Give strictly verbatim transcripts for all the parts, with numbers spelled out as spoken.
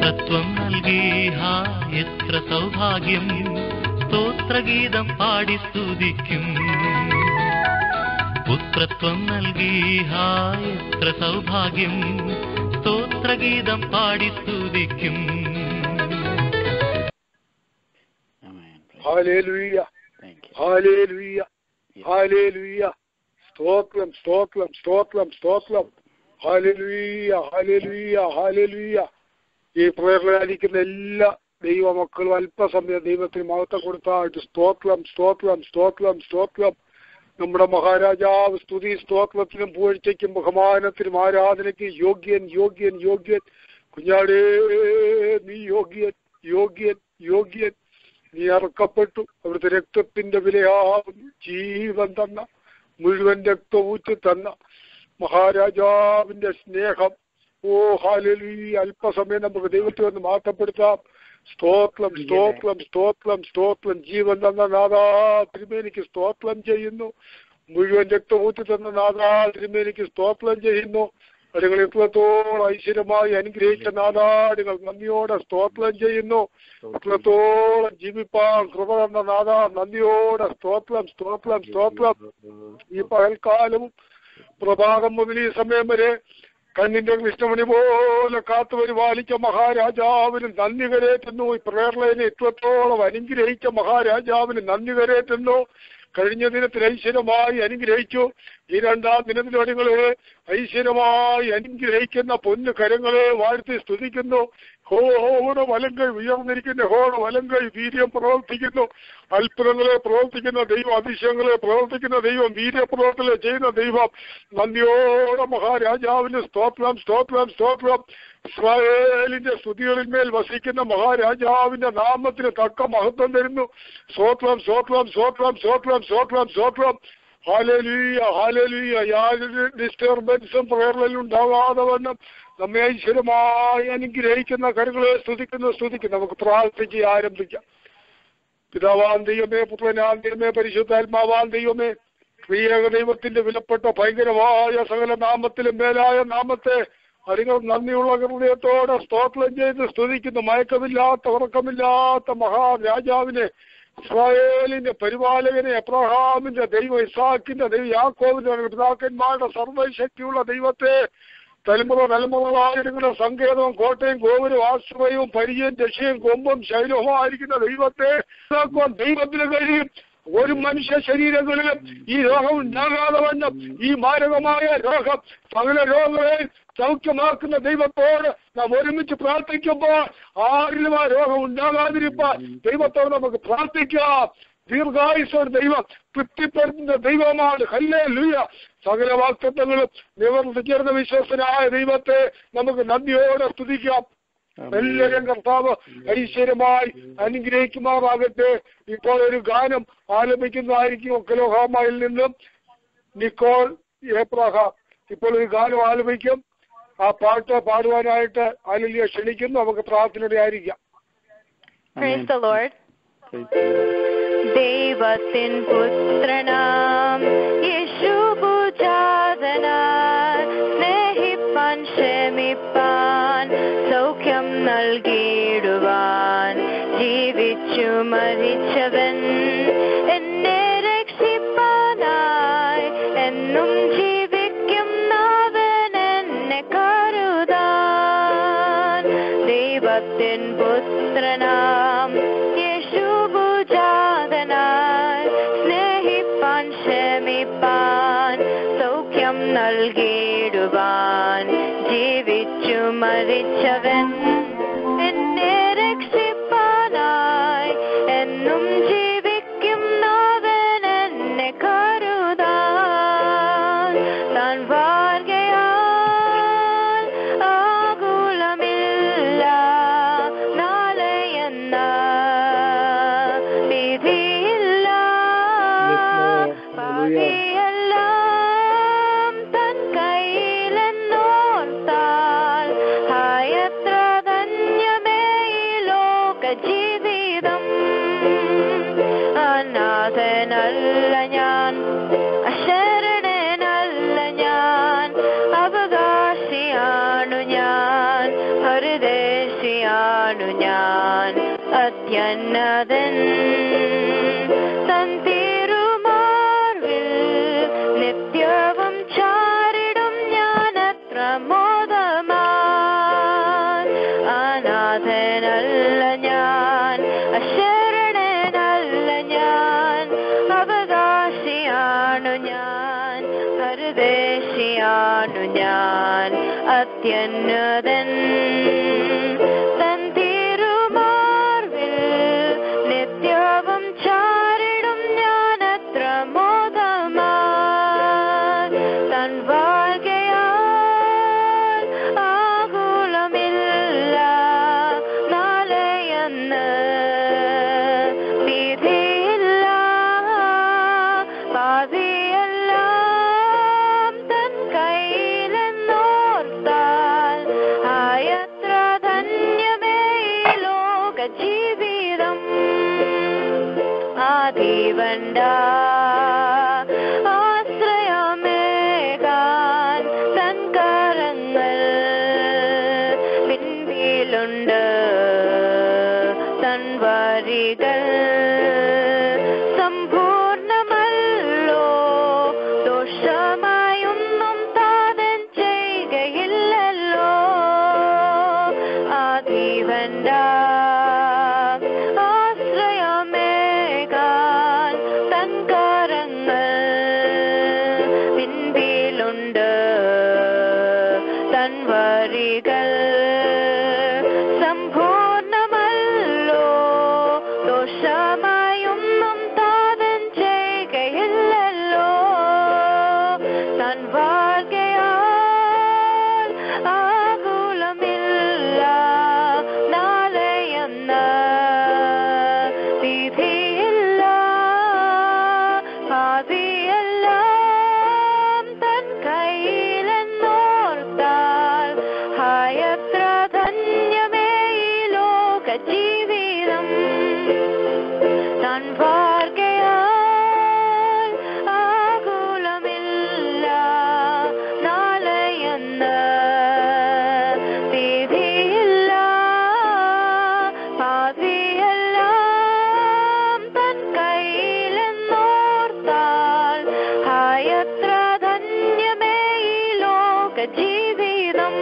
പുത്രത്വം നൽകി ഹാ എത്ര സൗഭാഗ്യം, സ്തോത്രഗീതം പാടി സ്തുതിക്കും. പുത്രത്വം നൽകി ഹാ എത്ര സൗഭാഗ്യം, സ്തോത്രഗീതം പാടി സ്തുതിക്കും. ഹല്ലേലൂയ, ഹല്ലേലൂയ, ഹല്ലേലൂയ. സ്തോത്രം, സ്തോത്രം, സ്തോത്രം, സ്തോത്രം. ഹല്ലേലൂയ, ഹല്ലേലൂയ, ഹല്ലേലൂയ. ഈ പ്രേരണയായിരിക്കുന്ന എല്ലാ ദൈവമക്കളും അല്പസമയം ദൈവത്തിന് മഹത്വം കൊടുത്തായിട്ട് സ്തോത്രം, സ്തോത്രം, സ്തോത്രം, സ്തോത്രം. നമ്മുടെ മഹാരാജാവ് സ്തുതി സ്തോത്രത്തിനും പൂഴ്ചയ്ക്കും ബഹുമാനത്തിനും ആരാധനയ്ക്കും യോഗ്യൻ, യോഗ്യൻ, യോഗ്യൻ. കുഞ്ഞാടേ നീ യോഗ്യൻ, യോഗ്യൻ, യോഗ്യൻ. നീ അറക്കപ്പെട്ടു, അവിടുത്തെ രക്തത്തിന്റെ വിലയാവുന്നു. ജീവൻ തന്ന, മുഴുവൻ രക്തമൂറ്റി തന്ന മഹാരാജാവിന്റെ സ്നേഹം. ഓ ഹല്ലേലൂയ. അല്പസമയം നമുക്ക് ദൈവത്തെ ഒന്ന് മാറ്റപ്പെടുത്താം. സ്തോത്രം, സ്തോത്രം, സ്തോത്രം, സ്തോത്രം. ജീവൻ തന്ന നാഥാ തിരുമേനിക്ക് സ്തോത്രം ചെയ്യുന്നു. മുഴുവൻ രക്തമൂറ്റി തന്ന നാഥാ തിരുമേനിക്ക് സ്തോത്രം ചെയ്യുന്നു. നിങ്ങൾ എത്രത്തോളം ഐശ്വര്യമായി അനുഗ്രഹിച്ച നാഥാടികൾ നന്ദിയോടെ സ്തോത്രം ചെയ്യുന്നു. എത്രത്തോളം ജീവിപ്പാൻ കൃപ തന്ന നാഥാ നന്ദിയോടെ സ്തോത്രം, സ്തോത്രം, സ്തോത്രം. ഈ പകൽക്കാലവും പ്രഭാതം മുതൽ ഈ സമയം വരെ കണ്ണിന്റെ കൃഷ്ണമണി പോലെ കാത്തു പരിപാലിച്ച മഹാരാജാവിന് നന്ദി കരേറ്റുന്നു. ഈ പ്രേരണയെ എത്രത്തോളം അനുഗ്രഹിച്ച മഹാരാജാവിന് നന്ദി കരേറ്റുന്നു. കഴിഞ്ഞ ദിനത്തിൽ ഐശ്വര്യമായി അനുഗ്രഹിച്ചു. ഈ രണ്ടാം ദിനത്തിലടികളെ ഐശ്വര്യമായി അനുഗ്രഹിക്കുന്ന പൊന്നു കരങ്ങളെ വാഴ്ത്തി സ്തുതിക്കുന്നു. ഹോടെ വലങ്കൈ ഉയർന്നിരിക്കുന്ന ഹോടെ വലങ്കൈ വീര്യം പ്രവർത്തിക്കുന്നു. അത്ഭുതങ്ങളെ പ്രവർത്തിക്കുന്ന ദൈവം, അതിശയങ്ങളെ പ്രവർത്തിക്കുന്ന ദൈവം, വീര്യപ്രവർത്തനങ്ങളെ ചെയ്യുന്ന ദൈവം. നന്ദിയോടെ മഹാരാജാവിന് സ്തോത്രം, സ്തോത്രം, സ്തോത്രം. ഇസ്രായേലിന്റെ സ്തുതികളിന്മേൽ വസിക്കുന്ന മഹാരാജാവിന്റെ നാമത്തിന് തക്ക മഹത്വം തരുന്നു. സ്തോത്രം, സ്തോത്രം, സ്തോത്രം, സ്തോത്രം, സ്തോത്രം, സ്തോത്രം. ഹല്ലേലൂയ, ഹല്ലേലൂയ. യാതൊരു ഡിസ്റ്റർബൻസും പ്രേരണയിൽ ഉണ്ടാവാതെ വണ്ണം നമ്മെ ഐശ്വര്യമായി അനുഗ്രഹിക്കുന്ന കരുകളെ സ്തുതിക്കുന്നു, സ്തുതിക്കുന്നു. നമുക്ക് പ്രാർത്ഥിച്ച് ആരംഭിക്കാം. പിതാവാൻ ദൈവമേ, പുത്രനാൻ ദൈവമേ, പരിശുദ്ധാത്മാവാൻ ദൈവമേ, പ്രിയക ദൈവത്തിന്റെ വിലപ്പെട്ട ഭയങ്കരമായ സകല നാമത്തിലും മേലായ നാമത്തെ അടികൾ നന്ദിയുള്ള ഹൃദയത്തോടെ സ്തോത്രം ചെയ്ത് സ്തുതിക്കുന്നു. മയക്കമില്ലാത്ത ഉറക്കമില്ലാത്ത മഹാരാജാവിനെ, ഇസ്രായേലിന്റെ പരിപാലകനെ, അബ്രഹാമിന്റെ ദൈവം, ഇസാക്കിന്റെ ദൈവം, യാക്കോബിന്റെ പിതാക്കന്മാരുടെ സർവശക്തിയുള്ള ദൈവത്തെ, തലമുറ തലമുറകളായിരുന്ന സങ്കേതവും കോട്ടയും ഗോപുരവും ആശ്രയവും പരിചയം രക്ഷയും കൊമ്പും ശൈലവുമായിരിക്കുന്ന ദൈവത്തെ ദൈവത്തിന് കഴിയും. ഒരു മനുഷ്യ ശരീരങ്ങളിലും ഈ രോഗം ഉണ്ടാകാതെ വണ്ണം ഈ മാരകമായ രോഗം സകല രോഗങ്ങളെ സൗഖ്യമാക്കുന്ന ദൈവത്തോട് നാം ഒരുമിച്ച് പ്രാർത്ഥിക്കുമ്പോൾ ആരിലും ആ രോഗം ഉണ്ടാകാതിരിക്കാൻ ദൈവത്തോട് നമുക്ക് പ്രാർത്ഥിക്കാം. ദീർഘായുസ്സോട് ദൈവം തൃപ്തിപ്പെടുത്തുന്ന ദൈവമാണ്. ഹല്ലേലൂയ. സകല വാഗ്ദത്തങ്ങളും നിവർത്തിച്ചേർന്ന വിശ്വസനായ ദൈവത്തെ നമുക്ക് നന്ദിയോടെ സ്തുതിക്കാം. എല്ലാവരും കർത്താവ് ഐശ്വര്യമായി അനുഗ്രഹിക്കുമാറാകട്ടെ. ഇപ്പോൾ ഒരു ഗാനം ആലപിക്കുന്നതായിരിക്കും ഒക്കലോഹാമയിൽ നിന്നും നിക്കോൾ എബ്രഹാം. ഇപ്പോൾ ഒരു ഗാനം ആലപിക്കും. ആ പാട്ട് പാടുവാനായിട്ട് ഹല്ലേലൂയ ക്ഷണിക്കുന്നു. നമുക്ക് പ്രാർത്ഥനയോടെ ആയിരിക്കാം. Praise the Lord. ദൈവത്തിൻ പുത്രനാം യേശുപൂജാതനാൻ സ്നേഹിപ്പാൻ ക്ഷമിപ്പാൻ സൗഖ്യം നൽകിയിടുവാൻ ജീവിച്ചു മരിച്ചവൻ എന്നെ രക്ഷിപ്പാനായി എന്നും ജീവിക്കുന്നവൻ എന്നെ കരുതാൻ. ദൈവത്തിൻ പുത്രനാം യേശുപൂജാതനാൻ സ്നേഹിപ്പാൻ ക്ഷമിപ്പാൻ സൗഖ്യം നൽകിയിടുവാൻ ജീവിച്ചു മരിച്ചവൻ എന്നെ രക്ഷിപ്പാനായി എന്നും ജീവിക്കുന്നവൻ എന്നെ കരുതാൻ. താൻ വാർഗയാൽ ആകുലമില്ല നാളെയെന്ന വിധിയില്ല. ഭാവിയെല്ലാം തൻ കയ്യിലെന്നോർത്താൽ ഹായത്ര ധന്യമേ ഈ ലോക ജീവിതം. അനാഥനല്ല ഞാൻ, അശരണനല്ല ഞാൻ, അവകാശിയാണു ഞാൻ, പരദേശിയാ പ്രത്യാശയാണു ഞാൻ അത്യുന്നതൻ തൻ തിരുമാർവിൽ നിത്യവും ചാരിടും ഞാനത്ര മോദമാൻ. അനാഥനല്ല ഞാൻ, അശരണനല്ല ഞാൻ, അവകാശിയാണു ഞാൻ, പരദേശിയാണു ഞാൻ അത്യുന്നതൻ തൻ തിരുമാർവിൽ നിത്യവും ചാരിടും ഞാനത്ര മോദമാൻ. തൻ വാഴ്കയാൽ ആകുലമില്ല നാളെയെന്ന് വിധിയില്ല. പാതിയെല്ലാം തൻ കയ്യിലെന്നോർത്താൽ ആയത്ര ധന്യമേ ഈ ലോക ജീവിതം. ആദിവണ്ട ആശ്രയമേകാൻ തൻ കരങ്ങൾ പിൻപിലുണ്ട്. തൻ വരികൾ സമ്പൂർണമല്ലോ, ദോഷമായൊന്നും താതൻ ചെയ്യുകയില്ലല്ലോ. ആദിവണ്ട ആശ്രയമേകാൻ തൻ കരങ്ങൾ പിൻപിലുണ്ട്. തൻ വരികൾ സമ്പൂർണമല്ലോ, ദോഷമായൊന്നും താതൻ ചെയ്യുകയില്ലല്ലോ. തൻ വാഴ്കയാൽ ആകുലമില്ല നാളെയെന്ന് വിധിയില്ല. പാതിയെല്ലാം തൻ കയ്യിലെന്നോർത്താൽ ഹായത്ര ധന്യമേ ഈ ലോക ജീവിതം. തൻ വാഴ്കയാൽ ആകുലമില്ല നാളെയെന്ന് വിധിയില്ല. പാതിയെല്ലാം തൻ കയ്യിലെന്നോർത്താൽ ഹായത്ര ധന്യമേ ഈ ലോക ജീവിതം.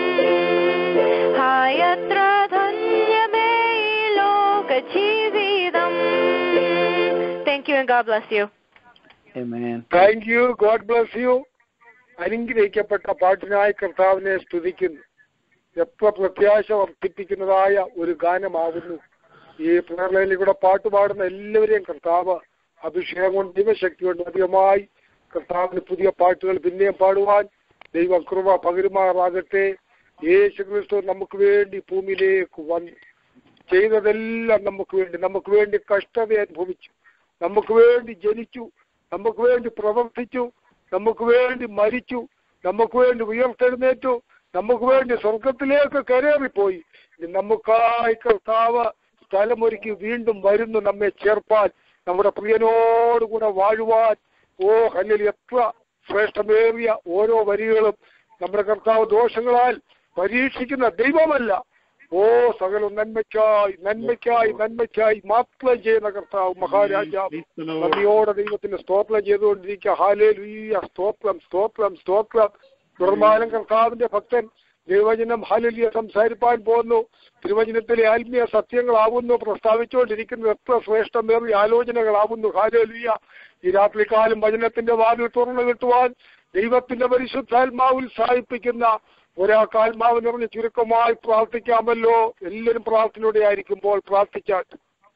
ഹായത്ര ധന്യമേ ഈ ലോക ജീവിതം. Thank you and God bless you. Amen. Thank you. God bless you. അനുഗ്രഹിക്കപ്പെട്ട പാട്ടിനായി കർത്താവിനെ സ്തുതിക്കുന്നു. എത്ര പ്രത്യാശ വർദ്ധിപ്പിക്കുന്നതായ ഒരു ഗാനമാകുന്നു. ഈ പ്രേരണയിൽ കൂടെ പാട്ട് പാടുന്ന എല്ലാവരെയും കർത്താവ് അഭിഷേകം കൊണ്ട് ദൈവശക്തി കൊണ്ട് അധികമായി കർത്താവിന് പുതിയ പാട്ടുകൾ പിന്നെയും പാടുവാൻ ദൈവ കൃപ പകരുമാറാകട്ടെ. യേശു ക്രിസ്തു നമുക്ക് വേണ്ടി ഭൂമിയിലേക്ക് വന്നു, ചെയ്തതെല്ലാം നമുക്ക് വേണ്ടി നമുക്ക് വേണ്ടി കഷ്ടത അനുഭവിച്ചു, നമുക്ക് വേണ്ടി ജനിച്ചു, നമുക്ക് വേണ്ടി പ്രവർത്തിച്ചു, നമുക്ക് വേണ്ടി മരിച്ചു, നമുക്ക് വേണ്ടി ഉയർത്തെഴുന്നേറ്റു, നമുക്ക് വേണ്ടി സ്വർഗത്തിലേക്ക് കരേറിപ്പോയി. നമുക്കായി കർത്താവ് സ്ഥലമൊരുക്കി വീണ്ടും വരുന്നു നമ്മെ ചേർപ്പാൻ, നമ്മുടെ പ്രിയനോടുകൂടെ വാഴുവാൻ. ഓ ഹല്ലേലൂയ, എത്ര ശ്രേഷ്ഠമേറിയ ഓരോ വരികളും. നമ്മുടെ കർത്താവ് ദോഷങ്ങളാൽ പരീക്ഷിക്കുന്ന ദൈവമല്ല. ഓ സകലം നന്മയ്ക്കായി നന്മയ്ക്കായി നന്മയ്ക്കായി മാത്രം ചെയ്യുന്ന കർത്താവ് മഹാരാജാവ്. നന്ദിയോടെ ദൈവത്തിന് സ്തോത്രം ചെയ്തുകൊണ്ടിരിക്കുക. ഹല്ലേലൂയ, സ്തോത്രം സ്തോത്രം സ്തോത്രം. തുടർമാനം കർത്താവിന്റെ ഭക്തൻ തിരുവചനം ഹല്ലേലൂയ സംസാരിപ്പാൻ പോകുന്നു. തിരുവചനത്തിലെ ആത്മീയ സത്യങ്ങളാവുന്നു പ്രസ്താവിച്ചുകൊണ്ടിരിക്കുന്നത്. എത്ര ശ്രേഷ്ഠമേറിയ ആലോചനകളാവുന്നു. ഹല്ലേലൂയ. ഈ രാത്രികാലം വചനത്തിന്റെ വാതിൽ തുറന്നു കിട്ടുവാൻ ദൈവത്തിന്റെ പരിശുദ്ധാത്മാവ് ഉത്സാഹിപ്പിക്കുന്ന ഒരാൾക്ക് ആത്മാവ് നിറഞ്ഞ് ചുരുക്കമായി പ്രാർത്ഥിക്കാമല്ലോ. എല്ലാവരും പ്രാർത്ഥനയോടെ ആയിരിക്കുമ്പോൾ പ്രാർത്ഥിച്ചാട്ട്.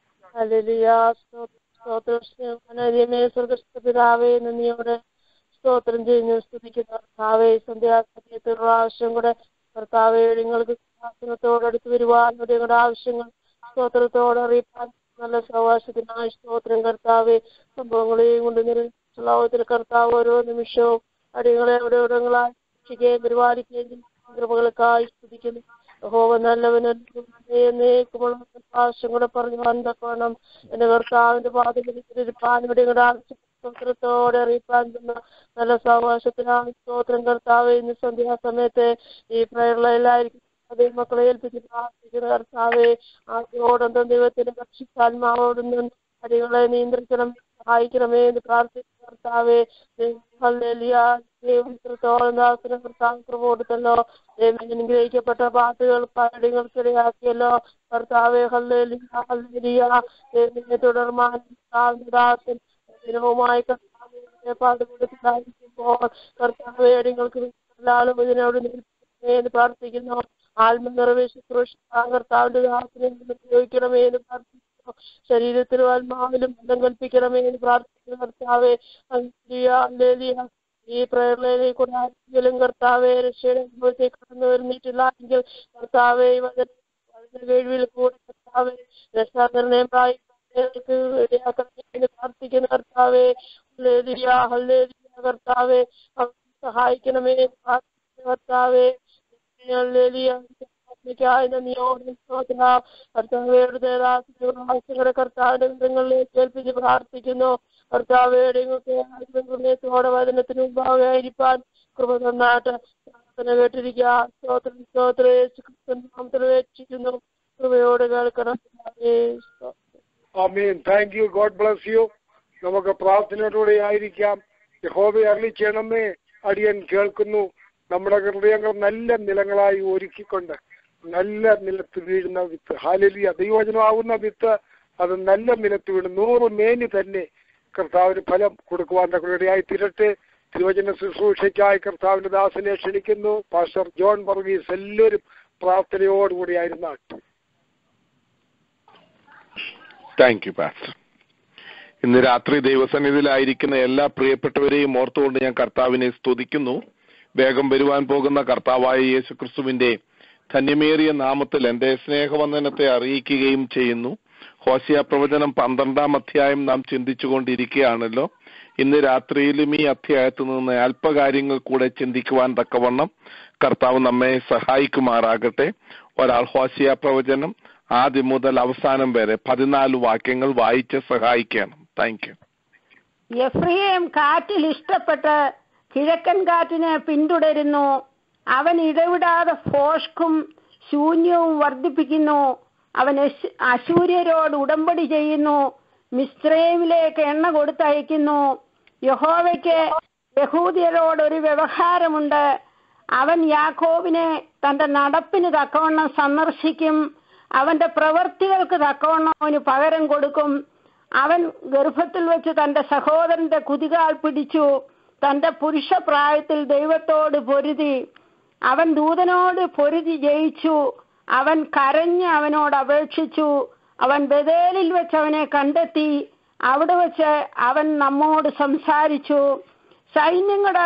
പിതാവേ, നന്ദിയോടെ സ്തോത്രം ചെയ്യുന്നു, സ്തുതിക്കുന്ന കർത്താവേ, സന്ധ്യാസമയത്ത് ഒരു പ്രാവശ്യം കൂടെ കർത്താവേ നിങ്ങൾക്ക് പ്രാർത്ഥനത്തോടടുത്ത് വരുവാൻ ഞങ്ങളുടെ ആവശ്യങ്ങൾ സ്തോത്രത്തോടെ അറിയിപ്പാൻ നല്ല സവാസത്തിനായി സ്തോത്രം കർത്താവേ. സംഭവങ്ങളെയും കൊണ്ട് നിരന്തരത്തിൽ കർത്താവ് ഓരോ നിമിഷവും അടിയങ്ങളെ അവിടെ ഇടങ്ങളായി രക്ഷിക്കുകയും പരിപാലിക്കുകയും കൃപകൾക്കായി സ്തുതിക്കുന്നു. യഹോവ നല്ലവനേക്കുമുള്ള പ്രാവശ്യം കൂടെ പറഞ്ഞു വന്നോണം. എന്റെ കർത്താവിന്റെ പാതകളിരിപ്പാൻ ഇവിടെ ഇങ്ങോട്ട് സ്തോത്രത്തോടെ അറിയിപ്പാൻ തന്ന നല്ല സാവകാശത്തിനാണ് സ്തോത്രം കർത്താവ്. ഇന്ന് സന്ധ്യാസമയത്ത് ഈ പ്രയറിലെല്ലായിരിക്കും അതേ മക്കളെ ഏൽപ്പിച്ച് പ്രാർത്ഥിക്കുന്ന കർത്താവെ ആദ്യോടൊന്നും ദൈവത്തിന്റെ രക്ഷിക്കാത്മാവോടൊന്നും കാര്യങ്ങളെ നിയന്ത്രിക്കണം സഹായിക്കണമേ എന്ന് പ്രാർത്ഥിക്കുന്ന കർത്താവെ ദൈവത്തോളം ദാസന കർത്താവ് കൊടുത്തല്ലോ ദൈവം അനുഗ്രഹിക്കപ്പെട്ട പാട്ടുകൾ കാര്യങ്ങൾക്കിടയാക്കിയല്ലോ കർത്താവെ ഹല്ലേലൂയ ഹല്ലേലൂയ ദൈവത്തെ തുടർമാനദാസൻ ദിനവുമായി കർത്താവെ പാട്ട് കൊടുത്തിട്ടായിരിക്കുമ്പോൾ കർത്താവെ നിങ്ങൾക്ക് ആളും ഇതിനോട് എന്ന് പ്രാർത്ഥിക്കുന്നു ആത്മനിറവേ ശുശ്രൂഷ കർത്താവിന്റെ ദാസനെ ഉപയോഗിക്കണമേ എന്ന് പ്രാർത്ഥിക്കുന്നു ശരീരത്തിലും ആത്മാവിലും ബന്ധം കൽപ്പിക്കണമേ എന്ന് പ്രാർത്ഥിക്കുന്നു കർത്താവെ ഹല്ലേലൂയ ഈ പ്രേരണയിലെ കൂടെ ആരെങ്കിലും കർത്താവെ രക്ഷയുടെ അനുഭവത്തേക്ക് കടന്നു വരുന്നിട്ടില്ല എങ്കിൽ കർത്താവെ അതിന്റെ കഴിവിൽ കൂടെ കർത്താവെ രക്ഷാനിർണയം ഇടയാക്കണമെന്ന് പ്രാർത്ഥിക്കുന്ന കർത്താവെ ഹല്ലേലൂയ ഹല്ലേലൂയ കർത്താവെ സഹായിക്കണമേ പ്രാർത്ഥിക്കുന്ന കർത്താവെ കർത്താവയുടെ കർത്താവിന്റെ വിവരങ്ങളിലേക്ക് ഏൽപ്പിച്ച് പ്രാർത്ഥിക്കുന്നു കർത്താവയുടെ ഹൃദയത്തോടെ വചനത്തിന് മുമ്പാകായിരിക്കാൻ കൃപ തന്നാട്ട് പ്രാർത്ഥന കേട്ടിരിക്കുക സ്തോത്രം സ്തോത്രം രക്ഷിക്കുന്നു കൃപയോട് കേൾക്കണം. ആമേൻ. Thank you. God bless you. നമുക്ക് പ്രാർത്ഥനയോടുകൂടി ആയിരിക്കാം. യഹോവയെ അരുളി ചെയ്യണമേ അടിയൻ കേൾക്കുന്നു. നമ്മുടെ ഹൃദയങ്ങൾ നല്ല നിലങ്ങളായി ഒരുക്കിക്കൊണ്ട് നല്ല നിലത്ത് വീഴുന്ന വിത്ത് ഹല്ലേലൂയ ദൈവവചനമാകുന്ന വിത്ത് അത് നല്ല നിലത്ത് വീണ് നൂറ് മേനി തന്നെ കർത്താവിന് ഫലം കൊടുക്കുവാൻ തക്കവയായി തീരട്ടെ. തിരുവചന ശുശ്രൂഷയ്ക്കായി കർത്താവിന്റെ ദാസനെ ക്ഷണിക്കുന്നു. Pastor John Varghese. എല്ലാവരും പ്രാർത്ഥനയോടുകൂടി ആയിരുന്നാട്ടെ. Thank you pastor. ഇന്ന് രാത്രി ദൈവസന്നിധിയിലായിരിക്കുന്ന എല്ലാ പ്രിയപ്പെട്ടവരെയും ഓർത്തുകൊണ്ട് ഞാൻ കർത്താവിനെ സ്തുതിക്കുന്നു. വേഗം വരുവാൻ പോകുന്ന കർത്താവായ യേശു ക്രിസ്തുവിന്റെ ധന്യമേറിയ നാമത്തിൽ എന്റെ സ്നേഹവന്ദനത്തെ അറിയിക്കുകയും ചെയ്യുന്നു. ഹോശേയ പ്രവചനം പന്ത്രണ്ടാം അധ്യായം നാം ചിന്തിച്ചുകൊണ്ടിരിക്കുകയാണല്ലോ. ഇന്ന് രാത്രിയിലും ഈ അധ്യായത്തിൽ നിന്ന് അല്പകാര്യങ്ങൾ കൂടെ ചിന്തിക്കുവാൻ തക്കവണ്ണം കർത്താവ് നമ്മെ സഹായിക്കുമാറാകട്ടെ. ഒരാൾ ഹോശേയ പ്രവചനം ആദ്യം മുതൽ അവസാനം വരെ പതിനാല് വാക്യങ്ങൾ വായിച്ച് സഹായിക്കണം. Thank you. എഫ്രയീം കാറ്റിൽ ഇഷ്ടപ്പെട്ട് കിഴക്കൻ കാറ്റിനെ പിന്തുടരുന്നു. അവൻ ഇടവിടാതെ ഫോഷ്കും ശൂന്യവും വർദ്ധിപ്പിക്കുന്നു. അവൻ അശൂര്യരോട് ഉടമ്പടി ചെയ്യുന്നു. മിസ്രൈമിലേക്ക് എണ്ണ കൊടുത്തയക്കുന്നു. യഹോവയ്ക്ക് യഹൂദ്യരോട് ഒരു വ്യവഹാരമുണ്ട്. അവൻ യാക്കോബിനെ തന്റെ നടപ്പിന് തക്കവണ്ണം സന്ദർശിക്കും. അവന്റെ പ്രവൃത്തികൾക്ക് തക്കവണ്ണം അവന് പകരം കൊടുക്കും. അവൻ ഗർഭത്തിൽ വെച്ച് തന്റെ സഹോദരന്റെ കുതികാൽ പിടിച്ചു. തന്റെ പുരുഷപ്രായത്തിൽ ദൈവത്തോട് പൊരുതി. അവൻ ദൂതനോട് പൊരുതി ജയിച്ചു. അവൻ കരഞ്ഞ് അവനോട് അപേക്ഷിച്ചു. അവൻ ബേഥേലിൽ വെച്ച് അവനെ കണ്ടെത്തി. അവിടെ വെച്ച് അവൻ നമ്മോട് സംസാരിച്ചു. സൈന്യങ്ങളുടെ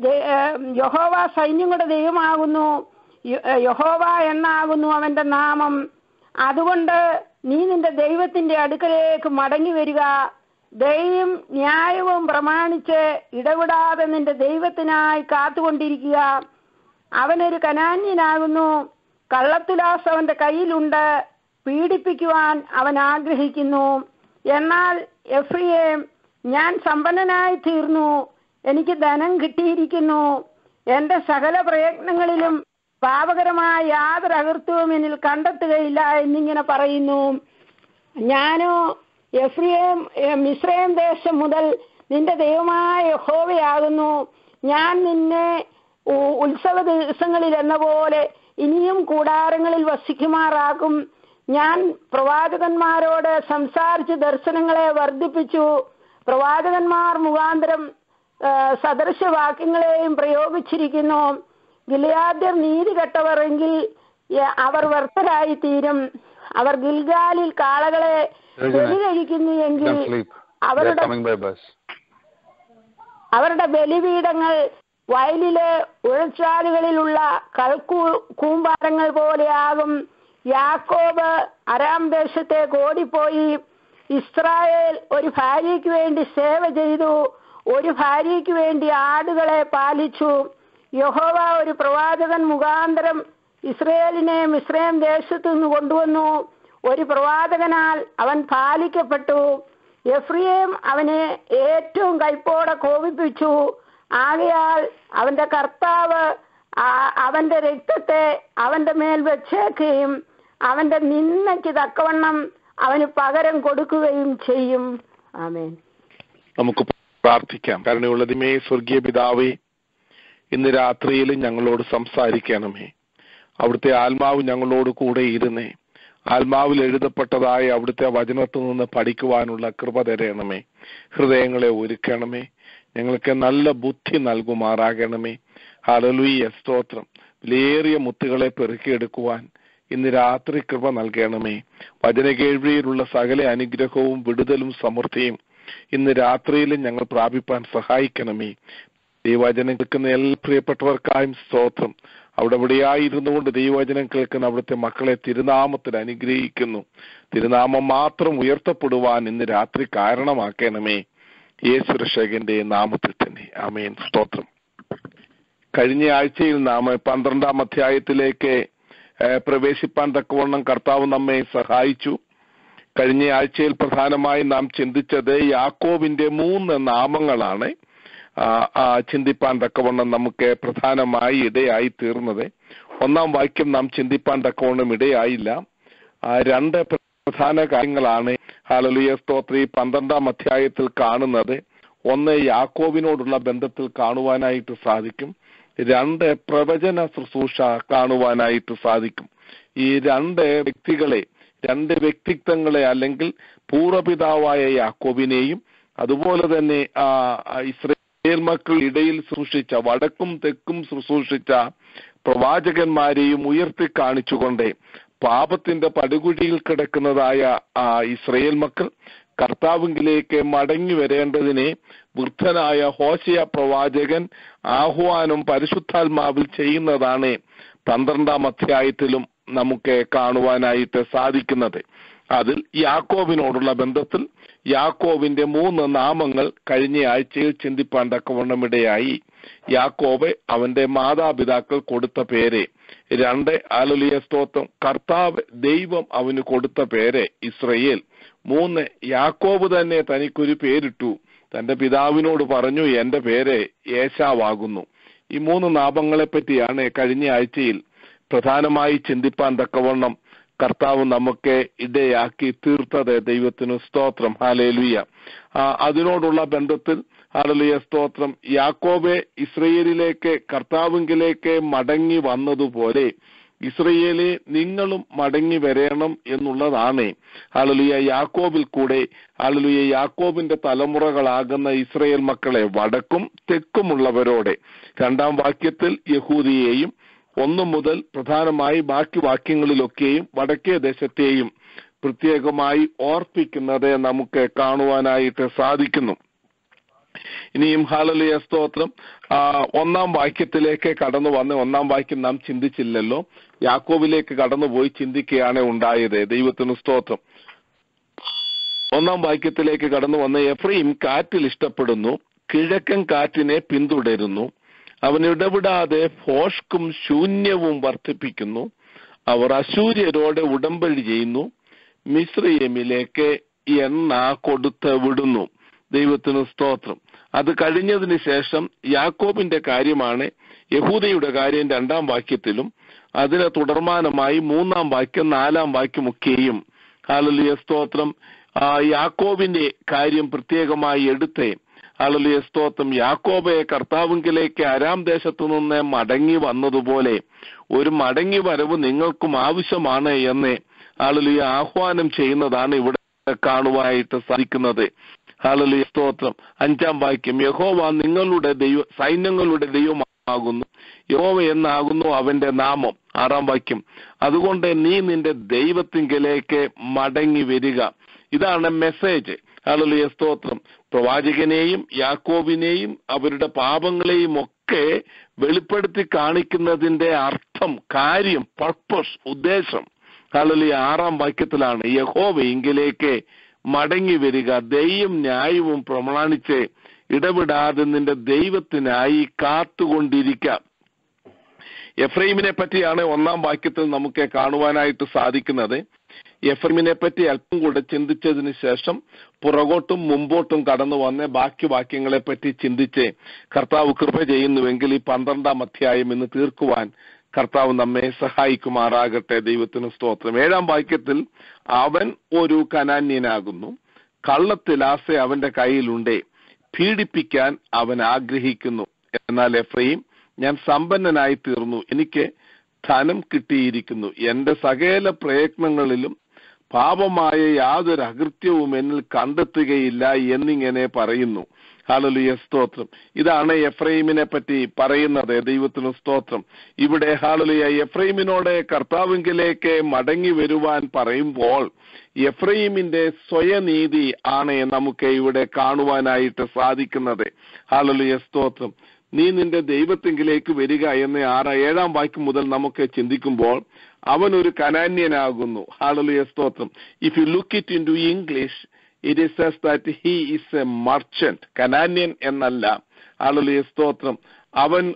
യഹോവ സൈന്യങ്ങളുടെ ദൈവമാകുന്നു. യഹോവ എന്നാകുന്നു അവന്റെ നാമം. അതുകൊണ്ട് നീ നിന്റെ ദൈവത്തിന്റെ അടുക്കലേക്ക് മടങ്ങി വരിക. ദയയും ന്യായവും പ്രമാണിച്ച് ഇടപെടാതെ നിന്റെ ദൈവത്തിനായി കാത്തുകൊണ്ടിരിക്കുക. അവനൊരു കനാന്യനാകുന്നു. കള്ളത്തുലാസ് അവന്റെ കയ്യിലുണ്ട്. പീഡിപ്പിക്കുവാൻ അവൻ ആഗ്രഹിക്കുന്നു. എന്നാൽ എഫ്രയീം, ഞാൻ സമ്പന്നനായി തീർന്നു. എനിക്ക് ധനം കിട്ടിയിരിക്കുന്നു. എന്റെ സകല പ്രയത്നങ്ങളിലും പാപകരമായ യാതൊരു അകൃത്യവും എന്നിൽ കണ്ടെത്തുകയില്ല എന്നിങ്ങനെ പറയുന്നു. ഞാനോ എഫ്രയീം മിസ്രൈം ദേശം മുതൽ നിന്റെ ദൈവമായ യഹോവയാകുന്നു. ഞാൻ നിന്നെ ഉത്സവ ദിവസങ്ങളിൽ എന്ന പോലെ ഇനിയും കൂടാരങ്ങളിൽ വസിക്കുമാറാക്കും. ഞാൻ പ്രവാചകന്മാരോട് സംസാരിച്ച് ദർശനങ്ങളെ വർദ്ധിപ്പിച്ചു. പ്രവാചകന്മാർ മുഖാന്തരം സദൃശവാക്യങ്ങളെയും പ്രയോഗിച്ചിരിക്കുന്നു. ഗിലെയാദ്യർ നീതി കെട്ടവർ എങ്കിൽ അവർ വ്യർത്ഥരായി തീരും. അവർ ഗിൽഗാലിൽ കാളകളെ ബലി കഴിക്കുന്നു എങ്കിൽ അവരുടെ അവരുടെ ബലിപീഠങ്ങൾ വയലിലെ ഉഴച്ചാലുകളിലുള്ള കൽക്കൂ കൂമ്പാരങ്ങൾ പോലെയാകും. യാക്കോബ് അരാം ദേശത്തേക്ക് ഓടിപ്പോയി. ഇസ്രായേൽ ഒരു ഭാര്യയ്ക്ക് വേണ്ടി സേവ ചെയ്തു. ഒരു ഭാര്യയ്ക്ക് വേണ്ടി ആടുകളെ പാലിച്ചു. യഹോവ ഒരു പ്രവാചകൻ മുഖാന്തരം ഇസ്രായേലിനെ മിസ്രൈം ദേശത്തു നിന്ന് കൊണ്ടുവന്നു. ഒരു പ്രവാചകനാൽ അവൻ പാലിക്കപ്പെട്ടു. എഫ്രയീം അവനെ ഏറ്റവും കൈപ്പോടെ കോപിപ്പിച്ചു. ആകയാൽ അവന്റെ കർത്താവ് അവന്റെ രക്തത്തെ അവന്റെ മേൽ വെച്ചേക്കുകയും അവന്റെ നിന്ദയ്ക്ക് തക്കവണ്ണം അവന് പകരം കൊടുക്കുകയും ചെയ്യും. ആമേൻ. നമുക്ക് പ്രാർത്ഥിക്കാം. കരുണയുള്ള ദൈവമേ, സ്വർഗീയ പിതാവേ, ഇന്ന് രാത്രിയിൽ ഞങ്ങളോട് സംസാരിക്കണമേ. അവിടുത്തെ ആത്മാവ് ഞങ്ങളോട് കൂടെ ഇരുന്നേ. ആത്മാവിൽ എഴുതപ്പെട്ടതായ അവിടുത്തെ വചനത്തിൽ നിന്ന് പഠിക്കുവാനുള്ള കൃപ തരണമേ. ഹൃദയങ്ങളെ ഒരുക്കണമേ. ഞങ്ങൾക്ക് നല്ല ബുദ്ധി നൽകുമാറാകണമേ. ഹല്ലേലൂയ, സ്തോത്രം. വിലയേറിയ മുത്തുകളെ പെറുക്കിയെടുക്കുവാൻ ഇന്ന് രാത്രി കൃപ നൽകണമേ. വചന കേൾവിയിലുള്ള സകല അനുഗ്രഹവും വിടുതലും സമൃദ്ധിയും ഇന്ന് രാത്രിയിൽ ഞങ്ങൾ പ്രാപിപ്പാൻ സഹായിക്കണമേ. ദൈവവചനം കേൾക്കുന്ന എല്ലാ പ്രിയപ്പെട്ടവർക്കായും സ്തോത്രം. അവിടെ എവിടെയായിരുന്നു കൊണ്ട് ദൈവവചനം കേൾക്കുന്ന അവിടുത്തെ മക്കളെ തിരുനാമത്തിൽ അനുഗ്രഹിക്കുന്നു. തിരുനാമം മാത്രം ഉയർത്തപ്പെടുവാൻ ഇന്ന് രാത്രി കാരണമാക്കണമേ. യേശു രക്ഷകന്റെ നാമത്തിൽ തന്നെ. ആമേൻ. സ്തോത്രം. കഴിഞ്ഞ ആഴ്ചയിൽ നാം പന്ത്രണ്ടാം അധ്യായത്തിലേക്ക് പ്രവേശിപ്പാൻ തക്കവണ്ണം കർത്താവ് നമ്മെ സഹായിച്ചു. കഴിഞ്ഞ ആഴ്ചയിൽ പ്രധാനമായി നാം ചിന്തിച്ചത് യാക്കോബിന്റെ മൂന്ന് നാമങ്ങളാണ് ചിന്തിപ്പാൻ തക്കവണ്ണം നമുക്ക് പ്രധാനമായി ഇടയായി തീർന്നത്. ഒന്നാം വാക്യം നാം ചിന്തിപ്പാൻ തക്കവണ്ണം ഇടയായില്ല. രണ്ട് പ്രധാന കാര്യങ്ങളാണ് ഹല്ലേലൂയ സ്തോത്രം ഈ പന്ത്രണ്ടാം അധ്യായത്തിൽ കാണുന്നത്. ഒന്ന്, യാക്കോബിനോടുള്ള ബന്ധത്തിൽ കാണുവാനായിട്ട് സാധിക്കും. രണ്ട്, പ്രവചന ശുശ്രൂഷ കാണുവാനായിട്ട് സാധിക്കും. ഈ രണ്ട് വ്യക്തികളെ രണ്ട് വ്യക്തിത്വങ്ങളെ അല്ലെങ്കിൽ പൂർവപിതാവായ യാക്കോബിനെയും അതുപോലെ തന്നെ ആ ഇസ്രായേൽ മക്കൾ ഇടയിൽ സൃഷ്ടിച്ച വടക്കും തെക്കും ശുശ്രൂഷിച്ച പ്രവാചകന്മാരെയും ഉയർത്തി കാണിച്ചുകൊണ്ട് പാപത്തിന്റെ പടുകുഴിയിൽ കിടക്കുന്നതായ ആ ഇസ്രായേൽ മക്കൾ കർത്താവിലേക്ക് മടങ്ങി വരേണ്ടതിനെ വൃദ്ധനായ ഹോശയ പ്രവാചകൻ ആഹ്വാനം പരിശുദ്ധാത്മാവിൽ ചെയ്യുന്നതാണ് പന്ത്രണ്ടാം അധ്യായത്തിലും നമുക്ക് കാണുവാനായിട്ട് സാധിക്കുന്നത്. അതിൽ യാക്കോബിനോടുള്ള ബന്ധത്തിൽ യാക്കോബിന്റെ മൂന്ന് നാമങ്ങൾ കഴിഞ്ഞ ആഴ്ചയിൽ ചിന്തിപ്പാൻ തക്കവണ്ണം ഇടയായി. യാക്കോബ് അവന്റെ മാതാപിതാക്കൾ കൊടുത്ത പേര്. രണ്ട്, ഹല്ലേലൂയ സ്തോത്രം, കർത്താവ് ദൈവം അവന് കൊടുത്ത പേര് ഇസ്രായേൽ. മൂന്ന്, യാക്കോബ് തന്നെ തനിക്കൊരു പേരിട്ടു. തന്റെ പിതാവിനോട് പറഞ്ഞു, എന്റെ പേര് ഏശാവാകുന്നു. ഈ മൂന്ന് നാമങ്ങളെ പറ്റിയാണ് കഴിഞ്ഞ ആഴ്ചയിൽ പ്രധാനമായി ചിന്തിപ്പാൻ തക്കവണ്ണം കർത്താവ് നമുക്ക് ഇടയാക്കി തീർത്തത്. ദൈവത്തിന് സ്തോത്രം. ഹല്ലേലൂയ. അതിനോടുള്ള ബന്ധത്തിൽ ഹല്ലേലൂയ സ്തോത്രം, യാക്കോബെ ഇസ്രായേലിലേക്ക് കർത്താവിലേക്ക് മടങ്ങി വന്നതുപോലെ ഇസ്രായേലെ നിങ്ങളും മടങ്ങി വരണം എന്നുള്ളതാണ് ഹല്ലേലൂയ യാക്കോബിൽ കൂടെ ഹല്ലേലൂയ യാക്കോബിന്റെ തലമുറകളാകുന്ന ഇസ്രായേൽ മക്കളെ വടക്കും തെക്കുമുള്ളവരോടെ. രണ്ടാം വാക്യത്തിൽ യഹൂദിയെയും ഒന്നു മുതൽ പ്രധാനമായി ബാക്കി വാക്യങ്ങളിലൊക്കെയും വടക്കേ ദേശത്തെയും പ്രത്യേകമായി ഓർപ്പിക്കുന്നത് നമുക്ക് കാണുവാനായിട്ട് സാധിക്കുന്നു. ഇനിയും ഹല്ലേലൂയ സ്തോത്രം, ഒന്നാം വാക്യത്തിലേക്ക് കടന്നു വന്ന് ഒന്നാം വാക്യം നാം ചിന്തിച്ചില്ലല്ലോ, യാക്കോബിലേക്ക് കടന്നുപോയി ചിന്തിക്കുകയാണ് ഉണ്ടായത്. ദൈവത്തിന് സ്തോത്രം. ഒന്നാം വാക്യത്തിലേക്ക് കടന്നു വന്ന്, എഫ്രയീം കാറ്റിൽ ഇഷ്ടപ്പെടുന്നു, കിഴക്കൻ കാറ്റിനെ പിന്തുടരുന്നു, അവൻ ഇടപെടാതെ ഭോഷ്കും ശൂന്യവും വർദ്ധിപ്പിക്കുന്നു, അവർ അശൂര്യരോട് ഉടമ്പടി ചെയ്യുന്നു, മിസ്രയീമിലേക്ക് എണ്ണ കൊടുത്ത് വിടുന്നു. ദൈവത്തിന് സ്തോത്രം. അത് കഴിഞ്ഞതിന് ശേഷം യാക്കോബിന്റെ കാര്യമാണ് യഹൂദയുടെ കാര്യം രണ്ടാം വാക്യത്തിലും അതിന് തുടർമാനമായി മൂന്നാം വാക്യം നാലാം വാക്യമൊക്കെയും ഹല്ലേലൂയ സ്തോത്രം യാക്കോബിന്റെ കാര്യം പ്രത്യേകമായി എടുത്തേ ഹല്ലേലൂയ സ്തോത്രം യാക്കോബയെ കർത്താവിലേക്ക് അരാം ദേശത്തു നിന്ന് മടങ്ങി വന്നതുപോലെ ഒരു മടങ്ങി വരവ് നിങ്ങൾക്കും ആവശ്യമാണ് എന്ന് ഹല്ലേലൂയ ആഹ്വാനം ചെയ്യുന്നതാണ് ഇവിടെ കാണുവാനായിട്ട് സാധിക്കുന്നത്. ഹല്ലേലൂയ സ്തോത്രം. അഞ്ചാം വാക്യം, യഹോവ നിങ്ങളുടെ ദൈവ സൈന്യങ്ങളുടെ ദൈവമാകുന്നു, യഹോവ എന്നാകുന്നു അവന്റെ നാമം. ആറാം വാക്യം, അതുകൊണ്ട് നീ നിന്റെ ദൈവത്തിങ്കലേക്ക് മടങ്ങി വരിക. ഇതാണ് മെസ്സേജ്. ഹല്ലേലൂയ സ്തോത്രം. പ്രവാചകനെയും യാക്കോബിനെയും അവരുടെ പാപങ്ങളെയും ഒക്കെ വെളിപ്പെടുത്തി കാണിക്കുന്നതിന്റെ അർത്ഥം, കാര്യം, പർപ്പസ്, ഉദ്ദേശം ഹല്ലേലൂയ ആറാം വാക്യത്തിലാണ്. യഹോവയിങ്കിലേക്ക് മടങ്ങി വരിക, ദയയും ന്യായവും പ്രമാണിച്ച് ഇടപെടാതെ നിന്റെ ദൈവത്തിനായി കാത്തുകൊണ്ടിരിക്കാം. എഫ്രൈമിനെ പറ്റിയാണ് ഒന്നാം വാക്യത്തിൽ നമുക്ക് കാണുവാനായിട്ട് സാധിക്കുന്നത്. എഫ്രൈമിനെ പറ്റി അല്പം കൂടെ ചിന്തിച്ചതിന് ശേഷം പുറകോട്ടും മുമ്പോട്ടും കടന്നു വന്ന് ബാക്കി വാക്യങ്ങളെ പറ്റി ചിന്തിച്ച് കർത്താവ് കൃപ ചെയ്യുന്നുവെങ്കിൽ ഈ പന്ത്രണ്ടാം അധ്യായം ഇന്ന് തീർക്കുവാൻ കർത്താവ് നമ്മെ സഹായിക്കുമാറാകട്ടെ. ദൈവത്തിന് സ്തോത്രം. ഏഴാം വാക്യത്തിൽ അവൻ ഒരു കനാന്യനാകുന്നു, കള്ളത്തിലാസ അവന്റെ കയ്യിലുണ്ടേ, പീഡിപ്പിക്കാൻ അവൻ ആഗ്രഹിക്കുന്നു. എന്നാൽ എഫ്രൈം, ഞാൻ സമ്പന്നനായി തീർന്നു, എനിക്ക് ധനം കിട്ടിയിരിക്കുന്നു, എന്റെ സകല പ്രയത്നങ്ങളിലും പാപമായ യാതൊരു അകൃത്യവും എന്നിൽ കണ്ടെത്തുകയില്ല എന്നിങ്ങനെ പറയുന്നു. ഹല്ലേലൂയ, സ്തോത്രം. ഇതാണ് എഫ്രൈമിനെ പറ്റി പറയുന്നത്. ദൈവത്തിന് സ്തോത്രം. ഇവിടെ ഹല്ലേലൂയ എഫ്രൈമിനോട് കർത്താവിങ്കിലേക്ക് മടങ്ങി വരുവാൻ പറയുമ്പോൾ എഫ്രൈമിന്റെ സ്വയനീതി ആണ് നമുക്ക് ഇവിടെ കാണുവാനായിട്ട് സാധിക്കുന്നത്. ഹല്ലേലൂയ, സ്തോത്രം. നീ നിന്റെ ദൈവത്തിങ്കിലേക്ക് വരിക എന്ന് ആറ് ഏഴാം വാക്യം മുതൽ നമുക്ക് ചിന്തിക്കുമ്പോൾ അവൻ ഒരു കനാന്യനാകുന്നു. ഹല്ലേലൂയ, സ്തോത്രം. If you look it in to English, it is says that he is a merchant. കനാന്യൻ എന്നല്ല. ഹല്ലേലൂയ, സ്തോത്രം. അവൻ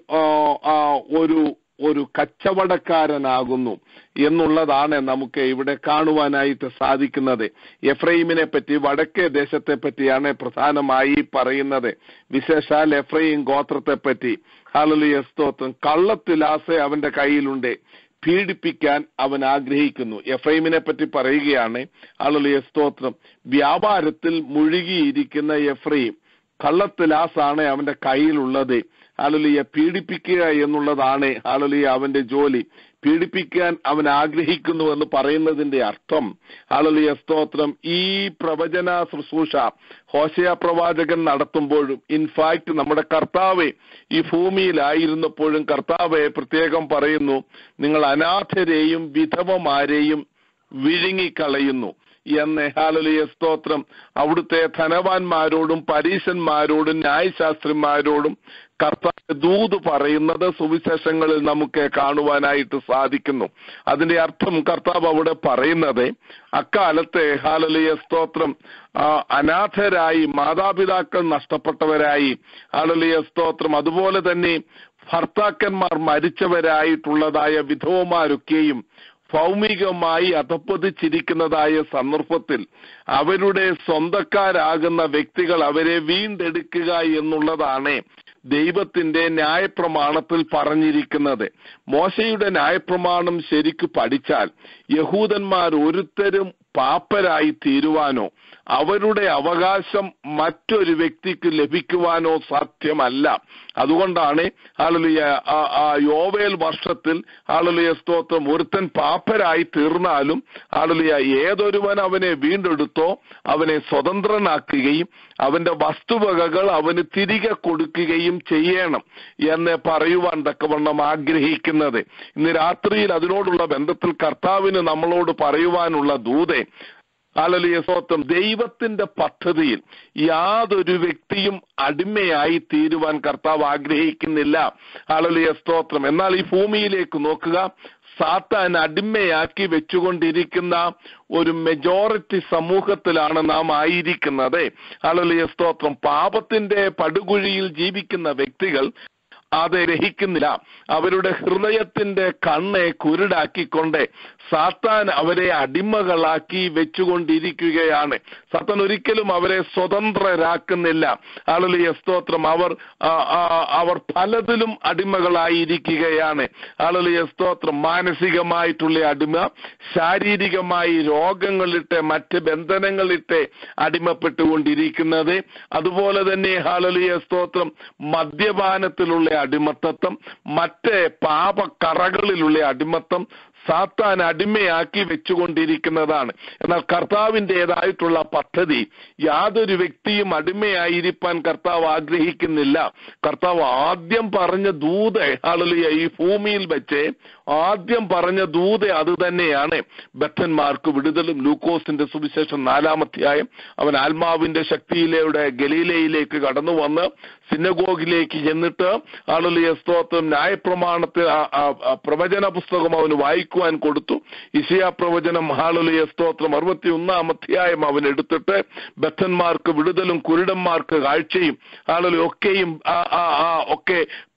ഒരു ഒരു കച്ചവടക്കാരനാകുന്നു എന്നുള്ളതാണ് നമുക്ക് ഇവിടെ കാണുവാനായിട്ട് സാധിക്കുന്നത്. എഫ്രൈമിനെ പറ്റി, വടക്കേ ദേശത്തെ പറ്റിയാണ് പ്രധാനമായി പറയുന്നത്, വിശേഷാൽ എഫ്രൈം ഗോത്രത്തെ പറ്റി. ഹല്ലേലൂയ, സ്തോത്രം. കള്ളത്തിലാസ അവന്റെ കയ്യിലുണ്ട്, പീഡിപ്പിക്കാൻ അവൻ ആഗ്രഹിക്കുന്നു. എഫ്രൈമിനെ പറ്റി പറയുകയാണ്. ഹല്ലേലൂയ, സ്തോത്രം. വ്യാപാരത്തിൽ മുഴുകിയിരിക്കുന്ന എഫ്രൈം, കള്ളത്തിലാസാണ് അവന്റെ കയ്യിലുള്ളത്. ഹല്ലേലൂയ, പീഡിപ്പിക്കുക എന്നുള്ളതാണ് ഹല്ലേലൂയ അവന്റെ ജോലി. പീഡിപ്പിക്കാൻ അവൻ ആഗ്രഹിക്കുന്നു എന്ന് പറയുന്നതിന്റെ അർത്ഥം, ഹല്ലേലൂയ, സ്തോത്രം, ഈ പ്രവചന ശുശ്രൂഷ ഹോശേയ പ്രവാചകൻ നടത്തുമ്പോഴും, ഇൻഫാക്ട് നമ്മുടെ കർത്താവ് ഈ ഭൂമിയിലായിരുന്നപ്പോഴും കർത്താവ് പ്രത്യേകം പറയുന്നു, നിങ്ങൾ അനാഥരെയും വിധവമാരെയും വിഴുങ്ങിക്കളയുന്നു എന്ന്. ഹല്ലേലൂയ, സ്തോത്രം. അവിടുത്തെ ധനവാന്മാരോടും പരീശന്മാരോടും ന്യായശാസ്ത്രിമാരോടും കർത്താവ് ദൂത് പറയുന്നത് സുവിശേഷങ്ങളിൽ നമുക്ക് കാണുവാനായിട്ട് സാധിക്കുന്നു. അതിന്റെ അർത്ഥം കർത്താവ് അവിടെ പറയുന്നത്, അക്കാലത്തെ ഹല്ലേലൂയ, സ്തോത്രം, അനാഥരായി, മാതാപിതാക്കൾ നഷ്ടപ്പെട്ടവരായി, ഹല്ലേലൂയ, സ്തോത്രം, അതുപോലെ തന്നെ ഭർത്താക്കന്മാർ മരിച്ചവരായിട്ടുള്ളതായ വിധവമാരൊക്കെയും ഭൗമികമായി അധപ്പതിച്ചിരിക്കുന്നതായ സന്ദർഭത്തിൽ അവരുടെ സ്വന്തക്കാരാകുന്ന വ്യക്തികൾ അവരെ വീണ്ടെടുക്കുക എന്നുള്ളതാണ് ദൈവത്തിന്റെ ന്യായപ്രമാണത്തിൽ പറഞ്ഞിരിക്കുന്നത്. മോശയുടെ ന്യായപ്രമാണം ശരിക്ക് പഠിച്ചാൽ യഹൂദന്മാർ ഒരുത്തരും പാപ്പരായി തീരുവാനോ അവരുടെ അവകാശം മറ്റൊരു വ്യക്തിക്ക് ലഭിക്കുവാനോ സാധ്യമല്ല. അതുകൊണ്ടാണ് ഹല്ലേലൂയ യോവേൽ വർഷത്തിൽ ഹല്ലേലൂയ, സ്തോത്രം, ഒരുത്തൻ പാപ്പരായി തീർന്നാലും ഹല്ലേലൂയ ഏതൊരുവൻ അവനെ വീണ്ടെടുത്തോ അവനെ സ്വതന്ത്രനാക്കുകയും അവന്റെ വസ്തുവകകൾ അവന് തിരികെ കൊടുക്കുകയും ചെയ്യണം എന്ന് പറയുവാൻ തക്കവണ്ണം ആഗ്രഹിക്കുന്നത്. ഇന്ന് രാത്രിയിൽ അതിനോടുള്ള ബന്ധത്തിൽ കർത്താവിന് നമ്മളോട് പറയുവാനുള്ള ദൂതേ, ഹല്ലേലൂയ, സ്തോത്രം, ദൈവത്തിന്റെ പദ്ധതിയിൽ യാതൊരു വ്യക്തിയും അടിമയായി തീരുവാൻ കർത്താവ് ആഗ്രഹിക്കുന്നില്ല. ഹല്ലേലൂയ, സ്തോത്രം. എന്നാൽ ഈ ഭൂമിയിലേക്ക് നോക്കുക, സാത്താൻ അടിമയാക്കി വെച്ചുകൊണ്ടിരിക്കുന്ന ഒരു മെജോറിറ്റി സമൂഹത്തിലാണ് നാം ആയിരിക്കുന്നത്. ഹല്ലേലൂയ, സ്തോത്രം. പാപത്തിന്റെ പടുകുഴിയിൽ ജീവിക്കുന്ന വ്യക്തികൾ അത് ഗ്രഹിക്കുന്നില്ല. അവരുടെ ഹൃദയത്തിന്റെ കണ്ണെ കുരുടാക്കിക്കൊണ്ട് സാത്താൻ അവരെ അടിമകളാക്കി വെച്ചുകൊണ്ടിരിക്കുകയാണ്. സാത്താൻ ഒരിക്കലും അവരെ സ്വതന്ത്രരാക്കുന്നില്ല. ഹല്ലേലൂയ, സ്തോത്രം. അവർ അവർ പലതിലും അടിമകളായിരിക്കുകയാണ്. ഹല്ലേലൂയ, സ്തോത്രം. മാനസികമായിട്ടുള്ള അടിമ, ശാരീരികമായി രോഗങ്ങളിട്ട് മറ്റ് ബന്ധനങ്ങളിട്ട് അടിമപ്പെട്ടുകൊണ്ടിരിക്കുന്നത്, അതുപോലെ തന്നെ ഹല്ലേലൂയ, സ്തോത്രം, മദ്യപാനത്തിലുള്ള അടിമത്തം, മറ്റ് പാപക്കറകളിലുള്ള അടിമത്തം സാത്താൻ അടിമയാക്കി വെച്ചുകൊണ്ടിരിക്കുന്നതാണ്. എന്നാൽ കർത്താവിൻ്റെതായിട്ടുള്ള പദ്ധതി യാതൊരു വ്യക്തിയും അടിമയായിരിക്കാൻ കർത്താവ് ആഗ്രഹിക്കുന്നില്ല. കർത്താവ് ആദ്യം പറഞ്ഞ ദൂത്, ഹല്ലേലൂയ, ഈ ഭൂമിയിൽ വെച്ച് ആദ്യം പറഞ്ഞ ദൂത് അത് തന്നെയാണ്, ബദ്ധന്മാർക്ക് വിടുതലും. ലൂക്കോസിന്റെ സുവിശേഷം നാലാം അധ്യായം, അവൻ ആത്മാവിന്റെ ശക്തിയിലൂടെ ഗലീലയിലേക്ക് കടന്നു വന്ന് സിനഗോഗിലേക്ക് ചെന്നിട്ട് ഹല്ലേലൂയ, സ്തോത്രം, ന്യായപ്രമാണത്തെ പ്രവചന പുസ്തകം അവന് വായിക്കുവാൻ കൊടുത്തു. യിശയ്യാ പ്രവചനം ഹല്ലേലൂയ, സ്തോത്രം, അറുപത്തി ഒന്നാം അധ്യായം അവൻ എടുത്തിട്ട് ബദ്ധന്മാർക്ക് വിടുതലും കുരുടന്മാർക്ക് കാഴ്ചയും ഹല്ലേലൂയ ഒക്കെയും ഒക്കെ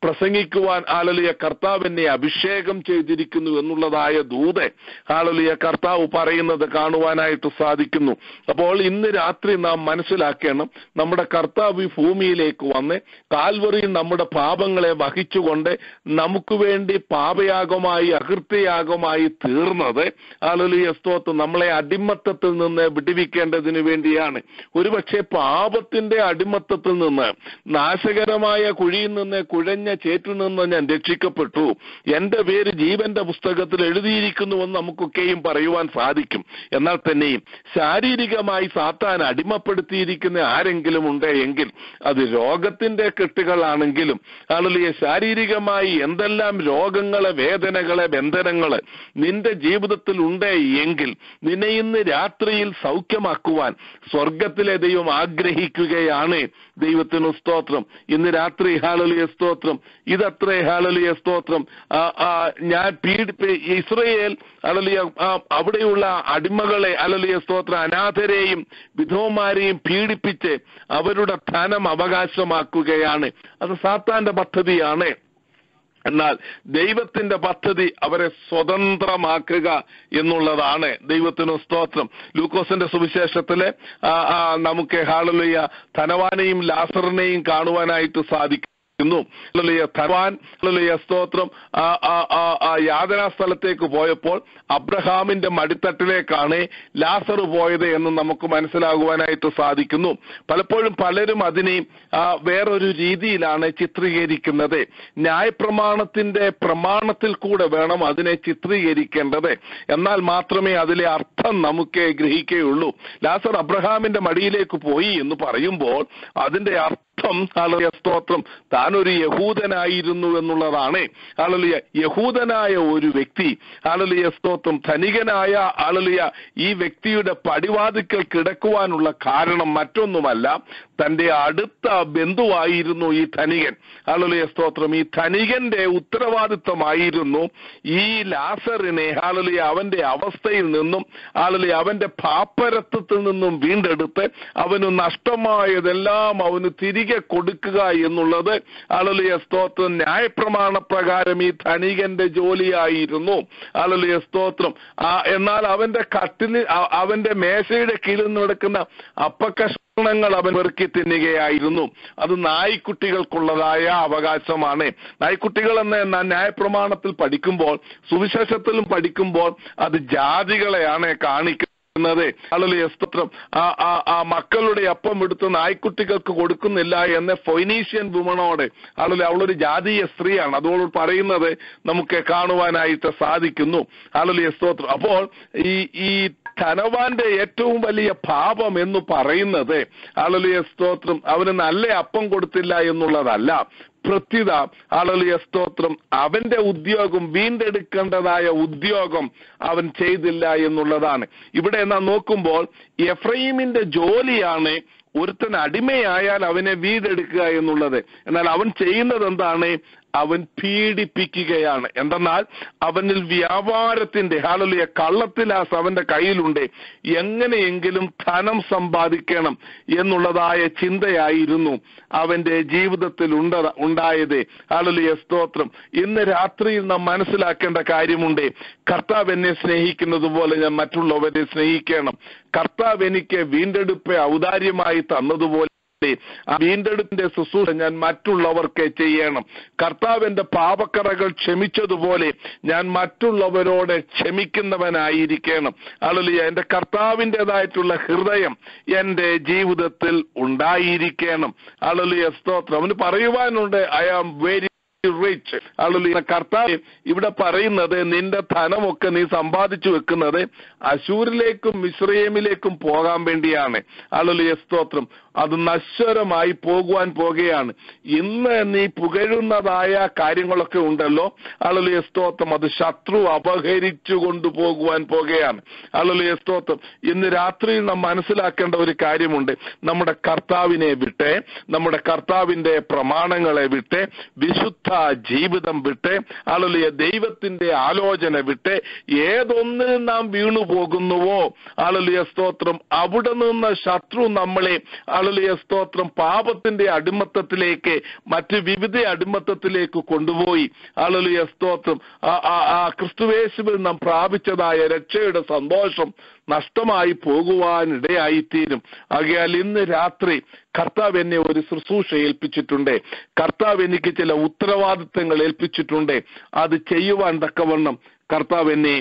പ്രസംഗിക്കുവാൻ ഹല്ലേലൂയ കർത്താവ് എന്നെ അഭിഷേകം ചെയ്തിരിക്കുന്നു എന്നുള്ളതായ ദൂത് ഹല്ലേലൂയ കർത്താവ് പറയുന്നത് കാണുവാനായിട്ട് സാധിക്കുന്നു. അപ്പോൾ ഇന്ന് രാത്രി നാം മനസ്സിലാക്കണം, നമ്മുടെ കർത്താവ് ഈ ഭൂമിയിലേക്ക് വന്ന് കാൽവറിയിൽ നമ്മുടെ പാപങ്ങളെ വഹിച്ചുകൊണ്ട് നമുക്ക് വേണ്ടി പാപയാഗമായി അകൃത്യയാഗമായി തീർന്നത് ഹല്ലേലൂയ സ്തോത്രം നമ്മളെ അടിമത്തത്തിൽ നിന്ന് വിടുവിക്കേണ്ടതിന് വേണ്ടിയാണ്. ഒരുപക്ഷെ പാപത്തിന്റെ അടിമത്തത്തിൽ നിന്ന്, നാശകരമായ കുഴിയിൽ നിന്ന്, കുഴഞ്ഞ ചേറ്റിൽ നിന്ന് ഞാൻ രക്ഷിക്കപ്പെട്ടു, എന്റെ പേര് ജീവന്റെ പുസ്തകത്തിൽ എഴുതിയിരിക്കുന്നുവെന്ന് നമുക്കൊക്കെയും പറയുവാൻ സാധിക്കും. എന്നാൽ തന്നെയും ശാരീരികമായി സാത്താൻ അടിമപ്പെടുത്തിയിരിക്കുന്ന ആരെങ്കിലും ഉണ്ട് എങ്കിൽ അത് രോഗത്തിന്റെ കെട്ടുകളാണെങ്കിലും ഹല്ലേലൂയ ശാരീരികമായി എന്തെല്ലാം രോഗങ്ങളെ, വേദനകളെ, ബന്ധനങ്ങള് നിന്റെ ജീവിതത്തിൽ ഉണ്ട് എങ്കിൽ നിന്നെ ഇന്ന് രാത്രിയിൽ സൗഖ്യമാക്കുവാൻ സ്വർഗത്തിലെ ദൈവം ആഗ്രഹിക്കുകയാണ്. ദൈവത്തിന് സ്തോത്രം. ഇന്ന് രാത്രി ഹല്ലേലൂയ സ്തോത്രം. ഇതത്രേ ഹല്ലേലൂയ സ്തോത്രം. ഞാൻ പീഡിപ്പി ഇസ്രായേൽ ഹല്ലേലൂയ അവിടെയുള്ള അടിമകളെ ഹല്ലേലൂയ സ്തോത്രം അനാഥരെയും വിധവമാരെയും പീഡിപ്പിച്ച് അവരുടെ ധനം അവകാശമാക്കുകയാണ്. അത് സാത്താന്റെ പദ്ധതിയാണ്. എന്നാൽ ദൈവത്തിന്റെ പദ്ധതി അവരെ സ്വതന്ത്രമാക്കുക എന്നുള്ളതാണ്. ദൈവത്തിന് സ്തോത്രം. ലൂക്കോസിന്റെ സുവിശേഷത്തിലെ നമുക്ക് ഹല്ലേലൂയ ധനവാനെയും ലാസറിനെയും കാണുവാനായിട്ട് സാധിക്കും. ധനവാൻ ഹല്ലേലൂയ സ്തോത്രം ആ യാതനാ സ്ഥലത്തേക്ക് പോയപ്പോൾ അബ്രഹാമിന്റെ മടിത്തട്ടിലേക്കാണ് ലാസർ പോയത് എന്ന് നമുക്ക് മനസ്സിലാകുവാനായിട്ട് സാധിക്കുന്നു. പലപ്പോഴും പലരും അതിനെ വേറൊരു രീതിയിലാണ് ചിത്രീകരിക്കുന്നത്. ന്യായപ്രമാണത്തിന്റെ പ്രമാണത്തിൽ കൂടെ വേണം അതിനെ ചിത്രീകരിക്കേണ്ടത്. എന്നാൽ മാത്രമേ അതിലെ അർത്ഥം നമുക്ക് ഗ്രഹിക്കുകയുള്ളൂ. ലാസർ അബ്രഹാമിന്റെ മടിയിലേക്ക് പോയി എന്ന് പറയുമ്പോൾ അതിന്റെ അർത്ഥം ഹല്ലേലൂയ സ്തോത്രം താനൊരു യഹൂദനായിരുന്നു എന്നുള്ളതാണ്. ഹല്ലേലൂയ യഹൂദനായ ഒരു വ്യക്തി ഹല്ലേലൂയ സ്തോത്രം ധനികനായ ഹല്ലേലൂയ ഈ വ്യക്തിയുടെ പടിവാതിക്കൽ കിടക്കുവാനുള്ള കാരണം മറ്റൊന്നുമല്ല, തന്റെ അടുത്ത ബന്ധുവായിരുന്നു ഈ ധനികൻ. ഹല്ലേലൂയ സ്തോത്രം. ഈ ധനികന്റെ ഉത്തരവാദിത്വമായിരുന്നു ഈ ലാസറിനെ ഹല്ലേലൂയ അവന്റെ അവസ്ഥയിൽ നിന്നും ഹല്ലേലൂയ അവന്റെ പാപ്പരത്വത്തിൽ നിന്നും വീണ്ടെടുത്ത് അവന് നഷ്ടമായതെല്ലാം അവന് തിരികെ കൊടുക്കുക എന്നുള്ളത് ഹല്ലേലൂയ സ്തോത്രം ന്യായപ്രമാണ പ്രകാരം ഈ ധനികന്റെ ജോലിയായിരുന്നു. ഹല്ലേലൂയ സ്തോത്രം. എന്നാൽ അവന്റെ കട്ടിന് അവന്റെ മേശയുടെ കീഴിൽ നടക്കുന്ന അപ്പക്കഷണങ്ങൾ അവൻ വെറുക്കി തിന്നുകയായിരുന്നു. അത് നായ്ക്കുട്ടികൾക്കുള്ളതായ അവകാശമാണ്. നായ്ക്കുട്ടികൾ എന്ന് ന്യായപ്രമാണത്തിൽ പഠിക്കുമ്പോൾ, സുവിശേഷത്തിലും പഠിക്കുമ്പോൾ അത് ജാതികളെയാണ് കാണിക്കുന്നത്. ഹല്ലേലൂയ സ്തോത്രം. ആ ആ മക്കളുടെ അപ്പം എടുത്ത് നായ്ക്കുട്ടികൾക്ക് കൊടുക്കുന്നില്ല എന്ന ഫൊയ്നീഷ്യൻ വുമണോട് ഹല്ലേലൂയ അവളൊരു ജാതീയ സ്ത്രീയാണ്, അതോട് പറയുന്നത് നമുക്ക് കാണുവാനായിട്ട് സാധിക്കുന്നു. ഹല്ലേലൂയ സ്തോത്രം. അപ്പോൾ ഈ ഈ ധനവാന്റെ ഏറ്റവും വലിയ പാപം എന്ന് പറയുന്നത് ഹല്ലേലൂയ സ്തോത്രം അവന് നല്ല അപ്പം കൊടുത്തില്ല എന്നുള്ളതല്ല. പ്രത്യുത ഹല്ലേലൂയ സ്തോത്രം അവന്റെ ഉദ്യോഗം, വീണ്ടെടുക്കേണ്ടതായ ഉദ്യോഗം അവൻ ചെയ്തില്ല എന്നുള്ളതാണ്. ഇവിടെ നാം നോക്കുമ്പോൾ എഫ്രൈമിന്റെ ജോലിയാണ് ഒരുത്തൻ അടിമയായാൽ അവനെ വീണ്ടെടുക്കുക എന്നുള്ളത്. എന്നാൽ അവൻ ചെയ്യുന്നത് എന്താണ്? അവൻ പീഡിപ്പിക്കുകയാണ്. എന്തെന്നാൽ അവനിൽ വ്യാപാരത്തിന്റെ ഹല്ലേലൂയ കള്ളത്തിലാസ് അവന്റെ കയ്യിലുണ്ട്. എങ്ങനെയെങ്കിലും ധനം സമ്പാദിക്കണം എന്നുള്ളതായ ചിന്തയായിരുന്നു അവന്റെ ജീവിതത്തിൽ ഉണ്ട ഉണ്ടായത്. ഹല്ലേലൂയ സ്തോത്രം. ഇന്ന് രാത്രിയിൽ നാം മനസ്സിലാക്കേണ്ട കാര്യമുണ്ട്. കർത്താവ് എന്നെ സ്നേഹിക്കുന്നത് പോലെ ഞാൻ മറ്റുള്ളവരെ സ്നേഹിക്കണം. കർത്താവ് എനിക്ക് വീണ്ടെടുപ്പ് ഔദാര്യമായി തന്നതുപോലെ ആ വീണ്ടെടുപ്പിന്റെ ശുശ്രൂഷ ഞാൻ മറ്റുള്ളവർക്ക് ചെയ്യണം. കർത്താവിന്റെ പാപക്കറകൾ ക്ഷമിച്ചതുപോലെ ഞാൻ മറ്റുള്ളവരോട് ക്ഷമിക്കുന്നവനായിരിക്കണം. ഹല്ലേലൂയ. എന്റെ കർത്താവിൻ്റെതായിട്ടുള്ള ഹൃദയം എന്റെ ജീവിതത്തിൽ ഉണ്ടായിരിക്കണം. ഹല്ലേലൂയ സ്തോത്രം. അവന് പറയുവാനുണ്ട്, ഐ ആം വെരി റിച്ച്. ഹല്ലേലൂയ. കർത്താവ് ഇവിടെ പറയുന്നത് നിന്റെ ധനമൊക്കെ നീ സമ്പാദിച്ചു വെക്കുന്നത് അശൂരിലേക്കും മിസ്രയീമിലേക്കും പോകാൻ വേണ്ടിയാണ്. ഹല്ലേലൂയ സ്തോത്രം. അത് നശ്വരമായി പോകുവാൻ പോകുകയാണ്. ഇന്ന് നീ പുകഴുന്നതായ കാര്യങ്ങളൊക്കെ ഉണ്ടല്ലോ, ഹല്ലേലൂയ സ്തോത്രം, അത് ശത്രു അപഹരിച്ചു കൊണ്ടുപോകുവാൻ പോകുകയാണ്. ഹല്ലേലൂയ സ്തോത്രം. ഇന്ന് രാത്രിയിൽ നാം മനസ്സിലാക്കേണ്ട ഒരു കാര്യമുണ്ട്. നമ്മുടെ കർത്താവിനെ വിട്ട്, നമ്മുടെ കർത്താവിന്റെ പ്രമാണങ്ങളെ വിട്ട്, വിശുദ്ധ ജീവിതം വിട്ട് ഹല്ലേലൂയ ദൈവത്തിന്റെ ആലോചന വിട്ട് ഏതൊന്നിൽ നാം വീണു പോകുന്നുവോ ഹല്ലേലൂയ സ്തോത്രം അവിടെ നിന്ന് ശത്രു നമ്മളെ ഹല്ലേലൂയ സ്തോത്രം പാപത്തിന്റെ അടിമത്തത്തിലേക്ക് മറ്റ് വിവിധ അടിമത്തത്തിലേക്ക് കൊണ്ടുപോയി ഹല്ലേലൂയ സ്തോത്രം ആ ക്രിസ്തുയേശുവിൽ നാം പ്രാപിച്ചതായ രക്ഷയുടെ സന്തോഷം നഷ്ടമായി പോകുവാനിടയായിത്തീരും. ആകയാൽ ഇന്ന് രാത്രി കർത്താവ് എന്നെ ഒരു ശുശ്രൂഷ ഏൽപ്പിച്ചിട്ടുണ്ട്. കർത്താവ് എനിക്ക് ചില ഉത്തരവാദിത്തങ്ങൾ ഏൽപ്പിച്ചിട്ടുണ്ട്. അത് ചെയ്യുവാൻ തക്കവണ്ണം കർത്താവ് എന്നെ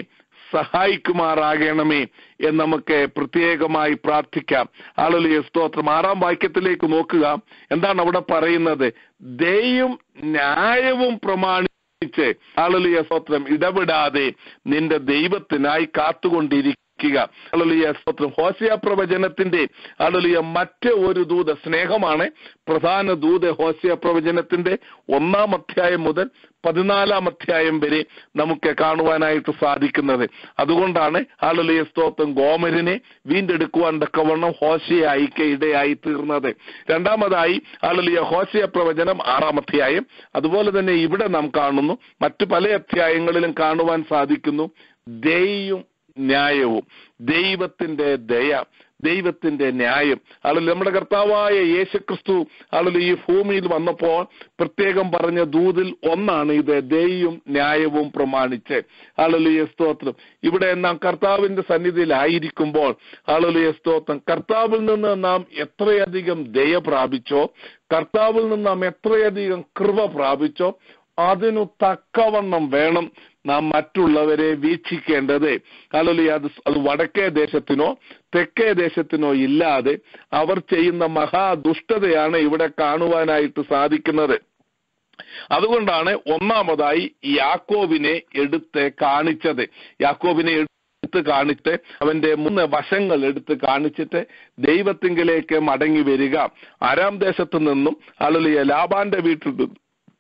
സഹായിക്കുമാറാകണമേ എന്ന് നമുക്ക് പ്രത്യേകമായി പ്രാർത്ഥിക്കാം. ഹല്ലേലൂയ സ്തോത്രം. ആറാം വാക്യത്തിലേക്ക് നോക്കുക. എന്താണ് അവിടെ പറയുന്നത്? ദയയും ന്യായവും പ്രമാണിച്ച് ഹല്ലേലൂയ സ്തോത്രം ഇടപെടാതെ നിന്റെ ദൈവത്തിനായി കാത്തുകൊണ്ടിരിക്കുക. ഹല്ലേലൂയ സ്തോത്രം. ഹോശേയ പ്രവചനത്തിന്റെ ഹല്ലേലൂയ മറ്റ് ഒരു ദൂത്, സ്നേഹമാണ് പ്രധാന ദൂത്. ഹോശേയ പ്രവചനത്തിന്റെ ഒന്നാം അധ്യായം മുതൽ പതിനാലാം അധ്യായം വരെ നമുക്ക് കാണുവാനായിട്ട് സാധിക്കുന്നത്. അതുകൊണ്ടാണ് ഹല്ലേലൂയ സ്തോത്രം ഗോമരിനെ വീണ്ടെടുക്കുവാൻ തക്കവണ്ണം ഹോശേയ അയക്ക ഇടയായി തീർന്നത്. രണ്ടാമതായി ഹല്ലേലൂയ ഹോശേയ പ്രവചനം ആറാം അധ്യായം. അതുപോലെ തന്നെ ഇവിടെ നാം കാണുന്നു, മറ്റു പല അധ്യായങ്ങളിലും കാണുവാൻ സാധിക്കുന്നു, ദയയും ന്യായവും, ദൈവത്തിന്റെ ദയ, ദൈവത്തിന്റെ ന്യായം. ഹല്ലേലൂയ നമ്മുടെ കർത്താവായ യേശുക്രിസ്തു ഹല്ലേലൂയ ഈ ഭൂമിയിൽ വന്നപ്പോൾ പ്രത്യേകം പറഞ്ഞ ദൂതിൽ ഒന്നാണ് ഇത്, ദയയും ന്യായവും പ്രമാണിച്ച്. ഹല്ലേലൂയ സ്തോത്രം. ഇവിടെ നാം കർത്താവിന്റെ സന്നിധിയിലായിരിക്കുമ്പോൾ ഹല്ലേലൂയ സ്തോത്രം കർത്താവിൽ നിന്ന് നാം എത്രയധികം ദയ പ്രാപിച്ചോ, കർത്താവിൽ നിന്ന് നാം എത്രയധികം കൃപ പ്രാപിച്ചോ, അതിനു തക്കവണ്ണം വേണം നാം മറ്റുള്ളവരെ വീക്ഷിക്കേണ്ടത്. ഹല്ലേലൂയ. അത് അത് വടക്കേ ദേശത്തിനോ തെക്കേ ദേശത്തിനോ ഇല്ലാതെ അവർ ചെയ്യുന്ന മഹാദുഷ്ടതയാണ് ഇവിടെ കാണുവാനായിട്ട് സാധിക്കുന്നത്. അതുകൊണ്ടാണ് ഒന്നാമതായി യാക്കോബിനെ എടുത്ത് കാണിച്ചത്. യാക്കോബിനെ എടുത്ത് കാണിച്ച് അവന്റെ മൂന്ന് വശങ്ങൾ എടുത്ത് കാണിച്ചിട്ട് ദൈവത്തിങ്കിലേക്ക് മടങ്ങി വരിക. ആരാം ദേശത്തു നിന്നും ഹല്ലേലൂയ ലാബാന്റെ വീട്ടിൽ നിന്നും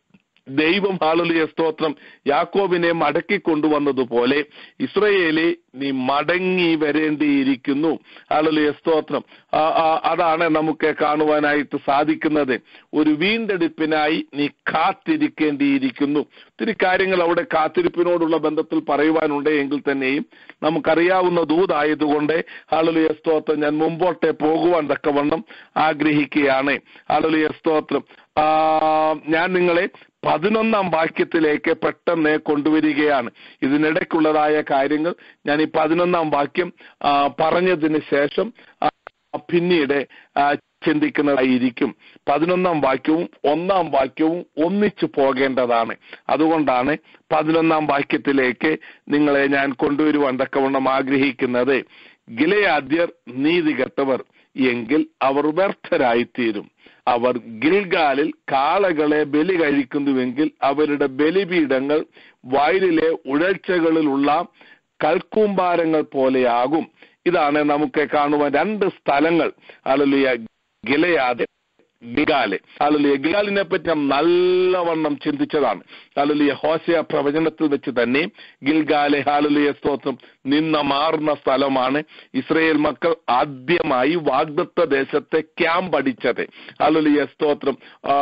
ദൈവം ഹല്ലേലൂയ സ്തോത്രം യാക്കോബിനെ മടക്കി കൊണ്ടുവന്നതുപോലെ ഇസ്രായേലേ നീ മടങ്ങി വരേണ്ടിയിരിക്കുന്നു. ഹല്ലേലൂയ സ്തോത്രം. അതാണ് നമുക്ക് കാണുവാനായിട്ട് സാധിക്കുന്നത്. ഒരു വീണ്ടെടുപ്പിനായി നീ കാത്തിരിക്കേണ്ടിയിരിക്കുന്നു. ഒത്തിരി കാര്യങ്ങൾ അവിടെ കാത്തിരിപ്പിനോടുള്ള ബന്ധത്തിൽ പറയുവാനുണ്ട് എങ്കിൽ തന്നെയും നമുക്കറിയാവുന്ന ദൂതായതുകൊണ്ട് ഹല്ലേലൂയ സ്തോത്രം ഞാൻ മുമ്പോട്ടേ പോകുവാൻ തക്കവണ്ണം ആഗ്രഹിക്കുകയാണ്. ഹല്ലേലൂയ സ്തോത്രം. ആ ഞാൻ നിങ്ങളെ പതിനൊന്നാം വാക്യത്തിലേക്ക് പെട്ടെന്ന് കൊണ്ടുവരികയാണ്. ഇതിനിടയ്ക്കുള്ളതായ കാര്യങ്ങൾ ഞാൻ ഈ പതിനൊന്നാം വാക്യം പറഞ്ഞതിന് ശേഷം പിന്നീട് ചിന്തിക്കുന്നതായിരിക്കും. പതിനൊന്നാം വാക്യവും ഒന്നാം വാക്യവും ഒന്നിച്ചു പോകേണ്ടതാണ്. അതുകൊണ്ടാണ് പതിനൊന്നാം വാക്യത്തിലേക്ക് നിങ്ങളെ ഞാൻ കൊണ്ടുവരുവാൻ തക്കവണ്ണം ആഗ്രഹിക്കുന്നത്. ഗിലെയാദ്യർ നീതി കെട്ടവർ എങ്കിൽ അവർ വ്യർത്ഥരായിത്തീരും. അവർ ഗിൽഗാലിൽ കാളകളെ ബലി കഴിക്കുന്നുവെങ്കിൽ അവരുടെ ബലിപീഠങ്ങൾ വയലിലെ ഉഴൽച്ചകളിലുള്ള കൽക്കൂമ്പാരങ്ങൾ പോലെയാകും. ഇതാണ് നമുക്ക് കാണുവാൻ രണ്ട് സ്ഥലങ്ങൾ. ഹല്ലേലൂയ. Gilead, Gilgal. ഹല്ലേലൂയ. ഗിൽഗാലിനെ പറ്റി നാം നല്ലവണ്ണം ചിന്തിച്ചതാണ്. ഹല്ലേലൂയ. ഹോശേയ പ്രവചനത്തിൽ വെച്ച് തന്നെ ഗിൽഗാല് ഹല്ലേലൂയ സ്തോത്രം നിന്ന മാറുന്ന സ്ഥലമാണ്. ഇസ്രായേൽ മക്കൾ ആദ്യമായി വാഗ്ദത്ത ദേശത്തെ ക്യാമ്പ് അടിച്ചത്. ഹല്ലേലൂയ സ്തോത്രം.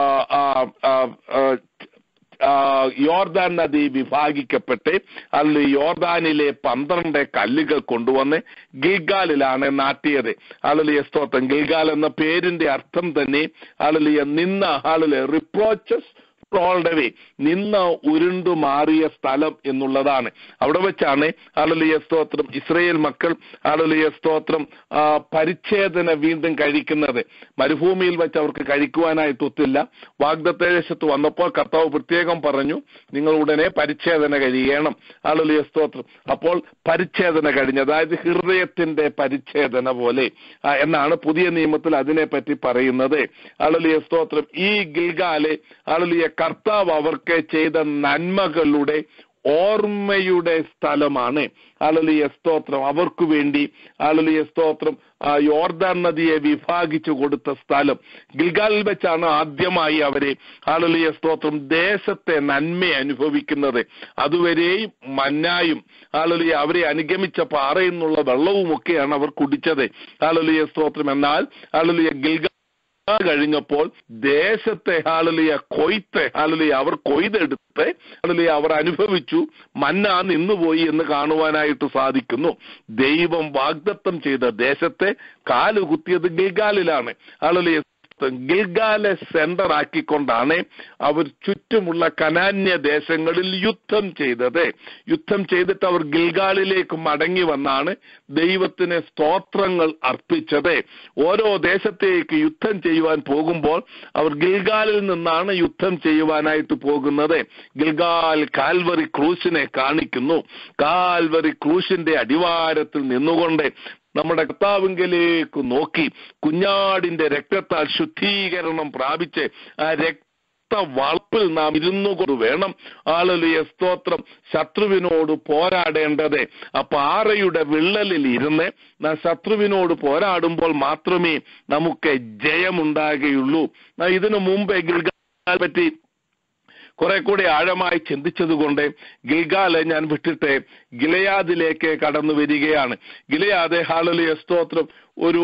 യോർദാൻ നദി വിഭാഗിക്കപ്പെട്ട് അല്ല യോർദാനിലെ പന്ത്രണ്ട് കല്ലുകൾ കൊണ്ടുവന്ന് ഗിൽഗാലിലാണ് നാട്ടിയത്. ഹല്ലേലൂയ സ്തോത്രം. ഗിൽഗാൽ എന്ന പേരിന്റെ അർത്ഥം തന്നെ ഹല്ലേലൂയ നിന്ന, ഹല്ലേലൂയ റിപ്രോച്ചസ് വേ, നിന്ന് ഉരുണ്ടു മാറിയ സ്ഥലം എന്നുള്ളതാണ്. അവിടെ വെച്ചാണ് ഹല്ലേലൂയ സ്തോത്രം ഇസ്രായേൽ മക്കൾ ഹല്ലേലൂയ സ്തോത്രം പരിച്ഛേദന വീണ്ടും കഴിക്കുന്നത്. മരുഭൂമിയിൽ വെച്ച് അവർക്ക് കഴിക്കുവാനായിട്ട് ഒത്തില്ല. വാഗ്ദത്ത ദേശത്ത് വന്നപ്പോൾ കർത്താവ് പ്രത്യേകം പറഞ്ഞു, നിങ്ങൾ ഉടനെ പരിച്ഛേദന കഴിയണം. ഹല്ലേലൂയ സ്തോത്രം. അപ്പോൾ പരിച്ഛേദന കഴിഞ്ഞ്, അതായത് ഹൃദയത്തിന്റെ പരിച്ഛേദന പോലെ എന്നാണ് പുതിയ നിയമത്തിൽ അതിനെപ്പറ്റി പറയുന്നത്. ഹല്ലേലൂയ സ്തോത്രം. ഈ ഗിൽഗാല് ഹല്ലേലൂയ കർത്താവ് അവർക്ക് ചെയ്ത നന്മകളുടെ ഓർമ്മയുടെ സ്ഥലമാണ്. ഹല്ലേലൂയ സ്തോത്രം. അവർക്ക് വേണ്ടി ഹല്ലേലൂയ സ്തോത്രം യോർദാൻ നദിയെ വിഭാഗിച്ചു കൊടുത്ത സ്ഥലം ഗിൽഗാലിൽ വെച്ചാണ് ആദ്യമായി അവരെ ഹല്ലേലൂയ സ്തോത്രം ദേശത്തെ നന്മ അനുഭവിക്കുന്നത്. അതുവരെയും മന്നായും ഹല്ലേലൂയ അവരെ അനുഗമിച്ച പാറയിൽ നിന്നുള്ള വെള്ളവും ഒക്കെയാണ് അവർ കുടിച്ചത്. ഹല്ലേലൂയ സ്തോത്രം. എന്നാൽ ഹല്ലേലൂയ ഗിൽഗാൽ കഴിഞ്ഞപ്പോൾ ദേശത്തെ ഹല്ലേലൂയ കൊയ്ത്ത് ഹല്ലേലൂയ അവർ കൊയ്തെടുത്ത് ഹല്ലേലൂയ അവർ അനുഭവിച്ചു. മന്ന നിന്നുപോയി എന്ന് കാണുവാനായിട്ട് സാധിക്കുന്നു. ദൈവം വാഗ്ദത്തം ചെയ്ത ദേശത്തെ കാലുകുത്തിയത് ഗിൽഗാലിലാണ്. ഹല്ലേലൂയ ഗിൽഗാലെ സെന്റർ ആക്കിക്കൊണ്ടാണ് അവർ ചുറ്റുമുള്ള കനാന്യ ദേശങ്ങളിൽ യുദ്ധം ചെയ്തത്. യുദ്ധം ചെയ്തിട്ട് അവർ ഗിൽഗാലിലേക്ക് മടങ്ങി വന്നാണ് ദൈവത്തിന് സ്തോത്രങ്ങൾ അർപ്പിച്ചത്. ഓരോ ദേശത്തേക്ക് യുദ്ധം ചെയ്യുവാൻ പോകുമ്പോൾ അവർ ഗിൽഗാലിൽ നിന്നാണ് യുദ്ധം ചെയ്യുവാനായിട്ട് പോകുന്നത്. ഗിൽഗാൽ കാൽവറി ക്രൂശിനെ കാണിക്കുന്നു. കാൽവറി ക്രൂശിന്റെ അടിവാരത്തിൽ നിന്നുകൊണ്ട് നമ്മുടെ കർത്താവിങ്കലേക്ക് നോക്കി കുഞ്ഞാടിന്റെ രക്തത്താൽ ശുദ്ധീകരണം പ്രാപിച്ച് ആ രക്തവളപ്പിൽ നാം ഇരുന്നു കൊണ്ട് വേണം ഹല്ലേലൂയ സ്തോത്രം ശത്രുവിനോട് പോരാടേണ്ടത്. ആ പാറയുടെ വിള്ളലിൽ ഇരുന്ന് നാം ശത്രുവിനോട് പോരാടുമ്പോൾ മാത്രമേ നമുക്ക് ജയമുണ്ടാകുകയുള്ളൂ. ഇതിനു മുമ്പേ ഗിൽഗാലിനെ പറ്റി കുറെ കൂടി ആഴമായി ചിന്തിച്ചതുകൊണ്ട് ഗിൽഗാലെ ഞാൻ വിട്ടിട്ട് ഗിലെയാദിലേക്ക് കടന്നു വരികയാണ്. ഗിലെയാദ് ഹല്ലേലൂയ സ്തോത്രം ഒരു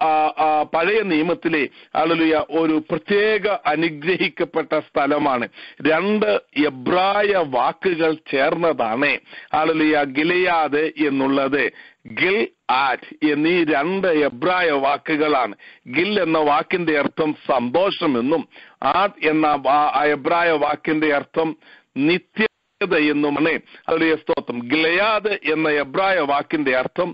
പഴയ നിയമത്തിലെ ഹല്ലേലൂയ ഒരു പ്രത്യേക അനുഗ്രഹിക്കപ്പെട്ട സ്ഥലമാണ്. രണ്ട് എബ്രായ വാക്കുകൾ ചേർന്നതാണ് ഹല്ലേലൂയ ഗിലെയാദ് എന്നുള്ളത്. ഗിൽ ആറ്റ് എന്നീ രണ്ട് എബ്രായ വാക്കുകളാണ്. ഗിൽ എന്ന വാക്കിന്റെ അർത്ഥം സന്തോഷമെന്നും ആറ്റ് എന്ന എബ്രായ വാക്കിന്റെ അർത്ഥം നിത്യത എന്നുമാണ്. ഹല്ലേലൂയ സ്തോത്രം. ഗിലെയാദ് എന്ന എബ്രായ വാക്കിന്റെ അർത്ഥം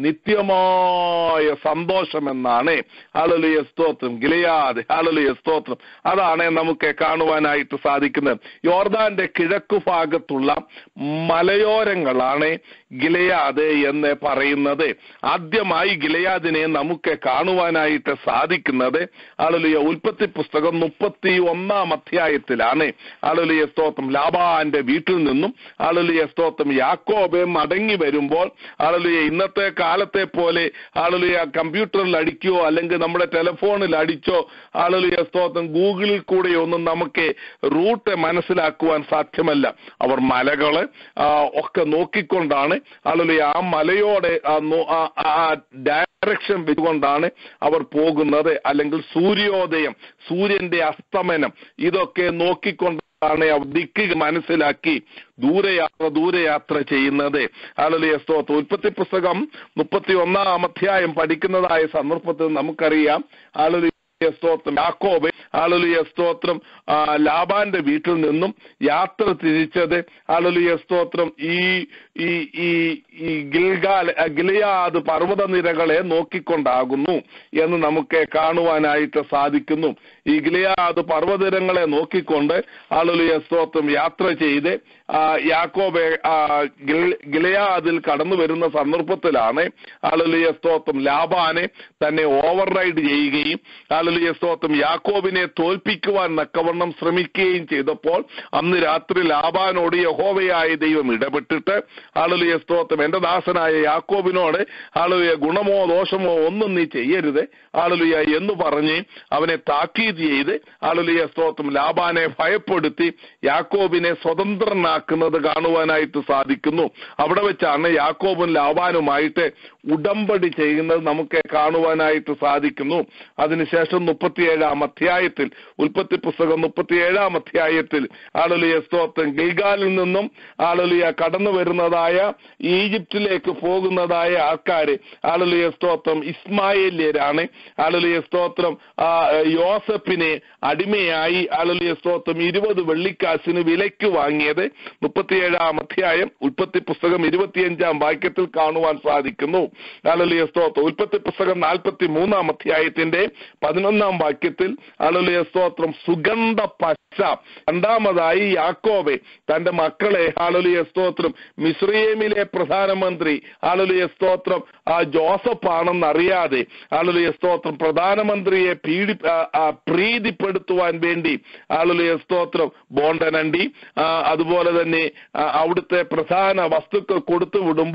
നിത്യമായ സന്തോഷം എന്നാണ്. ഹല്ലേലൂയ സ്തോത്രം. ഗിലെയാദ് ഹല്ലേലൂയ സ്തോത്രം. അതാണ് നമുക്ക് കാണുവാനായിട്ട് സാധിക്കുന്നത്. യോർദാന്റെ കിഴക്കു ഭാഗത്തുള്ള മലയോരങ്ങളാണ് ഗിലെയാദ് എന്ന് പറയുന്നത്. ആദ്യമായി ഗിലെയാദിനെ നമുക്ക് കാണുവാനായിട്ട് സാധിക്കുന്നത് ഹല്ലേലൂയ ഉൽപ്പത്തി പുസ്തകം മുപ്പത്തി ഒന്നാം അധ്യായത്തിലാണ്. ഹല്ലേലൂയ സ്തോത്രം. ലാബാന്റെ വീട്ടിൽ നിന്നും ഹല്ലേലൂയ സ്തോത്രം യാക്കോബ് മടങ്ങി വരുമ്പോൾ ഹല്ലേലൂയ ഇന്നത്തെ കാലത്തെ പോലെ ഹല്ലേലൂയ കമ്പ്യൂട്ടറിൽ അടിക്കോ അല്ലെങ്കിൽ നമ്മുടെ ടെലിഫോണിൽ അടിച്ചോ ഹല്ലേലൂയ സ്തോത്രം ഗൂഗിളിൽ കൂടെ ഒന്നും നമുക്ക് റൂട്ട് മനസ്സിലാക്കുവാൻ സാധ്യമല്ല. അവർ മലകള് ഒക്കെ നോക്കിക്കൊണ്ടാണ് ഹല്ലേലൂയ ആ മലയോടെ ആ ഡയറക്ഷൻ വെച്ചുകൊണ്ടാണ് അവർ പോകുന്നത്. അല്ലെങ്കിൽ സൂര്യോദയം, സൂര്യന്റെ അസ്തമനം ഇതൊക്കെ നോക്കിക്കൊണ്ട് ാണ് ദിക്ക് മനസ്സിലാക്കി ദൂരയാത്ര ദൂരയാത്ര ചെയ്യുന്നത്. ഹല്ലേലൂയ സ്തോത്രം. ഉൽപ്പത്തി പുസ്തകം മുപ്പത്തി ഒന്നാം അധ്യായം പഠിക്കുന്നതായ സന്ദർഭത്തിൽ നമുക്കറിയാം ഹല്ലേലൂയ സ്തോത്രം യാക്കോബ് ഹല്ലേലൂയ സ്തോത്രം ലാബാന്റെ വീട്ടിൽ നിന്നും യാത്ര തിരിച്ചത് ഹല്ലേലൂയ സ്തോത്രം ഈ ഈ ഈ ഗിൽഗാൽ ഗിലെയാദ് പർവ്വതനിരകളെ നോക്കിക്കൊണ്ടാകുന്നു എന്ന് നമുക്ക് കാണുവാനായിട്ട് സാധിക്കുന്നു. ഈ ഗിലെയാദ് പർവ്വതനിരകളെ നോക്കിക്കൊണ്ട് ഹല്ലേലൂയ സ്തോത്രം യാത്ര ചെയ്ത് യാക്കോബ് ഗിലെയാദിൽ കടന്നു വരുന്ന സന്ദർഭത്തിലാണ് ഹല്ലേലൂയ സ്തോത്രം ലാബാനെ തന്നെ ഓവർ റൈഡ് ചെയ്യുകയും ഹല്ലേലൂയ സ്തോത്രം യാക്കോബിനെ തോൽപ്പിക്കുവാൻ നക്കവണ്ണം ശ്രമിക്കുകയും ചെയ്തപ്പോൾ അന്ന് രാത്രി ലാബാനോട് യഹോവയായ ദൈവം ഇടപെട്ടിട്ട് ഹല്ലേലൂയ സ്തോത്രം എന്റെ ദാസനായ യാക്കോബിനോട് ഹല്ലേലൂയ ഗുണമോ ദോഷമോ ഒന്നും നീ ചെയ്യരുത് ഹല്ലേലൂയ എന്ന് പറഞ്ഞ് അവനെ താക്കീത് ചെയ്ത് ഹല്ലേലൂയ സ്തോത്രം ലാബാനെ ഭയപ്പെടുത്തി യാക്കോബിനെ സ്വതന്ത്രനാക്കുന്നത് കാണുവാനായിട്ട് സാധിക്കുന്നു. അവിടെ വെച്ചാണ് യാക്കോബും ലാബാനുമായിട്ട് ഉടമ്പടി ചെയ്യുന്നത് നമുക്ക് കാണുവാനായിട്ട് സാധിക്കുന്നു. അതിനുശേഷം മുപ്പത്തിയേഴാം അധ്യായത്തിൽ ഉൽപ്പത്തി പുസ്തകം മുപ്പത്തിയേഴാം അധ്യായത്തിൽ ഹല്ലേലൂയ സ്തോത്രം ഗിൽഗാലിൽ നിന്നും ഹല്ലേലൂയ കടന്നു വരുന്നതായ ഈജിപ്തിലേക്ക് പോകുന്നതായ ആൾക്കാര് ഹല്ലേലൂയ സ്തോത്രം ഇസ്മായേല്യരാണ്. ഹല്ലേലൂയ സ്തോത്രം യോസഫിനെ അടിമയായി ഹല്ലേലൂയ സ്തോത്രം ഇരുപത് വെള്ളിക്കാശിന് വിലയ്ക്ക് വാങ്ങിയത് മുപ്പത്തിയേഴാം അധ്യായം ഉൽപ്പത്തി പുസ്തകം ഇരുപത്തിയഞ്ചാം വാക്യത്തിൽ കാണുവാൻ സാധിക്കുന്നു. ഹല്ലേലൂയ സ്തോത്രം. ഉൽപ്പത്തി പുസ്തകം നാൽപ്പത്തി മൂന്നാം അധ്യായത്തിന്റെ പതിനൊന്നാം വാക്യത്തിൽ ഹല്ലേലൂയ സ്തോത്രം സുഗന്ധ പശ രണ്ടാമതായി യാക്കോബ് തന്റെ മക്കളെ ഹല്ലേലൂയ സ്തോത്രം മിസ്രയീമിലെ പ്രധാനമന്ത്രി ഹല്ലേലൂയ സ്തോത്രം ആ ജോസഫ് ആണെന്ന് അറിയാതെ ഹല്ലേലൂയ സ്തോത്രം പ്രധാനമന്ത്രിയെ പീഡി പ്രീതിപ്പെടുത്തുവാൻ വേണ്ടി ഹല്ലേലൂയ സ്തോത്രം ബോണ്ടനണ്ടി അതുപോലെ തന്നെ അവിടുത്തെ പ്രധാന വസ്തുക്കൾ കൊടുത്തു വിടുമ്പോൾ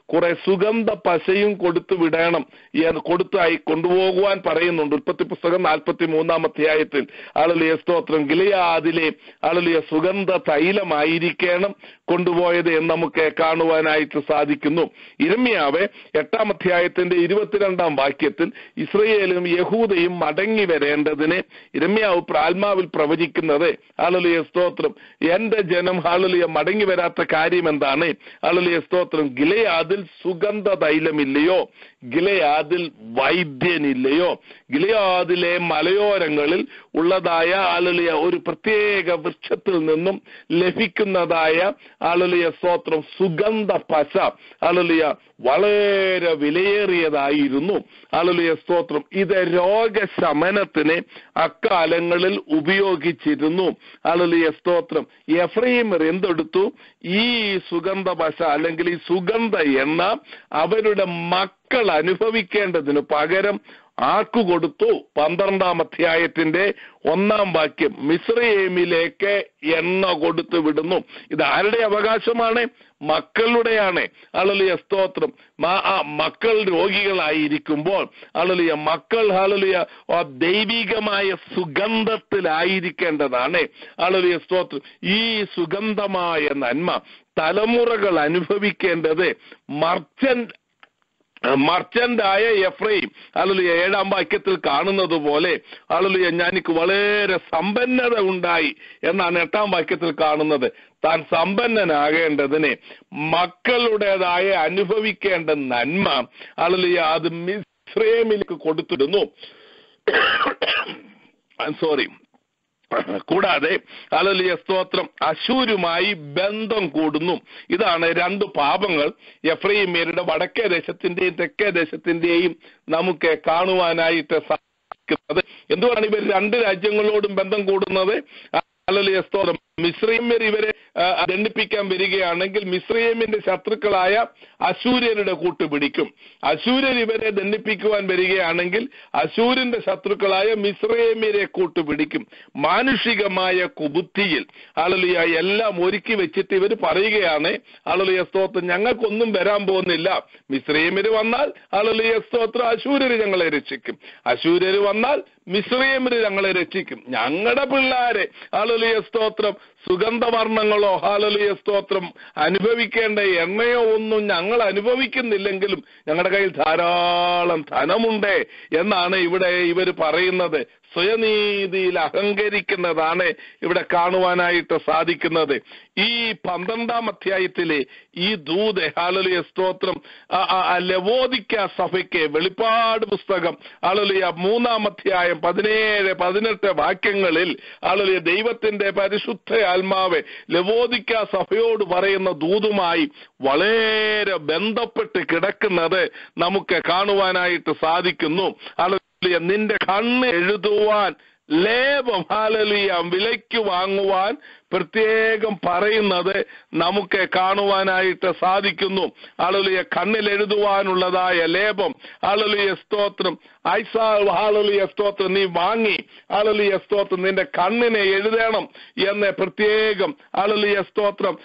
കുറെ സുഗന്ധ പശയും കൊടുത്തു വിടണം, കൊടുത്തായി കൊണ്ടുപോകുവാൻ പറയുന്നുണ്ട്. ഉൽപ്പത്തി പുസ്തകം നാൽപ്പത്തി മൂന്നാം അധ്യായത്തിൽ ഹല്ലേലൂയ സ്തോത്രം. ഗിലെയാദിലെ ഹല്ലേലൂയ സുഗന്ധ തൈലമായിരിക്കണം കൊണ്ടുപോയത് എന്ന് നമുക്ക് കാണുവാനായിട്ട് സാധിക്കുന്നു. യിരെമ്യാവ് എട്ടാം അധ്യായത്തിന്റെ ഇരുപത്തിരണ്ടാം വാക്യത്തിൽ ഇസ്രയേലും യഹൂദയും മടങ്ങി വരേണ്ടതിന് യിരെമ്യാവ് ആത്മാവിൽ പ്രവചിക്കുന്നത് ഹല്ലേലൂയ സ്തോത്രം, എന്റെ ജനം ഹല്ലേലൂയ മടങ്ങി വരാത്ത കാര്യം എന്താണ്? ഹല്ലേലൂയ സ്തോത്രം. ഗിലെയാദിൽ സുഗന്ധ തൈലമില്ലയോ? ഗിലെയാദിൽ വൈദ്യനില്ലയോ? ഗിലെയാദിലെ മലയോരങ്ങളിൽ ഉള്ളതായ ഹല്ലേലൂയ ഒരു പ്രത്യേക വൃക്ഷത്തിൽ നിന്നും ലഭിക്കുന്നതായ ഹല്ലേലൂയ സ്തോത്രം സുഗന്ധ പശ ഹല്ലേലൂയ വളരെ വിലയേറിയതായിരുന്നു. ഹല്ലേലൂയ സ്തോത്രം. ഇത് രോഗശമനത്തിന് അക്കാലങ്ങളിൽ ഉപയോഗിച്ചിരുന്നു. ഹല്ലേലൂയ സ്തോത്രം. എഫ്രൈമർ എന്തെടുത്തു? ഈ സുഗന്ധ പശ അല്ലെങ്കിൽ ഈ സുഗന്ധ എണ്ണ അവരുടെ മക്കൾ അനുഭവിക്കേണ്ടതിന് പകരം ആർക്കു കൊടുത്തു? പന്ത്രണ്ടാം അധ്യായത്തിന്റെ ഒന്നാം വാക്യം, മിസ്രയീമിലേക്ക് എണ്ണ കൊടുത്തു വിടുന്നു. ഇത് ആരുടെ അവകാശമാണ്? മക്കളുടെയാണ്. ഹല്ലേലൂയ സ്തോത്രം. മക്കൾ രോഗികളായിരിക്കുമ്പോൾ ഹല്ലേലൂയ മക്കൾ ഹല്ലേലൂയ ദൈവികമായ സുഗന്ധത്തിലായിരിക്കേണ്ടതാണ്. ഹല്ലേലൂയ സ്തോത്രം. ഈ സുഗന്ധമായ നന്മ തലമുറകൾ അനുഭവിക്കേണ്ടത് മർച്ചന്റ് മർച്ചന്റായ എഫ്രൈം ഹല്ലേലൂയ ഏഴാം വാക്യത്തിൽ കാണുന്നത് പോലെ ഹല്ലേലൂയ ഞാനിക്ക് വളരെ സമ്പന്നത ഉണ്ടായി എന്നാണ് എട്ടാം വാക്യത്തിൽ കാണുന്നത്. താൻ സമ്പന്നനാകേണ്ടതിന് മക്കളുടേതായ അനുഭവിക്കേണ്ട നന്മ ഹല്ലേലൂയ അത് മിസ്രയീമിലേക്ക് കൊടുത്തിടുന്നു. സോറി കൂടാതെ ഹല്ലേലൂയ സ്തോത്രം അശൂരുമായി ബന്ധം കൂടുന്നു. ഇതാണ് രണ്ട് പാപങ്ങൾ എഫ്രൈമ്യരുടെ വടക്കേ ദേശത്തിന്റെയും തെക്കേ ദേശത്തിന്റെയും നമുക്ക് കാണുവാനായിട്ട് സാധിക്കുന്നത്. എന്തുകൊണ്ടാണ് ഇവർ രണ്ട് രാജ്യങ്ങളോടും ബന്ധം കൂടുന്നത്? ഹല്ലേലൂയ സ്തോത്രം. മിസ്രയീമ്യർ ഇവരെ ദണ്ഡിപ്പിക്കാൻ വരികയാണെങ്കിൽ മിസ്രയീമിന്റെ ശത്രുക്കളായ അശൂര്യരുടെ കൂട്ടുപിടിക്കും. അശൂര്യർ ഇവരെ ദണ്ഡിപ്പിക്കുവാൻ വരികയാണെങ്കിൽ അശൂരിന്റെ ശത്രുക്കളായ മിസ്രയീമ്യരെ കൂട്ടുപിടിക്കും. മാനുഷികമായ കുബുദ്ധിയിൽ ഹല്ലേലൂയ എല്ലാം ഒരുക്കി വെച്ചിട്ട് ഇവർ പറയുകയാണ് ഹല്ലേലൂയ സ്തോത്രം, ഞങ്ങൾക്കൊന്നും വരാൻ പോകുന്നില്ല. മിസ്രയീമ്യർ വന്നാൽ ഹല്ലേലൂയ സ്തോത്രം അശൂര്യർ ഞങ്ങളെ രക്ഷിക്കും, അശൂര്യർ വന്നാൽ മിസ്രയീമ്യർ ഞങ്ങളെ രക്ഷിക്കും. ഞങ്ങളുടെ പിള്ളേരെ ഹല്ലേലൂയ സ്തോത്രം സുഗന്ധവർണ്ണങ്ങളോ ഹല്ലേലൂയ സ്തോത്രം അനുഭവിക്കേണ്ട എണ്ണയോ ഒന്നും ഞങ്ങൾ അനുഭവിക്കുന്നില്ലെങ്കിലും ഞങ്ങളുടെ കയ്യിൽ ധാരാളം ധനമുണ്ട് എന്നാണ് ഇവിടെ ഇവർ പറയുന്നത്. സ്വയനീതിയിൽ അഹങ്കരിക്കുന്നതാണ് ഇവിടെ കാണുവാനായിട്ട് സാധിക്കുന്നത്. ഈ പന്ത്രണ്ടാം അധ്യായത്തിലെ ഈ ദൂത് ഹല്ലേലൂയ സ്തോത്രം ലവോദിക്ക സഭയ്ക്ക് വെളിപ്പാട് പുസ്തകം ഹല്ലേലൂയ മൂന്നാം അധ്യായം പതിനേഴ് പതിനെട്ട് വാക്യങ്ങളിൽ ഹല്ലേലൂയ ദൈവത്തിന്റെ പരിശുദ്ധ ആത്മാവ് ലവോദിക്ക സഭയോട് പറയുന്ന ദൂതുമായി വളരെ ബന്ധപ്പെട്ട് കിടക്കുന്നത് നമുക്ക് കാണുവാനായിട്ട് സാധിക്കുന്നു. ഹല്ലേലൂയ നിന്റെ കണ്ണ് എഴുതുവാൻ ലേപം ഹല്ലേലൂയ വിലയ്ക്ക് വാങ്ങുവാൻ പ്രത്യേകം പറയുന്നത് നമുക്ക് കാണുവാനായിട്ട് സാധിക്കുന്നു. ഹല്ലേലൂയ കണ്ണിൽ എഴുതുവാനുള്ളതായ ലേപം ഹല്ലേലൂയ സ്തോത്രം ഐസാ ഹല്ലേലൂയ സ്തോത്രം നീ വാങ്ങി ഹല്ലേലൂയ സ്തോത്രം നിന്റെ കണ്ണിനെ എഴുതണം എന്ന് പ്രത്യേകം ഹല്ലേലൂയ സ്തോത്രം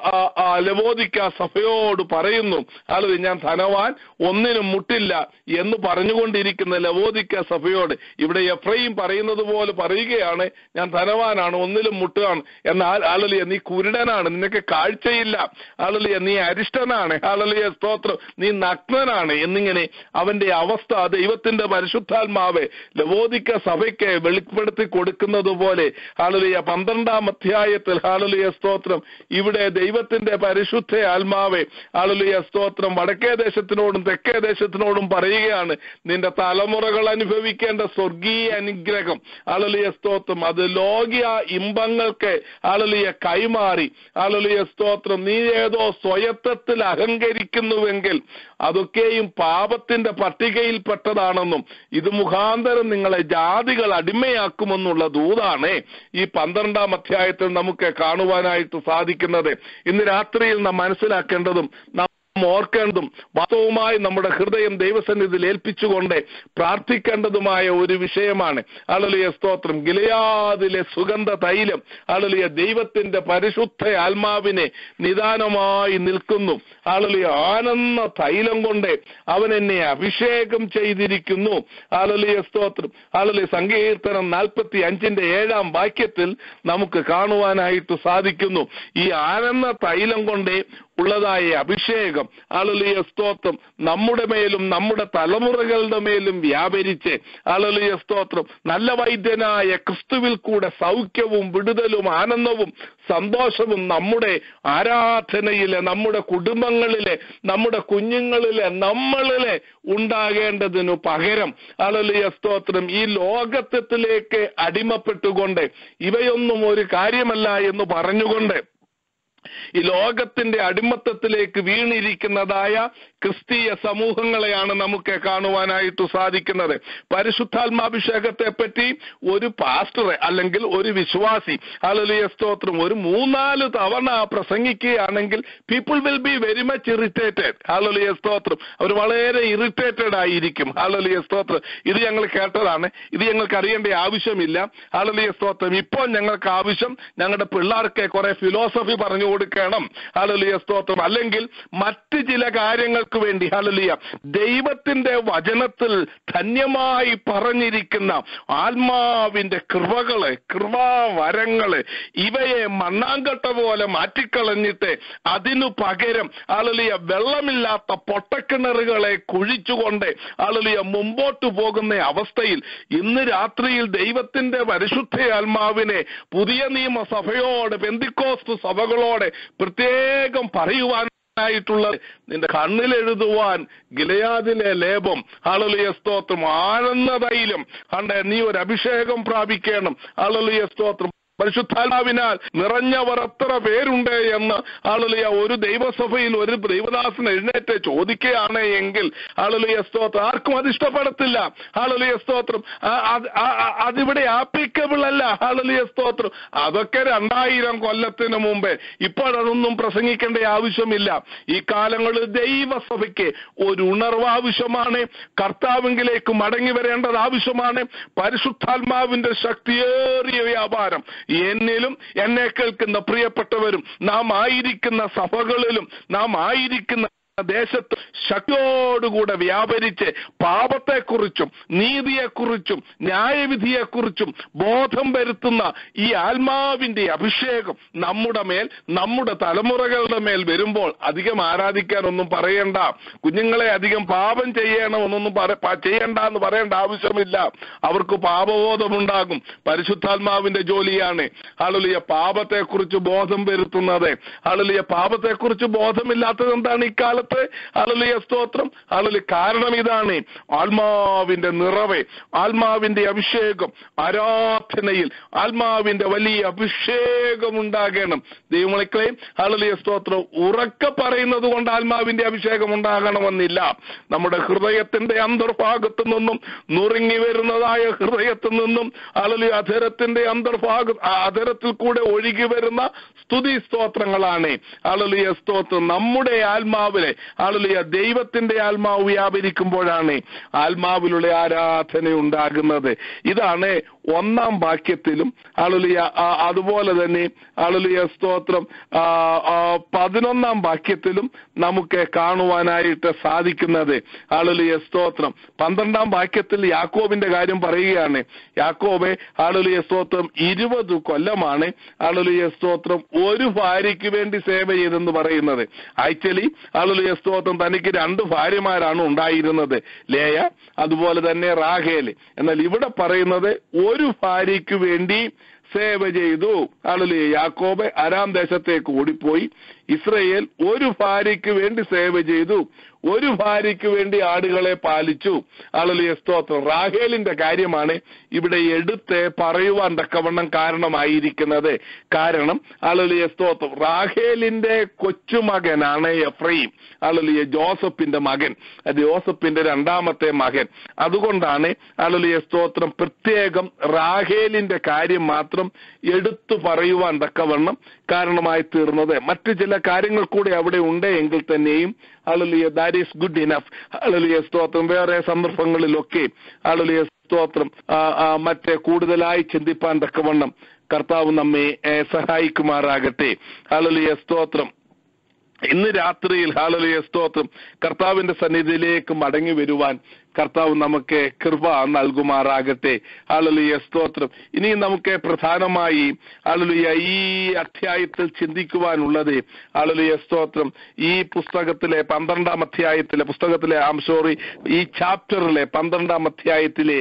ലവോദിക്ക സഭയോട് പറയുന്നു. ഹല്ലേലൂയ ഞാൻ ധനവാൻ ഒന്നിനും മുട്ടില്ല എന്ന് പറഞ്ഞുകൊണ്ടിരിക്കുന്ന ലവോദിക്ക സഭയോട് ഇവിടെ എഫ്രൈം പറയുന്നത് പോലെ പറയുകയാണ്, ഞാൻ ധനവാനാണ്, ഒന്നിലും മുട്ടുകയാണ്. എന്നാൽ ഹല്ലേലൂയ നീ കുരുടനാണ്, നിനക്ക് കാഴ്ചയില്ല, ഹല്ലേലൂയ നീ അരിഷ്ടനാണ്, ഹല്ലേലൂയ സ്തോത്രം നീ നഗ്നനാണ് എന്നിങ്ങനെ അവന്റെ അവസ്ഥ ദൈവത്തിന്റെ പരിശുദ്ധാത്മാവ് ലവോദിക്ക സഭയ്ക്ക് വെളിപ്പെടുത്തി കൊടുക്കുന്നത് പോലെ ഹല്ലേലൂയ പന്ത്രണ്ടാം അധ്യായത്തിൽ ഹല്ലേലൂയ സ്തോത്രം ഇവിടെ ദൈവത്തിന്റെ പരിശുദ്ധ ആത്മാവ് ഹല്ലേലൂയ സ്തോത്രം വടക്കേ ദേശത്തിനോടും തെക്കേ ദേശത്തിനോടും പറയുകയാണ്, നിന്റെ തലമുറകൾ അനുഭവിക്കേണ്ട സ്വർഗീയ അനുഗ്രഹം ഹല്ലേലൂയ സ്തോത്രം അത് ലോകിയ ഇമ്പങ്ങൾക്ക് ഹല്ലേലൂയ കൈമാറി ഹല്ലേലൂയ സ്തോത്രം നീ ഏതോ സ്വയത്വത്തിൽ അഹങ്കരിക്കുന്നുവെങ്കിൽ അതൊക്കെയും പാപത്തിന്റെ പട്ടികയിൽപ്പെട്ടതാണെന്നും ഇത് മുഖാന്തരം നിങ്ങളെ ജാതികൾ അടിമയാക്കുമെന്നുള്ള ദൂതാണ് ഈ പന്ത്രണ്ടാം അധ്യായത്തിൽ നമുക്ക് കാണുവാനായിട്ട് സാധിക്കുന്നത്. ഇന്ന് രാത്രിയിൽ നാം മനസ്സിലാക്കേണ്ടതും ഓർക്കേണ്ടതും വാസ്തവമായി നമ്മുടെ ഹൃദയം ദൈവസന്നിധിയിൽ ഏൽപ്പിച്ചുകൊണ്ട് പ്രാർത്ഥിക്കേണ്ടതുമായ ഒരു വിഷയമാണ്. ഹല്ലേലൂയ, സ്തോത്രം. ഗിലെയാദിലെ സുഗന്ധ തൈലം, ഹല്ലേലൂയ, ദൈവത്തിന്റെ പരിശുദ്ധ ആത്മാവിനെ നിദാനമായി നിൽക്കുന്നു. ഹല്ലേലൂയ, ആനന്ദ തൈലം കൊണ്ട് അവൻ എന്നെ അഭിഷേകം ചെയ്തിരിക്കുന്നു. ഹല്ലേലൂയ, സ്തോത്രം. ഹല്ലേലൂയ, സങ്കീർത്തനം നാൽപ്പത്തി അഞ്ചിന്റെ ഏഴാം വാക്യത്തിൽ നമുക്ക് കാണുവാനായിട്ട് സാധിക്കുന്നു. ഈ ആനന്ദ തൈലം കൊണ്ട് ഉള്ളതായ അഭിഷേകം, ഹല്ലേലൂയ, സ്തോത്രം, നമ്മുടെ മേലും നമ്മുടെ തലമുറകളുടെ മേലും വ്യാപരിച്ച്, ഹല്ലേലൂയ, സ്തോത്രം, നല്ല വൈദ്യനായ ക്രിസ്തുവിൽ കൂടെ സൗഖ്യവും വിടുതലും ആനന്ദവും സന്തോഷവും നമ്മുടെ ആരാധനയിലെ, നമ്മുടെ കുടുംബങ്ങളിലെ, നമ്മുടെ കുഞ്ഞുങ്ങളിലെ, നമ്മളിലെ ഉണ്ടാകേണ്ടതിനു പകരം, ഹല്ലേലൂയ, സ്തോത്രം, ഈ ലോകത്വത്തിലേക്ക് അടിമപ്പെട്ടുകൊണ്ട് ഇവയൊന്നും ഒരു കാര്യമല്ല എന്ന് പറഞ്ഞുകൊണ്ട് ഈ ലോകത്തിന്റെ അടിമത്തത്തിലേക്ക് വീണിരിക്കുന്നതായ ക്രിസ്തീയ സമൂഹങ്ങളെയാണ് നമുക്ക് കാണുവാനായിട്ട് സാധിക്കുന്നത്. പരിശുദ്ധാത്മാഭിഷേകത്തെ പറ്റി ഒരു പാസ്റ്റർ അല്ലെങ്കിൽ ഒരു വിശ്വാസി, ഹല്ലേലൂയ, സ്തോത്രം, ഒരു മൂന്നാല് തവണ പ്രസംഗിക്കുകയാണെങ്കിൽ people will be very much irritated. ഹല്ലേലൂയ, സ്തോത്രം. അവർ വളരെ ഇറിറ്റേറ്റഡ് ആയിരിക്കും. ഹല്ലേലൂയ, സ്തോത്രം. ഇത് ഞങ്ങൾ കേട്ടതാണ്, ഇത് ഞങ്ങൾക്ക് അറിയേണ്ട ആവശ്യമില്ല. ഹല്ലേലൂയ, സ്തോത്രം. ഇപ്പോൾ ഞങ്ങൾക്ക് ആവശ്യം ഞങ്ങളുടെ പിള്ളേർക്ക് കുറെ ഫിലോസഫി പറഞ്ഞു കൊടുക്കണം. ഹല്ലേലൂയ, സ്തോത്രം. അല്ലെങ്കിൽ മറ്റ് ചില കാര്യങ്ങൾക്ക് വേണ്ടി, ഹല്ലേലൂയ, ദൈവത്തിന്റെ വചനത്തിൽ ധന്യമായി പറഞ്ഞിരിക്കുന്ന ആത്മാവിന്റെ കൃപകള്, കൃപാവരങ്ങള്, ഇവയെ മണ്ണാങ്കട്ട പോലെ മാറ്റിക്കളഞ്ഞിട്ട് അതിനു പകരം, ഹല്ലേലൂയ, വെള്ളമില്ലാത്ത പൊട്ടക്കിണറുകളെ കുഴിച്ചുകൊണ്ട്, ഹല്ലേലൂയ, മുമ്പോട്ട് പോകുന്ന അവസ്ഥയിൽ ഇന്ന് രാത്രിയിൽ ദൈവത്തിന്റെ പരിശുദ്ധ ആത്മാവിനെ പുതിയ നിയമസഭയോട്, പെന്തിക്കോസ്ത് സഭകളോട് പ്രത്യേകം പറയുവാൻ ായിട്ടുള്ളത്, നിന്റെ കണ്ണിലെഴുതുവാൻ ഗിലെയാദിലെ ലേപം, ഹല്ലേലൂയ, സ്തോത്രം, ആനന്ദ തൈലം കണ്ട നീ ഒരു അഭിഷേകം പ്രാപിക്കണം. ഹല്ലേലൂയ, സ്തോത്രം. പരിശുദ്ധാത്മാവിനാൽ നിറഞ്ഞവർ എത്ര പേരുണ്ട് എന്ന്, ഹല്ലേലൂയ, ഒരു ദൈവസഭയിൽ ഒരു ദൈവദാസൻ എഴുന്നേറ്റ് ചോദിക്കുകയാണ് എങ്കിൽ, ഹല്ലേലൂയ, സ്തോത്രം, ആർക്കും അത് ഇഷ്ടപ്പെടത്തില്ല. ഹല്ലേലൂയ, സ്തോത്രം. അതിവിടെ ആപ്ലിക്കബിൾ അല്ല. ഹല്ലേലൂയ, സ്തോത്രം. അതൊക്കെ രണ്ടായിരം കൊല്ലത്തിന് മുമ്പേ. ഇപ്പോഴതൊന്നും പ്രസംഗിക്കേണ്ട ആവശ്യമില്ല. ഈ കാലങ്ങളിൽ ദൈവസഭയ്ക്ക് ഒരു ഉണർവ് ആവശ്യമാണ്. കർത്താവിലേക്ക് മടങ്ങി വരേണ്ടത് ആവശ്യമാണ്. പരിശുദ്ധാത്മാവിന്റെ ശക്തിയേറിയ വ്യാപാരം എന്നിലും എന്നെ കേൾക്കുന്ന പ്രിയപ്പെട്ടവരും നാം ആയിരിക്കുന്ന സഭകളിലും നാം ആയിരിക്കുന്ന ദേശത്ത് ശക്തിയോടുകൂടെ വ്യാപരിച്ച് പാപത്തെക്കുറിച്ചും നീതിയെക്കുറിച്ചും ന്യായവിധിയെക്കുറിച്ചും ബോധം വരുത്തുന്ന ഈ ആത്മാവിന്റെ അഭിഷേകം നമ്മുടെ മേൽ, നമ്മുടെ തലമുറകളുടെ മേൽ വരുമ്പോൾ അധികം ആരാധിക്കാനൊന്നും പറയണ്ട. കുഞ്ഞുങ്ങളെ അധികം പാപം ചെയ്യണമെന്നൊന്നും ചെയ്യണ്ട എന്ന് പറയേണ്ട ആവശ്യമില്ല. അവർക്ക് പാപബോധമുണ്ടാകും. പരിശുദ്ധാത്മാവിന്റെ ജോലിയാണ്, ഹല്ലേലൂയ, പാപത്തെക്കുറിച്ച് ബോധം വരുത്തുന്നത്. ഹല്ലേലൂയ, പാപത്തെക്കുറിച്ച് ബോധമില്ലാത്തത് എന്താണ് ഈ കാലത്ത്? ഹല്ലേലൂയ, സ്തോത്രം. ഹല്ലേലൂയ. കാരണം ഇതാണ്, ആത്മാവിന്റെ നിറവ്, ആത്മാവിന്റെ അഭിഷേകം, ആരാധനയിൽ ആത്മാവിന്റെ വലിയ അഭിഷേകം ഉണ്ടാകണം. ദൈവമക്കളെ, ഹല്ലേലൂയ, സ്തോത്രം, ഉറക്കെ പറയുന്നത് കൊണ്ട് ആത്മാവിന്റെ അഭിഷേകം ഉണ്ടാകണമെന്നില്ല. നമ്മുടെ ഹൃദയത്തിന്റെ അന്തർഭാഗത്തു നിന്നും, നുറുങ്ങി വരുന്നതായ ഹൃദയത്തിൽ നിന്നും, ഹല്ലേലൂയ, അധരത്തിന്റെ അന്തർഭാഗം, അധരത്തിൽ കൂടെ ഒഴുകി വരുന്ന സ്തുതി സ്തോത്രങ്ങളാണ്, ഹല്ലേലൂയ, സ്തോത്രം, നമ്മുടെ ആത്മാവിലെ, ഹല്ലേലൂയ, ദൈവത്തിന്റെ ആത്മാവ് വ്യാപരിക്കുമ്പോഴാണ് ആത്മാവിലുള്ള ആരാധന ഉണ്ടാകുന്നത്. ഇതാണ് ഒന്നാം വാക്യത്തിലും, ഹല്ലേലൂയ, അതുപോലെ തന്നെ, ഹല്ലേലൂയ, സ്തോത്രം, പതിനൊന്നാം വാക്യത്തിലും നമുക്ക് കാണുവാനായിട്ട് സാധിക്കുന്നത്. ഹല്ലേലൂയ, സ്തോത്രം. പന്ത്രണ്ടാം വാക്യത്തിൽ യാക്കോബിന്റെ കാര്യം പറയുകയാണ്. യാക്കോബെ, ഹല്ലേലൂയ, സ്തോത്രം, ഇരുപത് കൊല്ലമാണ്, ഹല്ലേലൂയ, സ്തോത്രം, ഒരു ഭാര്യയ്ക്ക് വേണ്ടി സേവ ചെയ്തെന്ന് പറയുന്നത്. ആക്ച്വലി, ഹല്ലേലൂയ, സ്തോത്രം, തനിക്ക് രണ്ട് ഭാര്യമാരാണ് ഉണ്ടായിരുന്നത്, ലേയ അതുപോലെ തന്നെ റാഹേൽ. എന്നാൽ ഇവിടെ പറയുന്നത് ഒരു ഭാര്യയ്ക്ക് വേണ്ടി സേവ ചെയ്തു. ഹല്ലേലൂയ. യാക്കോബ് അരാം ദേശത്തേക്ക് ഓടിപ്പോയി. ഇസ്രയേൽ ഒരു ഭാര്യയ്ക്ക് വേണ്ടി സേവ ചെയ്തു, ഒരു ഭാര്യയ്ക്ക് വേണ്ടി ആടുകളെ പാലിച്ചു. ഹല്ലേലൂയ, സ്തോത്രം. റാഹേലിന്റെ കാര്യമാണ് ഇവിടെ എടുത്ത് പറയുവാൻ തക്കവണ്ണം കാരണമായിരിക്കുന്നത്. കാരണം, ഹല്ലേലൂയ, സ്തോത്രം, റാഹേലിന്റെ കൊച്ചുമകനാണ് എഫ്രയീം. ഹല്ലേലൂയ, ജോസഫിന്റെ മകൻ, ജോസഫിന്റെ രണ്ടാമത്തെ മകൻ. അതുകൊണ്ടാണ്, ഹല്ലേലൂയ, സ്തോത്രം, പ്രത്യേകം റാഹേലിന്റെ കാര്യം മാത്രം എടുത്തു പറയുവാൻ തക്കവണ്ണം കാരണമായി തീർന്നത്. മറ്റു ചില കാര്യങ്ങൾ കൂടി അവിടെ ഉണ്ട് എങ്കിൽ തന്നെയും ഹല്ലേലൂയ ദാറ്റ് ഈസ് ഗുഡ് ഇനഫ്. ഹല്ലേലൂയ സ്തോത്രം. വേറെ സന്ദർഭങ്ങളിലൊക്കെ ഹല്ലേലൂയ സ്തോത്രം മറ്റേ കൂടുതലായി ചിന്തിപ്പാൻ തക്കവണ്ണം കർത്താവ് നമ്മെ സഹായിക്കുമാറാകട്ടെ. ഹല്ലേലൂയ സ്തോത്രം. ഇന്ന് രാത്രിയിൽ ഹല്ലേലൂയ സ്തോത്രം കർത്താവിന്റെ സന്നിധിയിലേക്ക് മടങ്ങി വരുവാൻ കർത്താവ് നമുക്ക് കൃപ നൽകുമാറാകട്ടെ. ഹല്ലേലൂയ സ്തോത്രം. ഇനി നമുക്ക് പ്രധാനമായി ഹല്ലേലൂയ ഈ അധ്യായത്തിൽ ചിന്തിക്കുവാനുള്ളത് ഹല്ലേലൂയ സ്തോത്രം ഈ പുസ്തകത്തിലെ പന്ത്രണ്ടാം അധ്യായത്തിലെ പുസ്തകത്തിലെ ഐ ആം സോറി ഈ ചാപ്റ്ററിലെ പന്ത്രണ്ടാം അധ്യായത്തിലെ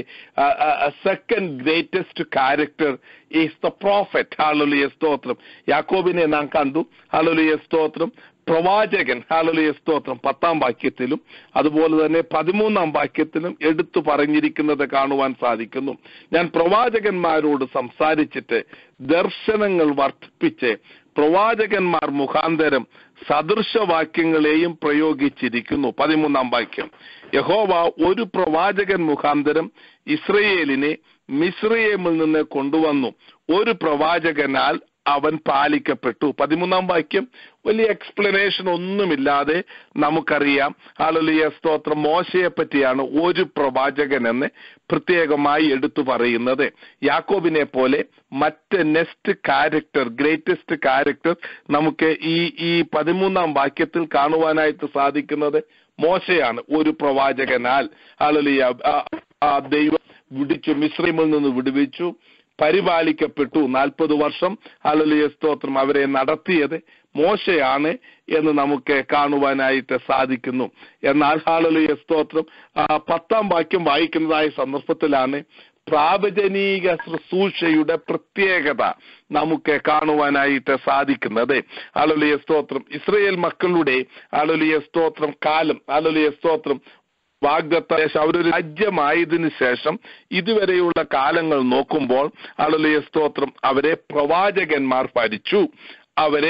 second greatest character is the prophet. ഹല്ലേലൂയ സ്തോത്രം. യാക്കോബിനെ നാം കണ്ടു. ഹല്ലേലൂയ സ്തോത്രം. പ്രവാചകൻ ഹല്ലേലൂയ സ്തോത്രം പത്താം വാക്യത്തിലും അതുപോലെ തന്നെ പതിമൂന്നാം വാക്യത്തിലും എടുത്തു പറഞ്ഞിരിക്കുന്നത് കാണുവാൻ സാധിക്കുന്നു. ഞാൻ പ്രവാചകന്മാരോട് സംസാരിച്ചിട്ട് ദർശനങ്ങൾ വർദ്ധിപ്പിച്ച് പ്രവാചകന്മാർ മുഖാന്തരം സദൃശവാക്യങ്ങളെയും പ്രയോഗിച്ചിരിക്കുന്നു. പതിമൂന്നാം വാക്യം. യഹോവ ഒരു പ്രവാചകൻ മുഖാന്തരം ഇസ്രയേലിനെ മിസ്രയീമിൽ നിന്ന് കൊണ്ടുവന്നു. ഒരു പ്രവാചകനാൽ അവൻ പാലിക്കപ്പെട്ടു. പതിമൂന്നാം വാക്യം വലിയ എക്സ്പ്ലനേഷൻ ഒന്നുമില്ലാതെ നമുക്കറിയാം. ഹല്ലേലൂയ സ്തോത്രം. മോശയെ പറ്റിയാണ് ഒരു പ്രവാചകൻ എന്ന് പ്രത്യേകമായി എടുത്തു പറയുന്നത്. യാക്കോബിനെ പോലെ മറ്റ് നെക്സ്റ്റ് ക്യാരക്ടർ ഗ്രേറ്റസ്റ്റ് ക്യാരക്ടർ നമുക്ക് ഈ ഈ പതിമൂന്നാം വാക്യത്തിൽ കാണുവാനായിട്ട് സാധിക്കുന്നത് മോശയാണ്. ഒരു പ്രവാചകനാൽ ഹല്ലേലൂയ ദൈവം വിടിച്ചു, മിസ്രയീമിൽ നിന്ന് വിടുവിച്ചു, പരിപാലിക്കപ്പെട്ടു. നാൽപ്പത് വർഷം ഹല്ലേലൂയ സ്തോത്രം അവരെ നടത്തിയത് മോശയാണ് എന്ന് നമുക്ക് കാണുവാനായിട്ട് സാധിക്കുന്നു. എന്നാൽ ഹല്ലേലൂയ സ്തോത്രം പത്താം വാക്യം വായിക്കുന്നതായ സന്ദർഭത്തിലാണ് പ്രാവചനീക ശുശ്രൂഷയുടെ പ്രത്യേകത നമുക്ക് കാണുവാനായിട്ട് സാധിക്കുന്നത്. ഹല്ലേലൂയ സ്തോത്രം. ഇസ്രായേൽ മക്കളുടെ ഹല്ലേലൂയ സ്തോത്രം കാലം ഹല്ലേലൂയ സ്തോത്രം വാഗ്ദത്ത അവരൊരു രാജ്യമായതിനു ശേഷം ഇതുവരെയുള്ള കാലങ്ങൾ നോക്കുമ്പോൾ ഹല്ലേലൂയ സ്തോത്രം അവരെ പ്രവാചകന്മാർ ഭരിച്ചു, അവരെ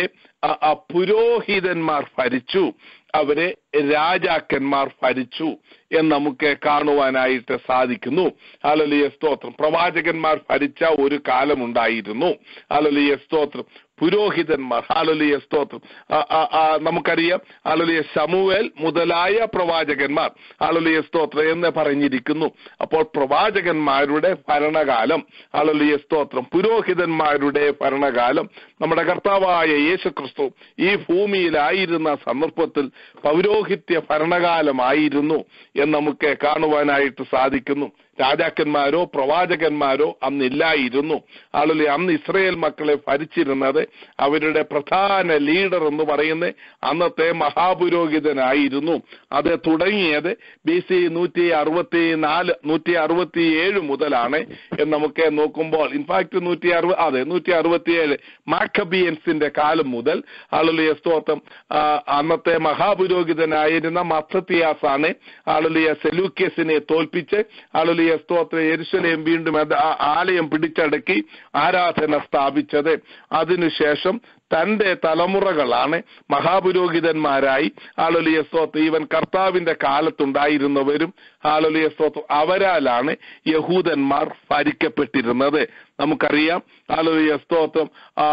പുരോഹിതന്മാർ ഭരിച്ചു, അവരെ രാജാക്കന്മാർ ഭരിച്ചു എന്ന് നമുക്ക് കാണുവാനായിട്ട് സാധിക്കുന്നു. ഹല്ലേലൂയ സ്തോത്രം. പ്രവാചകന്മാർ ഭരിച്ച ഒരു കാലമുണ്ടായിരുന്നു. ഹല്ലേലൂയ സ്തോത്രം. പുരോഹിതന്മാർ ഹല്ലേലൂയ സ്തോത്രം. നമുക്കറിയാം ഹല്ലേലൂയ ശമൂവേൽ മുതലായ പ്രവാചകന്മാർ ഹല്ലേലൂയ സ്തോത്രം എന്ന് പറഞ്ഞിരിക്കുന്നു. അപ്പോൾ പ്രവാചകന്മാരുടെ ഭരണകാലം ഹല്ലേലൂയ സ്തോത്രം, പുരോഹിതന്മാരുടെ ഭരണകാലം, നമ്മുടെ കർത്താവായ യേശുക്രിസ്തു ഈ ഭൂമിയിലായിരുന്ന സന്ദർഭത്തിൽ പൗരോഹിത്യ ഭരണകാലമായിരുന്നു എന്ന് നമുക്ക് കാണുവാനായിട്ട് സാധിക്കുന്നു. രാജാക്കന്മാരോ പ്രവാചകന്മാരോ അന്നില്ലായിരുന്നു. ഹല്ലേലൂയ. അന്ന് ഇസ്രായേൽ മക്കളെ ഭരിച്ചിരുന്നത് അവരുടെ പ്രധാന ലീഡർ എന്ന് പറയുന്ന അന്നത്തെ മഹാപുരോഹിതനായിരുന്നു. അത് തുടങ്ങിയത് ബി സി നൂറ്റി അറുപത്തി നാല് നൂറ്റി അറുപത്തി ഏഴ് മുതലാണ് എന്ന് നമുക്ക് നോക്കുമ്പോൾ ഇൻഫാക്ട് നൂറ്റി അറുപത് അതെ നൂറ്റി അറുപത്തിയേഴ് മാക്കബിയൻസിന്റെ കാലം മുതൽ ഹല്ലേലൂയ സ്തോത്രം അന്നത്തെ മഹാപുരോഹിതനായിരുന്ന മത്തത്തിയാസാണ് ഹല്ലേലൂയ സെലൂക്യസിനെ തോൽപ്പിച്ച് ഹല്ലേലൂയ സ്തോത്രം യെരൂശലേം വീണ്ടും ആലയം പിടിച്ചടക്കി ആരാധന സ്ഥാപിച്ചത്. അതിനുശേഷം തന്റെ തലമുറകളാണ് മഹാപുരോഹിതന്മാരായി ഹല്ലേലൂയ സ്തോത്രം ഈവൻ കർത്താവിന്റെ കാലത്തുണ്ടായിരുന്നവരും ഹല്ലേലൂയ സ്തോത്രം അവരാലാണ് യഹൂദന്മാർ ഭരിക്കപ്പെട്ടിരുന്നത്. നമുക്കറിയാം ഹല്ലേലൂയ സ്തോത്രം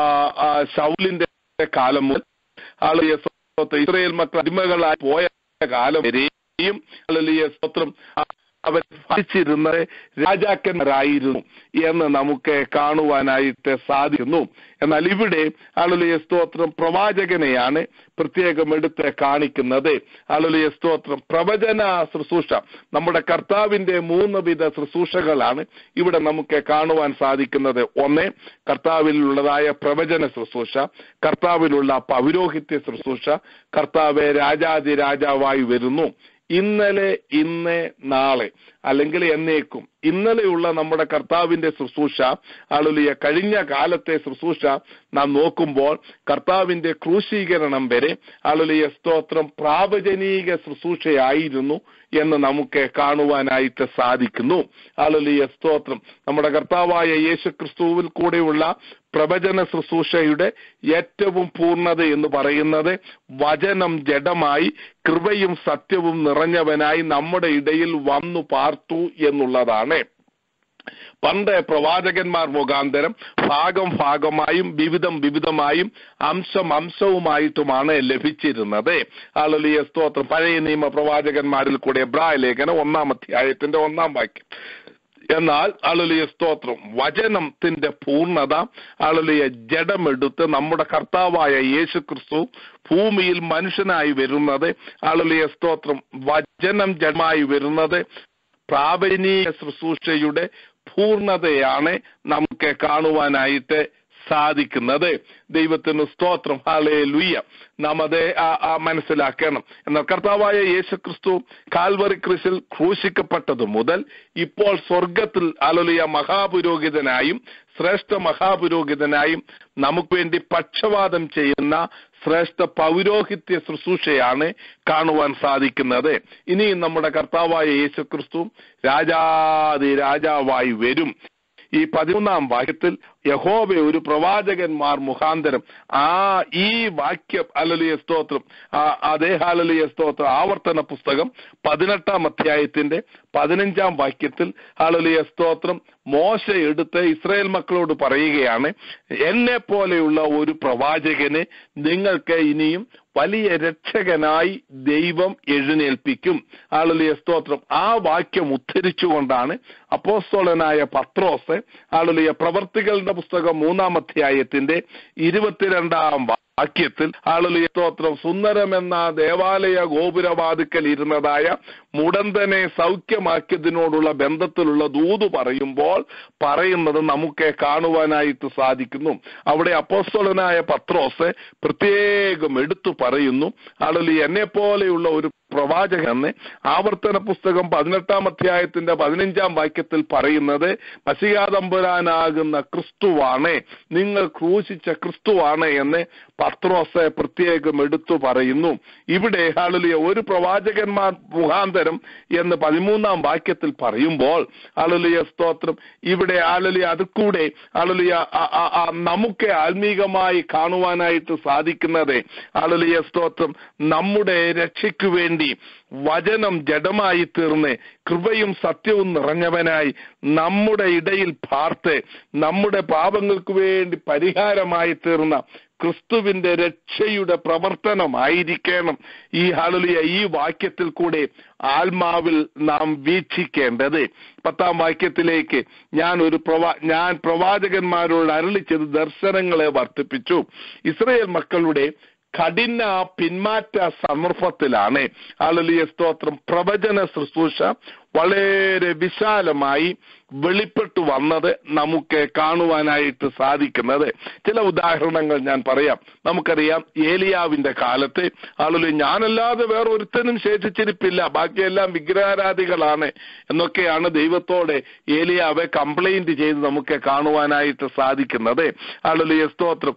ശൗലിന്റെ കാലം മുതൽ ഹല്ലേലൂയ സ്തോത്രം ഇസ്രായേൽ മക്കൾ അടിമകളായി പോയ കാലം വരെയും ഹല്ലേലൂയ സ്തോത്രം അവർ ഭരിച്ചിരുന്നത് രാജാക്കന്മാരായിരുന്നു എന്ന് നമുക്ക് കാണുവാനായിട്ട് സാധിക്കുന്നു. എന്നാൽ ഇവിടെ ഹല്ലേലൂയ സ്തോത്രം പ്രവാചകനെയാണ് പ്രത്യേകം എടുത്ത് കാണിക്കുന്നത്. ഹല്ലേലൂയ സ്തോത്രം പ്രവചന ശുശ്രൂഷ, നമ്മുടെ കർത്താവിന്റെ മൂന്ന് വിധ ശുശ്രൂഷകളാണ് ഇവിടെ നമുക്ക് കാണുവാൻ സാധിക്കുന്നത്. ഒന്ന്, കർത്താവിലുള്ളതായ പ്രവചന ശുശ്രൂഷ, കർത്താവിലുള്ള പൗരോഹിത്യ ശുശ്രൂഷ, കർത്താവ് രാജാതി രാജാവായി വരുന്നു. ഇന്നലെ, ഇന്ന്, നാളെ അല്ലെങ്കിൽ എന്നേക്കും ഇന്നലെയുള്ള നമ്മുടെ കർത്താവിന്റെ ശുശ്രൂഷ ഹല്ലേലൂയ കഴിഞ്ഞ കാലത്തെ ശുശ്രൂഷ നാം നോക്കുമ്പോൾ കർത്താവിന്റെ ക്രൂശീകരണം വരെ ഹല്ലേലൂയ സ്തോത്രം പ്രാവചനീക ശുശ്രൂഷയായിരുന്നു എന്ന് നമുക്ക് കാണുവാനായിട്ട് സാധിക്കുന്നു. ഹല്ലേലൂയ സ്തോത്രം. നമ്മുടെ കർത്താവായ യേശുക്രിസ്തുവിൽ കൂടെയുള്ള പ്രവചന ശുശ്രൂഷയുടെ ഏറ്റവും പൂർണ്ണത എന്ന് പറയുന്നത് വചനം ജഡമായി കൃപയും സത്യവും നിറഞ്ഞവനായി നമ്മുടെ ഇടയിൽ വന്നു പാർത്തു എന്നുള്ളതാണ്. പണ്ട് പ്രവാചകന്മാർ മുഖാന്തരം ഭാഗം ഭാഗമായും വിവിധം വിവിധമായും അംശം അംശവുമായിട്ടുമാണ് ലഭിച്ചിരുന്നത്. ഹല്ലേലൂയ, സ്തോത്രം. പഴയ നിയമ പ്രവാചകന്മാരിൽ കൂടെ എബ്രായ ലേഖനം ഒന്നാം അധ്യായത്തിന്റെ ഒന്നാം വാക്യം. എന്നാൽ ഹല്ലേലൂയ, സ്തോത്രം, വചനത്തിന്റെ പൂർണ്ണത ഹല്ലേലൂയ ജഡമെടുത്ത് നമ്മുടെ കർത്താവായ യേശു ക്രിസ്തു ഭൂമിയിൽ മനുഷ്യനായി വരുന്നത്, ഹല്ലേലൂയ, സ്തോത്രം, വചനം ജഡമായി വരുന്നത് പ്രാപഞ്ചിക ശുശ്രൂഷയുടെ പൂർണ്ണതയാണ് നമുക്ക് കാണുവാനായിട്ട് സാധിക്കുന്നത്. ദൈവത്തിന് സ്തോത്രം. ഹല്ലേലൂയ. നാം അത് മനസ്സിലാക്കണം. എന്നാൽ കർത്താവായ യേശു ക്രിസ്തു കാൽവറി ക്രൂശിൽ ക്രൂശിക്കപ്പെട്ടത് മുതൽ ഇപ്പോൾ സ്വർഗത്തിൽ ഹല്ലേലൂയ മഹാപുരോഹിതനായും ശ്രേഷ്ഠ മഹാപുരോഹിതനായും നമുക്ക് വേണ്ടി പക്ഷവാദം ചെയ്യുന്ന ശ്രേഷ്ഠ പൗരോഹിത്യ ശുശ്രൂഷയാണ് കാണുവാൻ സാധിക്കുന്നത്. ഇനിയും നമ്മുടെ കർത്താവായ യേശു ക്രിസ്തു രാജാതി രാജാവായി വരും. ഈ പതിമൂന്നാം വാക്യത്തിൽ യഹോവ ഒരു പ്രവാചകന്മാർ മുഖാന്തരം ആ ഈ വാക്യം ഹല്ലേലൂയ, സ്തോത്രം, അതേ ഹല്ലേലൂയ, സ്തോത്രം, ആവർത്തന പുസ്തകം പതിനെട്ടാം അധ്യായത്തിന്റെ പതിനഞ്ചാം വാക്യത്തിൽ ഹല്ലേലൂയ, സ്തോത്രം, മോശ എടുത്ത് ഇസ്രായേൽ മക്കളോട് പറയുകയാണ്, എന്നെ പോലെയുള്ള ഒരു പ്രവാചകനെ നിങ്ങൾക്ക് ഇനിയും വലിയ രക്ഷകനായി ദൈവം എഴുന്നേൽപ്പിക്കും. ഹല്ലേലൂയ, സ്തോത്രം. ആ വാക്യം ഉദ്ധരിച്ചുകൊണ്ടാണ് അപ്പോസ്തലനായ പത്രോസ് ഹല്ലേലൂയ പ്രവർത്തികളുടെ പുസ്തകം മൂന്നാം അധ്യായത്തിന്റെ ഇരുപത്തിരണ്ടാം വാക്യത്തിൽ ഹല്ലേലൂയ, സ്തോത്രം, സുന്ദരമെന്ന ദേവാലയ ഗോപുരവാതിക്കൽ ഇരുന്നതായ മുടന്തനെ സൗഖ്യമാക്കിയതിനോടുള്ള ബന്ധത്തിലുള്ള ദൂത് പറയുമ്പോൾ പറയുന്നത് നമുക്ക് കാണുവാനായിട്ട് സാധിക്കുന്നു. അവിടെ അപ്പോസ്തലനായ പത്രോസ് പ്രത്യേകം എടുത്തു പറയുന്നു, ഹല്ലേലൂയ, എന്നെ പോലെയുള്ള ഒരു പ്രവാചകനെ ആവർത്തന പുസ്തകം പതിനെട്ടാം അധ്യായത്തിന്റെ പതിനഞ്ചാം വാക്യത്തിൽ പറയുന്നത് മശിഹാ തമ്പുരാനാകുന്ന ക്രിസ്തുവാണ്, നിങ്ങൾ ക്രൂശിച്ച ക്രിസ്തുവാണ് എന്ന് പത്രോസ് പ്രത്യേകം എടുത്തു പറയുന്നു. ഇവിടെ ഹല്ലേലൂയ ഒരു പ്രവാചകന്മാർ മുഖാന്തരം എന്ന് പതിമൂന്നാം വാക്യത്തിൽ പറയുമ്പോൾ ഹല്ലേലൂയ, സ്തോത്രം, ഇവിടെ ഹല്ലേലൂയ അത് കൂടെ ഹല്ലേലൂയ നമുക്ക് ആത്മീകമായി കാണുവാനായിട്ട് സാധിക്കുന്നത് ഹല്ലേലൂയ, സ്തോത്രം, നമ്മുടെ രക്ഷയ്ക്കു വേണ്ടി വചനം ജഡമായി തീർന്ന് കൃപയും സത്യവും നിറഞ്ഞവനായി നമ്മുടെ ഇടയിൽ പാർത്ത് നമ്മുടെ പാപങ്ങൾക്ക് വേണ്ടി പരിഹാരമായി തീർന്ന ക്രിസ്തുവിന്റെ രക്ഷയുടെ പ്രവർത്തനമായിരിക്കണം ഈ ഹല്ലേലൂയ ഈ വാക്യത്തിൽ കൂടെ ആത്മാവിൽ നാം വീക്ഷിക്കേണ്ടത്. പത്താം വാക്യത്തിലേക്ക് ഞാൻ ഒരു പ്രവാ ഞാൻ പ്രവാചകന്മാരോട് അരുളിച്ചത് ദർശനങ്ങളെ വർദ്ധിപ്പിച്ചു. ഇസ്രായേൽ മക്കളുടെ കഠിന പിന്മാറ്റ സന്ദർഭത്തിലാണ് ഹല്ലേലൂയ, സ്തോത്രം, പ്രവചന ശുശ്രൂഷ വളരെ വിശാലമായി വെളിപ്പെട്ടു വന്നത് നമുക്ക് കാണുവാനായിട്ട് സാധിക്കുന്നത്. ചില ഉദാഹരണങ്ങൾ ഞാൻ പറയാം. നമുക്കറിയാം, ഏലിയാവിന്റെ കാലത്ത് ഹല്ലേലൂയ ഞാനല്ലാതെ വേറെ ഒരുത്തനും ശേഷിച്ചിരിപ്പില്ല, ബാക്കിയെല്ലാം വിഗ്രഹാരാധികളാണ് എന്നൊക്കെയാണ് ദൈവത്തോടെ ഏലിയാവെ കംപ്ലൈന്റ് ചെയ്ത് നമുക്ക് കാണുവാനായിട്ട് സാധിക്കുന്നത്. ഹല്ലേലൂയ, സ്തോത്രം,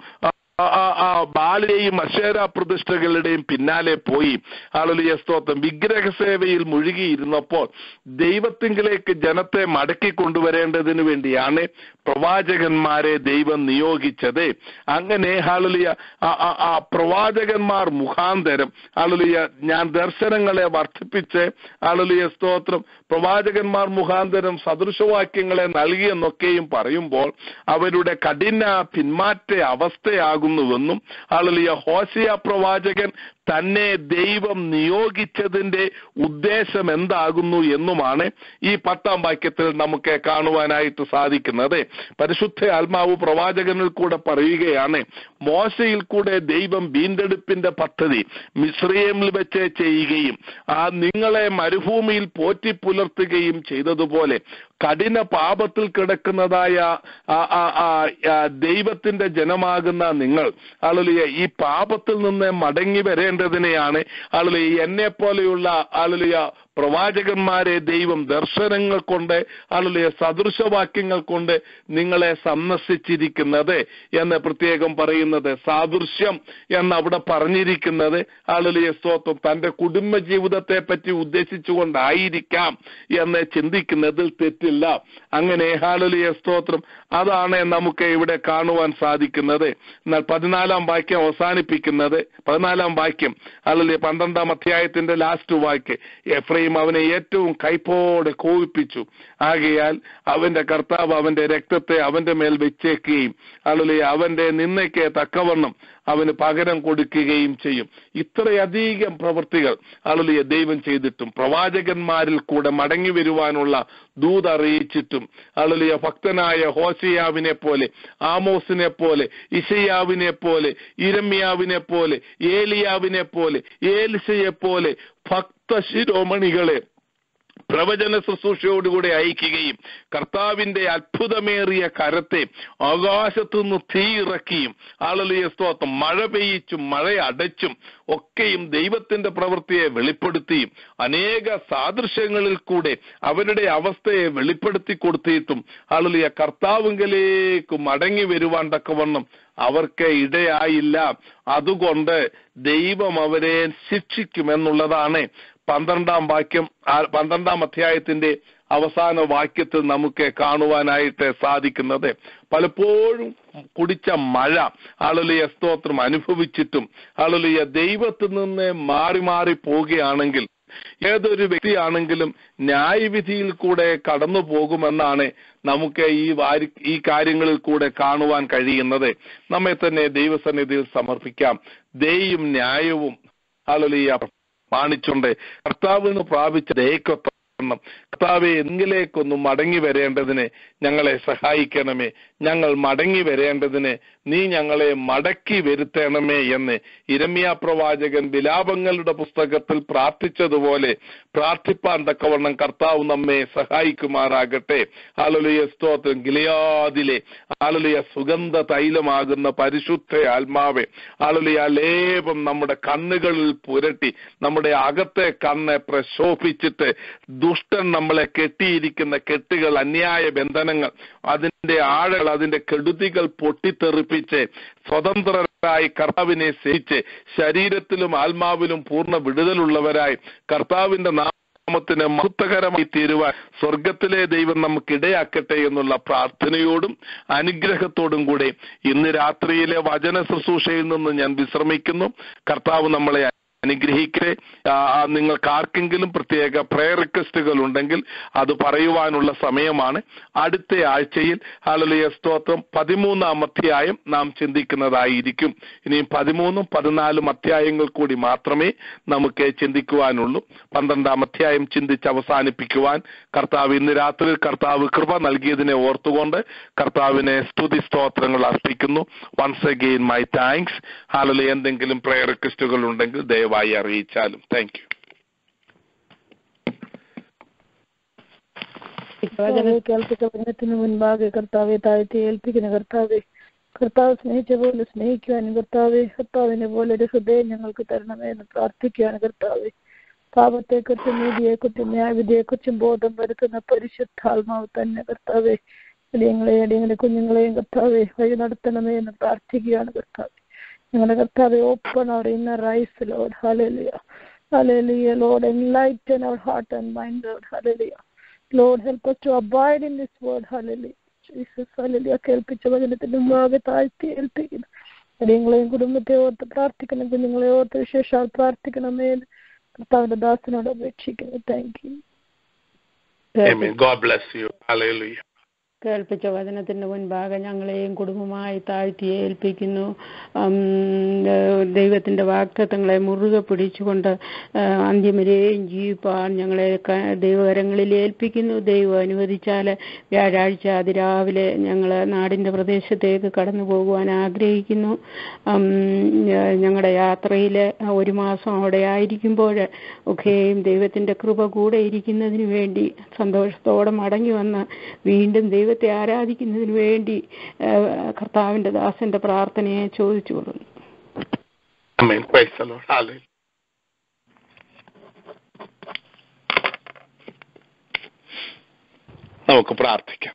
ബാലയെയും അശേര പ്രതിഷ്ഠകളുടെയും പിന്നാലെ പോയി ഹല്ലേലൂയ, സ്തോത്രം, വിഗ്രഹസേവയിൽ മുഴുകിയിരുന്നപ്പോൾ ദൈവത്തിങ്കിലേക്ക് ജനത്തെ മടക്കി കൊണ്ടുവരേണ്ടതിന് വേണ്ടിയാണ് പ്രവാചകന്മാരെ ദൈവം നിയോഗിച്ചത്. അങ്ങനെ ഹല്ലേലൂയ ആ പ്രവാചകന്മാർ മുഖാന്തരം ഹല്ലേലൂയ ഞാൻ ദർശനങ്ങളെ വർദ്ധിപ്പിച്ച് ഹല്ലേലൂയ, സ്തോത്രം, പ്രവാചകന്മാർ മുഖാന്തരം സദൃശവാക്യങ്ങളെ നൽകിയെന്നൊക്കെയും പറയുമ്പോൾ അവരുടെ കഠിന പിന്മാറ്റ അവസ്ഥയാകുന്നുവെന്നും ഹല്ലേലൂയ ഹോശേയ പ്രവാചകൻ തന്നെ ദൈവം നിയോഗിച്ചതിന്റെ ഉദ്ദേശം എന്താകുന്നു എന്നുമാണ് ഈ പത്താം വാക്യത്തിൽ നമുക്ക് കാണുവാനായിട്ട് സാധിക്കുന്നത്. പരിശുദ്ധ ആത്മാവ് പ്രവാചകനിൽ കൂടെ പറയുകയാണ്, മോശയിൽ കൂടെ ദൈവം വീണ്ടെടുപ്പിന്റെ പദ്ധതി മിസ്രയീമിൽ വെച്ച് ചെയ്യുകയും ആ നിങ്ങളെ മരുഭൂമിയിൽ പോറ്റി പുലർത്തുകയും ചെയ്തതുപോലെ കഠിന പാപത്തിൽ കിടക്കുന്നതായ ദൈവത്തിന്റെ ജനമാകുന്ന നിങ്ങൾ ഹല്ലേലൂയ ഈ പാപത്തിൽ നിന്ന് മടങ്ങി വരേണ്ടതിനെയാണ് ഹല്ലേലൂയ എന്നെ പോലെയുള്ള ഹല്ലേലൂയ പ്രവാചകന്മാരെ ദൈവം ദർശനങ്ങൾ കൊണ്ട് ഹല്ലേലൂയ സദൃശവാക്യങ്ങൾ കൊണ്ട് നിങ്ങളെ സന്ദർശിച്ചിരിക്കുന്നത് എന്ന് പ്രത്യേകം പറയുന്നത്. സാദൃശ്യം എന്ന് അവിടെ പറഞ്ഞിരിക്കുന്നത് ഹല്ലേലൂയ, സ്തോത്രം, തന്റെ കുടുംബ ജീവിതത്തെ പറ്റി ഉദ്ദേശിച്ചുകൊണ്ടായിരിക്കാം എന്ന് ചിന്തിക്കുന്നതിൽ തെറ്റില്ല. അങ്ങനെ ഹല്ലേലൂയ, സ്തോത്രം, അതാണ് നമുക്ക് ഇവിടെ കാണുവാൻ സാധിക്കുന്നത്. എന്നാൽ പതിനാലാം വാക്യം അവസാനിപ്പിക്കുന്നത് പതിനാലാം വാക്യം ഹല്ലേലൂയ പന്ത്രണ്ടാം അധ്യായത്തിന്റെ ലാസ്റ്റ് വാക്യം, എഫ്രൈം പിന്നെയും അവനെ ഏറ്റവും കൈപ്പോടെ കോപിപ്പിച്ചു. ആകയാൽ അവന്റെ കർത്താവ് അവന്റെ രക്തത്തെ അവന്റെ മേൽ വെച്ചേക്കുകയും ഹല്ലേലൂയ അവന്റെ നിന്ദയ്ക്ക് തക്കവണ്ണം അവന് പകരം കൊടുക്കുകയും ചെയ്യും. ഇത്രയധികം പ്രവൃത്തികൾ ഹല്ലേലൂയ ദൈവം ചെയ്തിട്ടും പ്രവാചകന്മാരിൽ കൂടെ മടങ്ങി വരുവാനുള്ള ദൂത് അറിയിച്ചിട്ടും ഹല്ലേലൂയ ഭക്തനായ ഹോശേയാവിനെ പോലെ, ആമോസിനെ പോലെ, ഇശയ്യാവിനെ പോലെ, ഇരമ്യാവിനെ പോലെ, ഏലിയാവിനെ പോലെ, ഏലിശയെ പോലെ ഭക്ത ശിരോമണികളെ പ്രവചന ശുശ്രൂഷയോടുകൂടെ അയക്കുകയും കർത്താവിന്റെ അത്ഭുതമേറിയ കരത്തെ ആകാശത്തുനിന്ന് തീയിറക്കിയും ഹല്ലേലൂയ സ്തോത്രം മഴ പെയ്യിച്ചും മഴ അടച്ചും ഒക്കെയും ദൈവത്തിന്റെ പ്രവൃത്തിയെ വെളിപ്പെടുത്തിയും അനേക സാദൃശ്യങ്ങളിൽ കൂടെ അവരുടെ അവസ്ഥയെ വെളിപ്പെടുത്തി കൊടുത്തിട്ടും ഹല്ലേലൂയ കർത്താവിങ്കലേക്ക് മടങ്ങി വരുവാൻ തക്കവണ്ണം അവർക്ക് ഇടയായില്ല. അതുകൊണ്ട് ദൈവം അവരെ ശിക്ഷിക്കുമെന്നുള്ളതാണ് പന്ത്രണ്ടാം വാക്യം പന്ത്രണ്ടാം അധ്യായത്തിന്റെ അവസാന വാക്യത്തിൽ നമുക്ക് കാണുവാനായിട്ട് സാധിക്കുന്നത്. പലപ്പോഴും കുടിച്ച മഴ ഹല്ലേലൂയ സ്തോത്രം അനുഭവിച്ചിട്ടും ഹല്ലേലൂയ ദൈവത്തിൽ നിന്ന് മാറി മാറി പോവുകയാണെങ്കിൽ ഏതൊരു വ്യക്തിയാണെങ്കിലും ന്യായവിധിയിൽ കൂടെ കടന്നു പോകുമെന്നാണ് നമുക്ക് ഈ വാരി ഈ കാര്യങ്ങളിൽ കൂടെ കാണുവാൻ കഴിയുന്നത്. നമ്മെ തന്നെ ദൈവസന്നിധിയിൽ സമർപ്പിക്കാം. ദയയും ന്യായവും ഹല്ലേലൂയ മാനിച്ചുകൊണ്ട് കർത്താവിന് പ്രാപിച്ച ദയക്കൊത്ത കർത്താവെ എങ്കിലേക്കൊന്ന് മടങ്ങി വരേണ്ടതിന് ഞങ്ങളെ സഹായിക്കണമേ, ഞങ്ങൾ മടങ്ങി വരേണ്ടതിന് നീ ഞങ്ങളെ മടക്കി വരുത്തണമേ എന്ന് യിരെമ്യാ പ്രവാചകൻ വിലാപങ്ങളുടെ പുസ്തകത്തിൽ പ്രാർത്ഥിച്ചതുപോലെ പ്രാർത്ഥിപ്പാൻ തക്കവണ്ണം കർത്താവ് നമ്മെ സഹായിക്കുമാറാകട്ടെ. ഹല്ലേലൂയ സ്തോത്രം. ഗിലെയാദിലെ ഹല്ലേലൂയ സുഗന്ധ തൈലമാകുന്ന പരിശുദ്ധ ആത്മാവേ, ഹല്ലേലൂയ ലേപം നമ്മുടെ കണ്ണുകളിൽ പുരട്ടി നമ്മുടെ അകത്തെ കണ്ണ് പ്രശോഭിച്ചിട്ട് ദുഷ്ടൻ നമ്മളെ കെട്ടിയിരിക്കുന്ന കെട്ടുകൾ, അന്യായ ബന്ധനങ്ങൾ, അതിന്റെ ആഴകൾ, അതിന്റെ കെടുതികൾ പൊട്ടിത്തെറിപ്പിച്ച് സ്വതന്ത്രരായി കർത്താവിനെ സേവിച്ച് ശരീരത്തിലും ആത്മാവിലും പൂർണ്ണ വിടുതലുള്ളവരായി കർത്താവിന്റെ നാമത്തിന് മഹത്വകരമായി തീരുവാൻ സ്വർഗത്തിലെ ദൈവം നമുക്കിടയാക്കട്ടെ എന്നുള്ള പ്രാർത്ഥനയോടും അനുഗ്രഹത്തോടും കൂടെ ഇന്ന് രാത്രിയിലെ വചന ശുശ്രൂഷയിൽ നിന്ന് ഞാൻ വിശ്രമിക്കുന്നു. കർത്താവ് നമ്മളെ അനുഗ്രഹിക്കട്ടെ. നിങ്ങൾക്ക് ആർക്കെങ്കിലും പ്രത്യേക പ്രയർ റിക്വസ്റ്റുകൾ ഉണ്ടെങ്കിൽ അത് പറയുവാനുള്ള സമയമാണ്. അടുത്ത ആഴ്ചയിൽ ഹല്ലേലൂയ സ്തോത്രം പതിമൂന്നാം അധ്യായം നാം ചിന്തിക്കുന്നതായിരിക്കും. ഇനിയും പതിമൂന്നും പതിനാലും അധ്യായങ്ങൾ കൂടി മാത്രമേ നമുക്ക് ചിന്തിക്കുവാനുള്ളൂ. പന്ത്രണ്ടാം അധ്യായം ചിന്തിച്ച് അവസാനിപ്പിക്കുവാൻ കർത്താവ് ഇന്ന് രാത്രി കർത്താവ് കൃപ നൽകിയതിനെ ഓർത്തുകൊണ്ട് കർത്താവിനെ സ്തുതി സ്തോത്രങ്ങൾ അർപ്പിക്കുന്നു. Once again my thanks. ഹല്ലേലൂയ. എന്തെങ്കിലും പ്രയർ റിക്വസ്റ്റുകൾ ഉണ്ടെങ്കിൽ ദയവായി അറിയിച്ചാലും. Thank you. കേൾപ്പിക്കത്തിന് മുൻപാകെ കർത്താവെ താഴ്ത്തി ഏൽപ്പിക്കുന്ന കർത്താവെ, കർത്താവ് സ്നേഹിച്ച പോലെ സ്നേഹിക്കുവാനും കർത്താവെ കർത്താവിനെ പോലെ ഒരു ഹൃദയം ഞങ്ങൾക്ക് തരണമേ എന്ന് പ്രാർത്ഥിക്കുകയാണ് കർത്താവെ. പാപത്തെക്കുറിച്ചും നീതിയെക്കുറിച്ചും ന്യായവിധിയെക്കുറിച്ചും ബോധം വരുത്തുന്ന പരിശുദ്ധാത്മാവ് തന്നെ കർത്താവെ അടിയങ്ങളെയും അടിയങ്ങളുടെ കുഞ്ഞുങ്ങളെയും കർത്താവെ വഴി നടത്തണമേ എന്ന് പ്രാർത്ഥിക്കുകയാണ് കർത്താവെ. ഞങ്ങളുടെ കർത്താവെ open our inner eyes Lord. ഹല്ലേലൂയ ഹല്ലേലൂയ Lord, enlighten our heart and mind Lord. Hallelujah Lord, help us to abide in this word. Hallelujah Jesus. Hallelujah. കേൾപ്പിച്ച വചനത്തിന്റെ മുമ്പാകെ താഴ്ത്തി ഏൽപ്പിക്കുന്നു. അടിയങ്ങളെയും കുടുംബത്തെ ഓർത്ത് പ്രാർത്ഥിക്കണം, കുഞ്ഞുങ്ങളെ ഓർത്ത് വിശേഷാൽ പ്രാർത്ഥിക്കണമേ കർത്താവിന്റെ ദാസനോട് അപേക്ഷിക്കുന്നു. Thank you. Amen. God bless you. Hallelujah. കേൾപ്പിച്ച വചനത്തിന് മുൻപാകെ ഞങ്ങളെയും കുടുംബമായി താഴ്ത്തി ഏൽപ്പിക്കുന്നു. ദൈവത്തിൻ്റെ വാഗ്ദത്തങ്ങളെ മുറുകെ പിടിച്ചുകൊണ്ട് അന്ത്യം വരെയും ജീവിപ്പാൻ ഞങ്ങളെ ദൈവകരങ്ങളിൽ ഏൽപ്പിക്കുന്നു. ദൈവം അനുവദിച്ചാൽ വ്യാഴാഴ്ച അതിരാവിലെ ഞങ്ങൾ നാടിൻ്റെ പ്രദേശത്തേക്ക് കടന്നു പോകുവാൻ ആഗ്രഹിക്കുന്നു. ഞങ്ങളുടെ യാത്രയിൽ ഒരു മാസം അവിടെ ആയിരിക്കുമ്പോൾ ഒക്കെയും ദൈവത്തിൻ്റെ കൃപ കൂടെ ഇരിക്കുന്നതിന് വേണ്ടി സന്തോഷത്തോടെ മടങ്ങി വന്ന് വീണ്ടും ദൈവം ദൈവത്തെ ആരാധിക്കുന്നതിന് വേണ്ടി കർത്താവിന്റെ ദാസന്റെ പ്രാർത്ഥനയെ ചോദിച്ചു കൊള്ളുന്നു. നമുക്ക് പ്രാർത്ഥിക്കാം.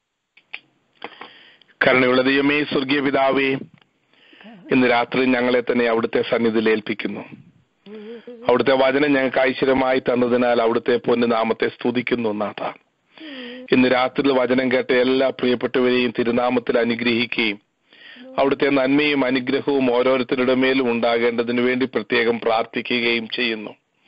കരുണയുള്ള ദൈവമേ, സ്വർഗീയ പിതാവേ, ഇന്ന് രാത്രി ഞങ്ങളെ തന്നെ അവിടുത്തെ സന്നിധിയിൽ ഏൽപ്പിക്കുന്നു. അവിടുത്തെ വചനം ഞങ്ങൾക്ക് ഐശ്വര്യമായി തന്നതിനാൽ അവിടുത്തെ പൊന്നുനാമത്തെ സ്തുതിക്കുന്നു. നാഥ, ഇന്ന് രാത്രി വചനം കേട്ട എല്ലാ പ്രിയപ്പെട്ടവരെയും തിരുനാമത്തിൽ അനുഗ്രഹിക്കുകയും അവിടുത്തെ നന്മയും അനുഗ്രഹവും ഓരോരുത്തരുടെ മേലും ഉണ്ടാകേണ്ടതിനു വേണ്ടി പ്രത്യേകം പ്രാർത്ഥിക്കുകയും ചെയ്യുന്നു.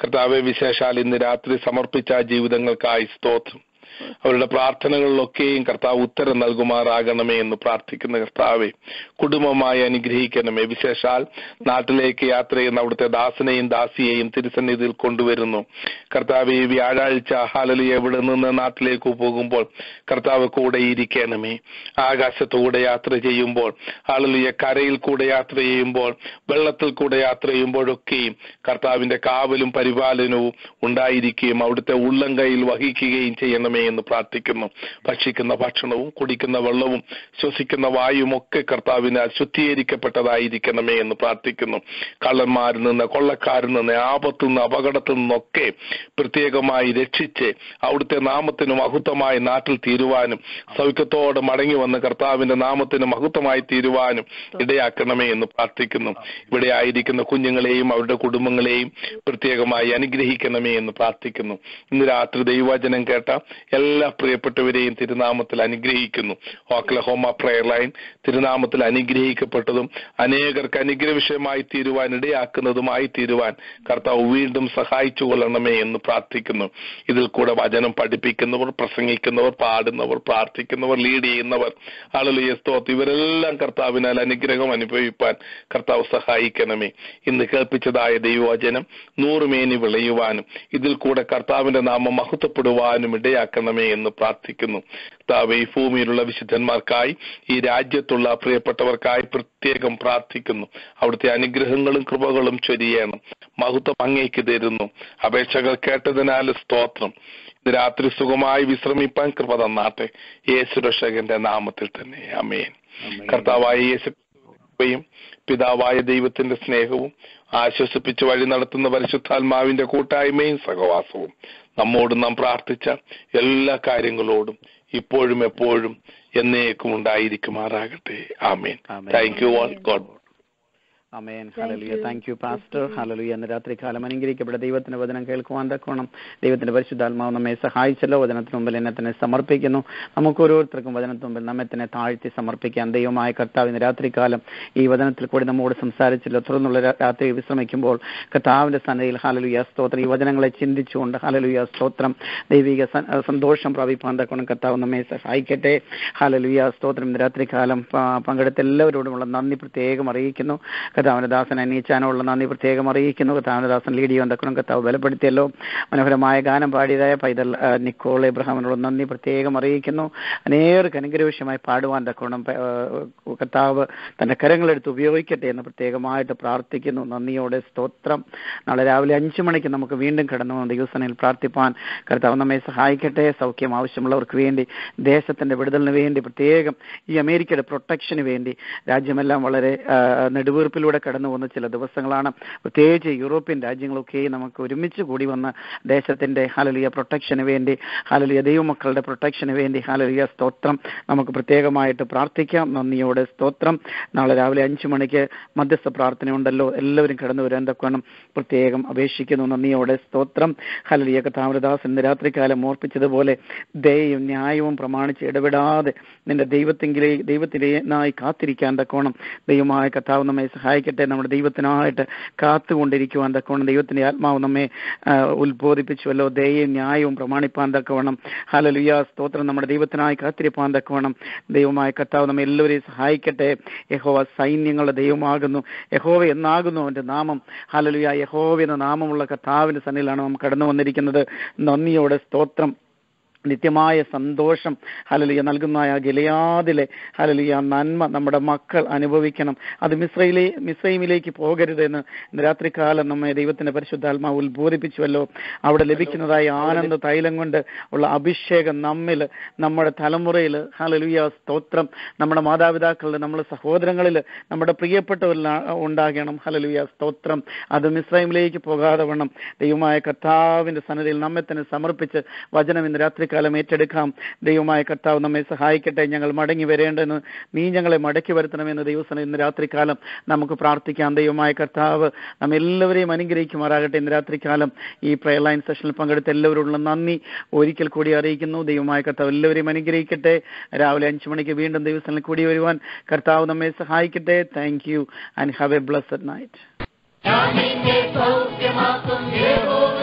കർത്താവെ, വിശേഷാൽ ഇന്ന് രാത്രി സമർപ്പിച്ച ജീവിതങ്ങൾക്കായി സ്തോത്രം. അവരുടെ പ്രാർത്ഥനകളിലൊക്കെയും കർത്താവ് ഉത്തരം നൽകുമാറാകണമേ എന്ന് പ്രാർത്ഥിക്കുന്ന കർത്താവെ, കുടുംബമായി അനുഗ്രഹിക്കണമേ. വിശേഷാൽ നാട്ടിലേക്ക് യാത്ര ചെയ്യുന്ന അവിടുത്തെ ദാസനെയും ദാസിയെയും തിരുസന്നിധിയിൽ കൊണ്ടുവരുന്നു കർത്താവ്. ഈ വ്യാഴാഴ്ച ഹല്ലേലൂയ എവിടെ നിന്ന് നാട്ടിലേക്ക് പോകുമ്പോൾ കർത്താവ് കൂടെ ഇരിക്കണമേ. ആകാശത്തൂടെ യാത്ര ചെയ്യുമ്പോൾ, ഹല്ലേലൂയ കരയിൽ കൂടെ യാത്ര ചെയ്യുമ്പോൾ, വെള്ളത്തിൽ കൂടെ യാത്ര ചെയ്യുമ്പോഴൊക്കെയും കർത്താവിന്റെ കാവലും പരിപാലനവും ഉണ്ടായിരിക്കുകയും അവിടുത്തെ ഉള്ളം കൈയിൽ വഹിക്കുകയും ചെയ്യണമേ എന്ന് പ്രാർത്ഥിക്കുന്നു. ഭക്ഷിക്കുന്ന ഭക്ഷണവും കുടിക്കുന്ന വെള്ളവും ശ്വസിക്കുന്ന വായുവും ഒക്കെ കർത്താവിനാൽ ശുദ്ധീകരിക്കപ്പെട്ടതായിരിക്കണമേ എന്ന് പ്രാർത്ഥിക്കുന്നു. കള്ളന്മാരിൽ നിന്ന്, കൊള്ളക്കാരിൽ നിന്ന്, ആപത്തു നിന്ന്, അപകടത്തിൽ നിന്നൊക്കെ പ്രത്യേകമായി രക്ഷിച്ച് അവിടുത്തെ നാമത്തിന് മഹത്വമായി നാട്ടിൽ തീരുവാനും സൗഖ്യത്തോടെ മടങ്ങി വന്ന് കർത്താവിന്റെ നാമത്തിന് മഹത്വമായി തീരുവാനും ഇടയാക്കണമേ എന്ന് പ്രാർത്ഥിക്കുന്നു. ഇവിടെ ആയിരിക്കുന്ന കുഞ്ഞുങ്ങളെയും അവരുടെ കുടുംബങ്ങളെയും പ്രത്യേകമായി അനുഗ്രഹിക്കണമേ എന്ന് പ്രാർത്ഥിക്കുന്നു. ഇന്ന് രാത്രി ദൈവവചനം കേട്ട എല്ലാ പ്രിയപ്പെട്ടവരെയും തിരുനാമത്തിൽ അനുഗ്രഹിക്കുന്നു. ഓക്ലഹോമ പ്രയർ ലൈൻ തിരുനാമത്തിൽ അനുഗ്രഹിക്കപ്പെട്ടതും അനേകർക്ക് അനുഗ്രഹ വിഷയമായി തീരുവാൻ ഇടയാക്കുന്നതുമായി തീരുവാൻ കർത്താവ് വീണ്ടും സഹായിച്ചു കൊള്ളണമേ എന്ന് പ്രാർത്ഥിക്കുന്നു. ഇതിൽ കൂടെ വചനം പഠിപ്പിക്കുന്നവർ, പ്രസംഗിക്കുന്നവർ, പാടുന്നവർ, പ്രാർത്ഥിക്കുന്നവർ, ലീഡ് ചെയ്യുന്നവർ, ഹല്ലേലൂയ സ്തോത്രം, ഇവരെല്ലാം കർത്താവിനാൽ അനുഗ്രഹം അനുഭവിപ്പാൻ കർത്താവ് സഹായിക്കണമേ. ഇന്ന് കേൾപ്പിച്ചതായ ദൈവവചനം നൂറുമേനി വിളയുവാനും ഇതിൽ കൂടെ കർത്താവിന്റെ നാമം മഹത്വപ്പെടുവാനും ഇടയാക്കണമേ എന്ന് പ്രാർത്ഥിക്കുന്നു. കർത്താവേ, ഈ ഭൂമിയിലുള്ള വിശുദ്ധന്മാർക്കായി, ഈ രാജ്യത്തുള്ള പ്രിയപ്പെട്ടവർക്കായി പ്രത്യേകം പ്രാർത്ഥിക്കുന്നു. അവിടുത്തെ അനുഗ്രഹങ്ങളും കൃപകളും ചൊരിയണം. മഹത്വം അങ്ങേക്ക് തരുന്നു. അപേക്ഷകൾ കേട്ടതിനാൽ സ്തോത്രം. ഇന്ന് രാത്രി സുഖമായി വിശ്രമിപ്പാൻ കൃപ തന്നാട്ടെ. യേശു രക്ഷകന്റെ നാമത്തിൽ തന്നെ ആമേൻ. കർത്താവായ യേശുവും പിതാവായ ദൈവത്തിന്റെ സ്നേഹവും ആശ്വസിപ്പിച്ച് വഴി നടത്തുന്ന പരിശുദ്ധാത്മാവിന്റെ കൂട്ടായ്മയും സഹവാസവും നമ്മോട് നാം പ്രാർത്ഥിച്ച എല്ലാ കാര്യങ്ങളോടും ഇപ്പോഴും എപ്പോഴും എന്നേക്കും ഉണ്ടായിരിക്കുമാറാകട്ടെ. ആമേൻ. Thank you all. ഗോഡ്. ആമേൻ. ഹല്ലേലൂയ. Thank you pastor. ഹല്ലേലൂയ. ഇന്ന് രാത്രി കാലം അനുഗ്രഹിക്കപ്പെട്ട ദൈവത്തിന്റെ വചനം കേൾക്കുവാൻ തക്കോണം ദൈവത്തിന്റെ പരിശുദ്ധാത്മാവ് നമ്മെ സഹായിച്ചല്ലോ. വചനത്തിന് മുമ്പിൽ എന്നെ തന്നെ സമർപ്പിക്കുന്നു. നമുക്ക് ഓരോരുത്തർക്കും വചനത്തിന് മുമ്പിൽ നമ്മെ തന്നെ താഴ്ത്തി സമർപ്പിക്കാം. ദൈവമായ കർത്താവ് ഇന്ന് രാത്രികാലം ഈ വചനത്തിൽ കൂടി നമ്മോട് സംസാരിച്ചല്ലോ. തുടർന്നുള്ള രാത്രി വിശ്രമിക്കുമ്പോൾ കർത്താവിന്റെ സന്നിധിയിൽ ഹല്ലേലൂയ സ്തോത്രം, ഈ വചനങ്ങളെ ചിന്തിച്ചുകൊണ്ട് ഹല്ലേലൂയ സ്തോത്രം ദൈവിക സന്തോഷം പ്രാപിപ്പാൻ തക്കോണം കർത്താവ് നമ്മെ സഹായിക്കട്ടെ. ഹല്ലേലൂയ സ്തോത്രം. ഇന്ന് രാത്രികാലം പങ്കെടുത്ത എല്ലാവരോടുമുള്ള നന്ദി പ്രത്യേകം അറിയിക്കുന്നു. കർത്താവിന്റെ ദാസൻ അനീച്ചാനുള്ള നന്ദി പ്രത്യേകം അറിയിക്കുന്നു. കർത്താവിന്റെ ദാസൻ ലീഡ് ചെയ്യാൻ തക്കണം കർത്താവ് ബലപ്പെടുത്തിയല്ലോ. മനോഹരമായ ഗാനം പാടിയതായ പൈതൽ നിക്കോൾ എബ്രഹാമിനുള്ള നന്ദി പ്രത്യേകം അറിയിക്കുന്നു. അനേകർക്ക് അനുഗ്രഹവിഷയമായി പാടുവാൻ തക്കണം കർത്താവ് തന്റെ കരങ്ങളെടുത്ത് ഉപയോഗിക്കട്ടെ എന്ന് പ്രത്യേകമായിട്ട് പ്രാർത്ഥിക്കുന്നു. നന്ദിയോടെ സ്തോത്രം. നാളെ രാവിലെ അഞ്ചു മണിക്ക് നമുക്ക് വീണ്ടും കടന്നു വന്ന് ദിവസങ്ങളിൽ പ്രാർത്ഥിപ്പാൻ കർത്താവ് നമ്മെ സഹായിക്കട്ടെ. സൗഖ്യം ആവശ്യമുള്ളവർക്ക് വേണ്ടി, ദേശത്തിന്റെ വിടുതലിന് വേണ്ടി, പ്രത്യേകം ഈ അമേരിക്കയുടെ പ്രൊട്ടക്ഷന് വേണ്ടി, രാജ്യമെല്ലാം വളരെ നെടുവീർപ്പിലൂടെ കടന്നു വന്ന ചില ദിവസങ്ങളാണ്. പ്രത്യേകിച്ച് യൂറോപ്യൻ രാജ്യങ്ങളൊക്കെ നമുക്ക് ഒരുമിച്ച് കൂടി വന്ന ദേശത്തിന്റെ ഹല്ലേലൂയ പ്രൊട്ടക്ഷന് വേണ്ടി, ഹല്ലേലൂയ ദൈവമക്കളുടെ പ്രൊട്ടക്ഷന് വേണ്ടി ഹല്ലേലൂയ സ്തോത്രം നമുക്ക് പ്രത്യേകമായിട്ട് പ്രാർത്ഥിക്കാം. നന്ദിയോടെ സ്തോത്രം. നാളെ രാവിലെ അഞ്ചു മണിക്ക് മധ്യസ്ഥ പ്രാർത്ഥന ഉണ്ടല്ലോ. എല്ലാവരും കടന്നു വരാൻ തക്കണം പ്രത്യേകം അപേക്ഷിക്കുന്നു. നന്ദിയോടെ സ്തോത്രം. ഹല്ലേലൂയ. കർത്താവദാസൻ ഇന്ന് രാത്രികാലം ഓർപ്പിച്ചതുപോലെ ദയയും ന്യായവും പ്രമാണിച്ച് ഇടപെടാതെ നിന്റെ ദൈവത്തെങ്കിലേ ദൈവത്തിനായി കാത്തിരിക്കാൻ തക്കോണം ദൈവമായ കർത്താവ് നമ്മെ സഹായിക്കട്ടെ. നമ്മുടെ ദൈവത്തിനായിട്ട് കാത്തുകൊണ്ടിരിക്കുവാൻ തക്കവണ്ണം ദൈവത്തിന്റെ ആത്മാവ് നമ്മെ ഉത്ബോധിപ്പിച്ചുവല്ലോ. ദയയും ന്യായവും പ്രമാണിപ്പാൻ തക്കവണ്ണം ഹല്ലേലൂയ സ്തോത്രം നമ്മുടെ ദൈവത്തിനായി കാത്തിരിപ്പാൻ തക്കവണ്ണം ദൈവമായ കർത്താവ് നമ്മെ എല്ലാവരെയും സഹായിക്കട്ടെ. യഹോവ സൈന്യങ്ങളുടെ ദൈവമാകുന്നു. യഹോവ എന്നാകുന്നു അവന്റെ നാമം. ഹല്ലേലൂയ. യഹോവ എന്ന നാമമുള്ള കർത്താവിന്റെ സന്നിധിയിലാണ് നാം കടന്നു വന്നിരിക്കുന്നത്. നന്ദിയോടെ സ്തോത്രം. നിത്യമായ സന്തോഷം ഹല്ലേലൂയ നൽകുന്ന ഗിലെയാദിലെ ഹല്ലേലൂയ നന്മ നമ്മുടെ മക്കൾ അനുഭവിക്കണം. അത് മിസ്രൈലേ മിസ്രൈമിലേക്ക് പോകരുതെന്ന് രാത്രികാലം നമ്മെ ദൈവത്തിന്റെ പരിശുദ്ധാത്മാവ് ഉത്ബോധിപ്പിച്ചുവല്ലോ. അവിടെ ലഭിക്കുന്നതായ ആനന്ദ തൈലം കൊണ്ട് ഉള്ള അഭിഷേകം നമ്മിൽ, നമ്മുടെ തലമുറയിൽ ഹല്ലേലൂയ സ്തോത്രം, നമ്മുടെ മാതാപിതാക്കളിൽ, നമ്മുടെ സഹോദരങ്ങളിൽ, നമ്മുടെ പ്രിയപ്പെട്ടവരിൽ ഉണ്ടാകണം. ഹല്ലേലൂയ സ്തോത്രം. അത് മിസ്രൈമിലേക്ക് പോകാതെ വണ്ണം ദൈവമായ കർത്താവിന്റെ സന്നിധിയിൽ നമ്മെ തന്നെ സമർപ്പിച്ച് വചനം ഇന്ന് രാത്രി കാലം ഏറ്റെടുക്കാം. ദൈവമായ കർത്താവ് നമ്മെ സഹായിക്കട്ടെ. ഞങ്ങൾ മടങ്ങി വരേണ്ടെന്ന് നീ ഞങ്ങളെ മടക്കി വരുത്തണമെന്ന് ദൈവസന ഇന്ന് രാത്രികാലം നമുക്ക് പ്രാർത്ഥിക്കാം. ദൈവമായ കർത്താവ് നമ്മെല്ലാവരെയും അനുഗ്രഹിക്കുമാറാകട്ടെ. ഇന്ന് രാത്രികാലം ഈ പ്രയർ ലൈൻ സെഷനിൽ പങ്കെടുത്ത എല്ലാവരോടുള്ള നന്ദി ഒരിക്കൽ കൂടി അറിയിക്കുന്നു. ദൈവമായ കർത്താവ് എല്ലാവരെയും അനുഗ്രഹിക്കട്ടെ. രാവിലെ അഞ്ചു മണിക്ക് വീണ്ടും ദൈവസനിൽ കൂടി വരുവാൻ കർത്താവ് നമ്മെ സഹായിക്കട്ടെ. Thank you and have a blessed night.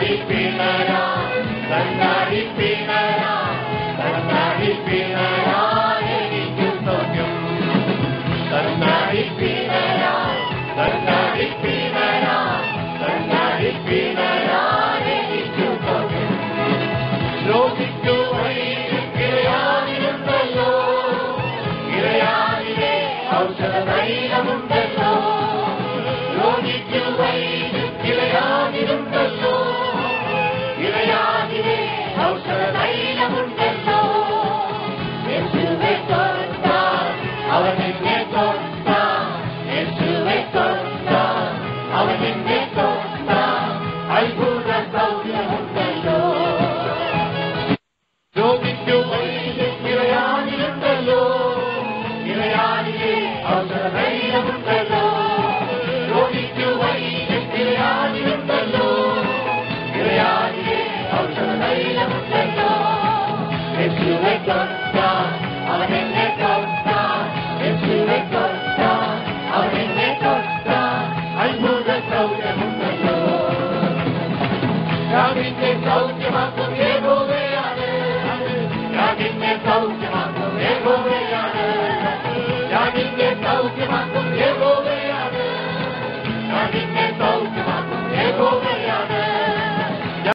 Thank you.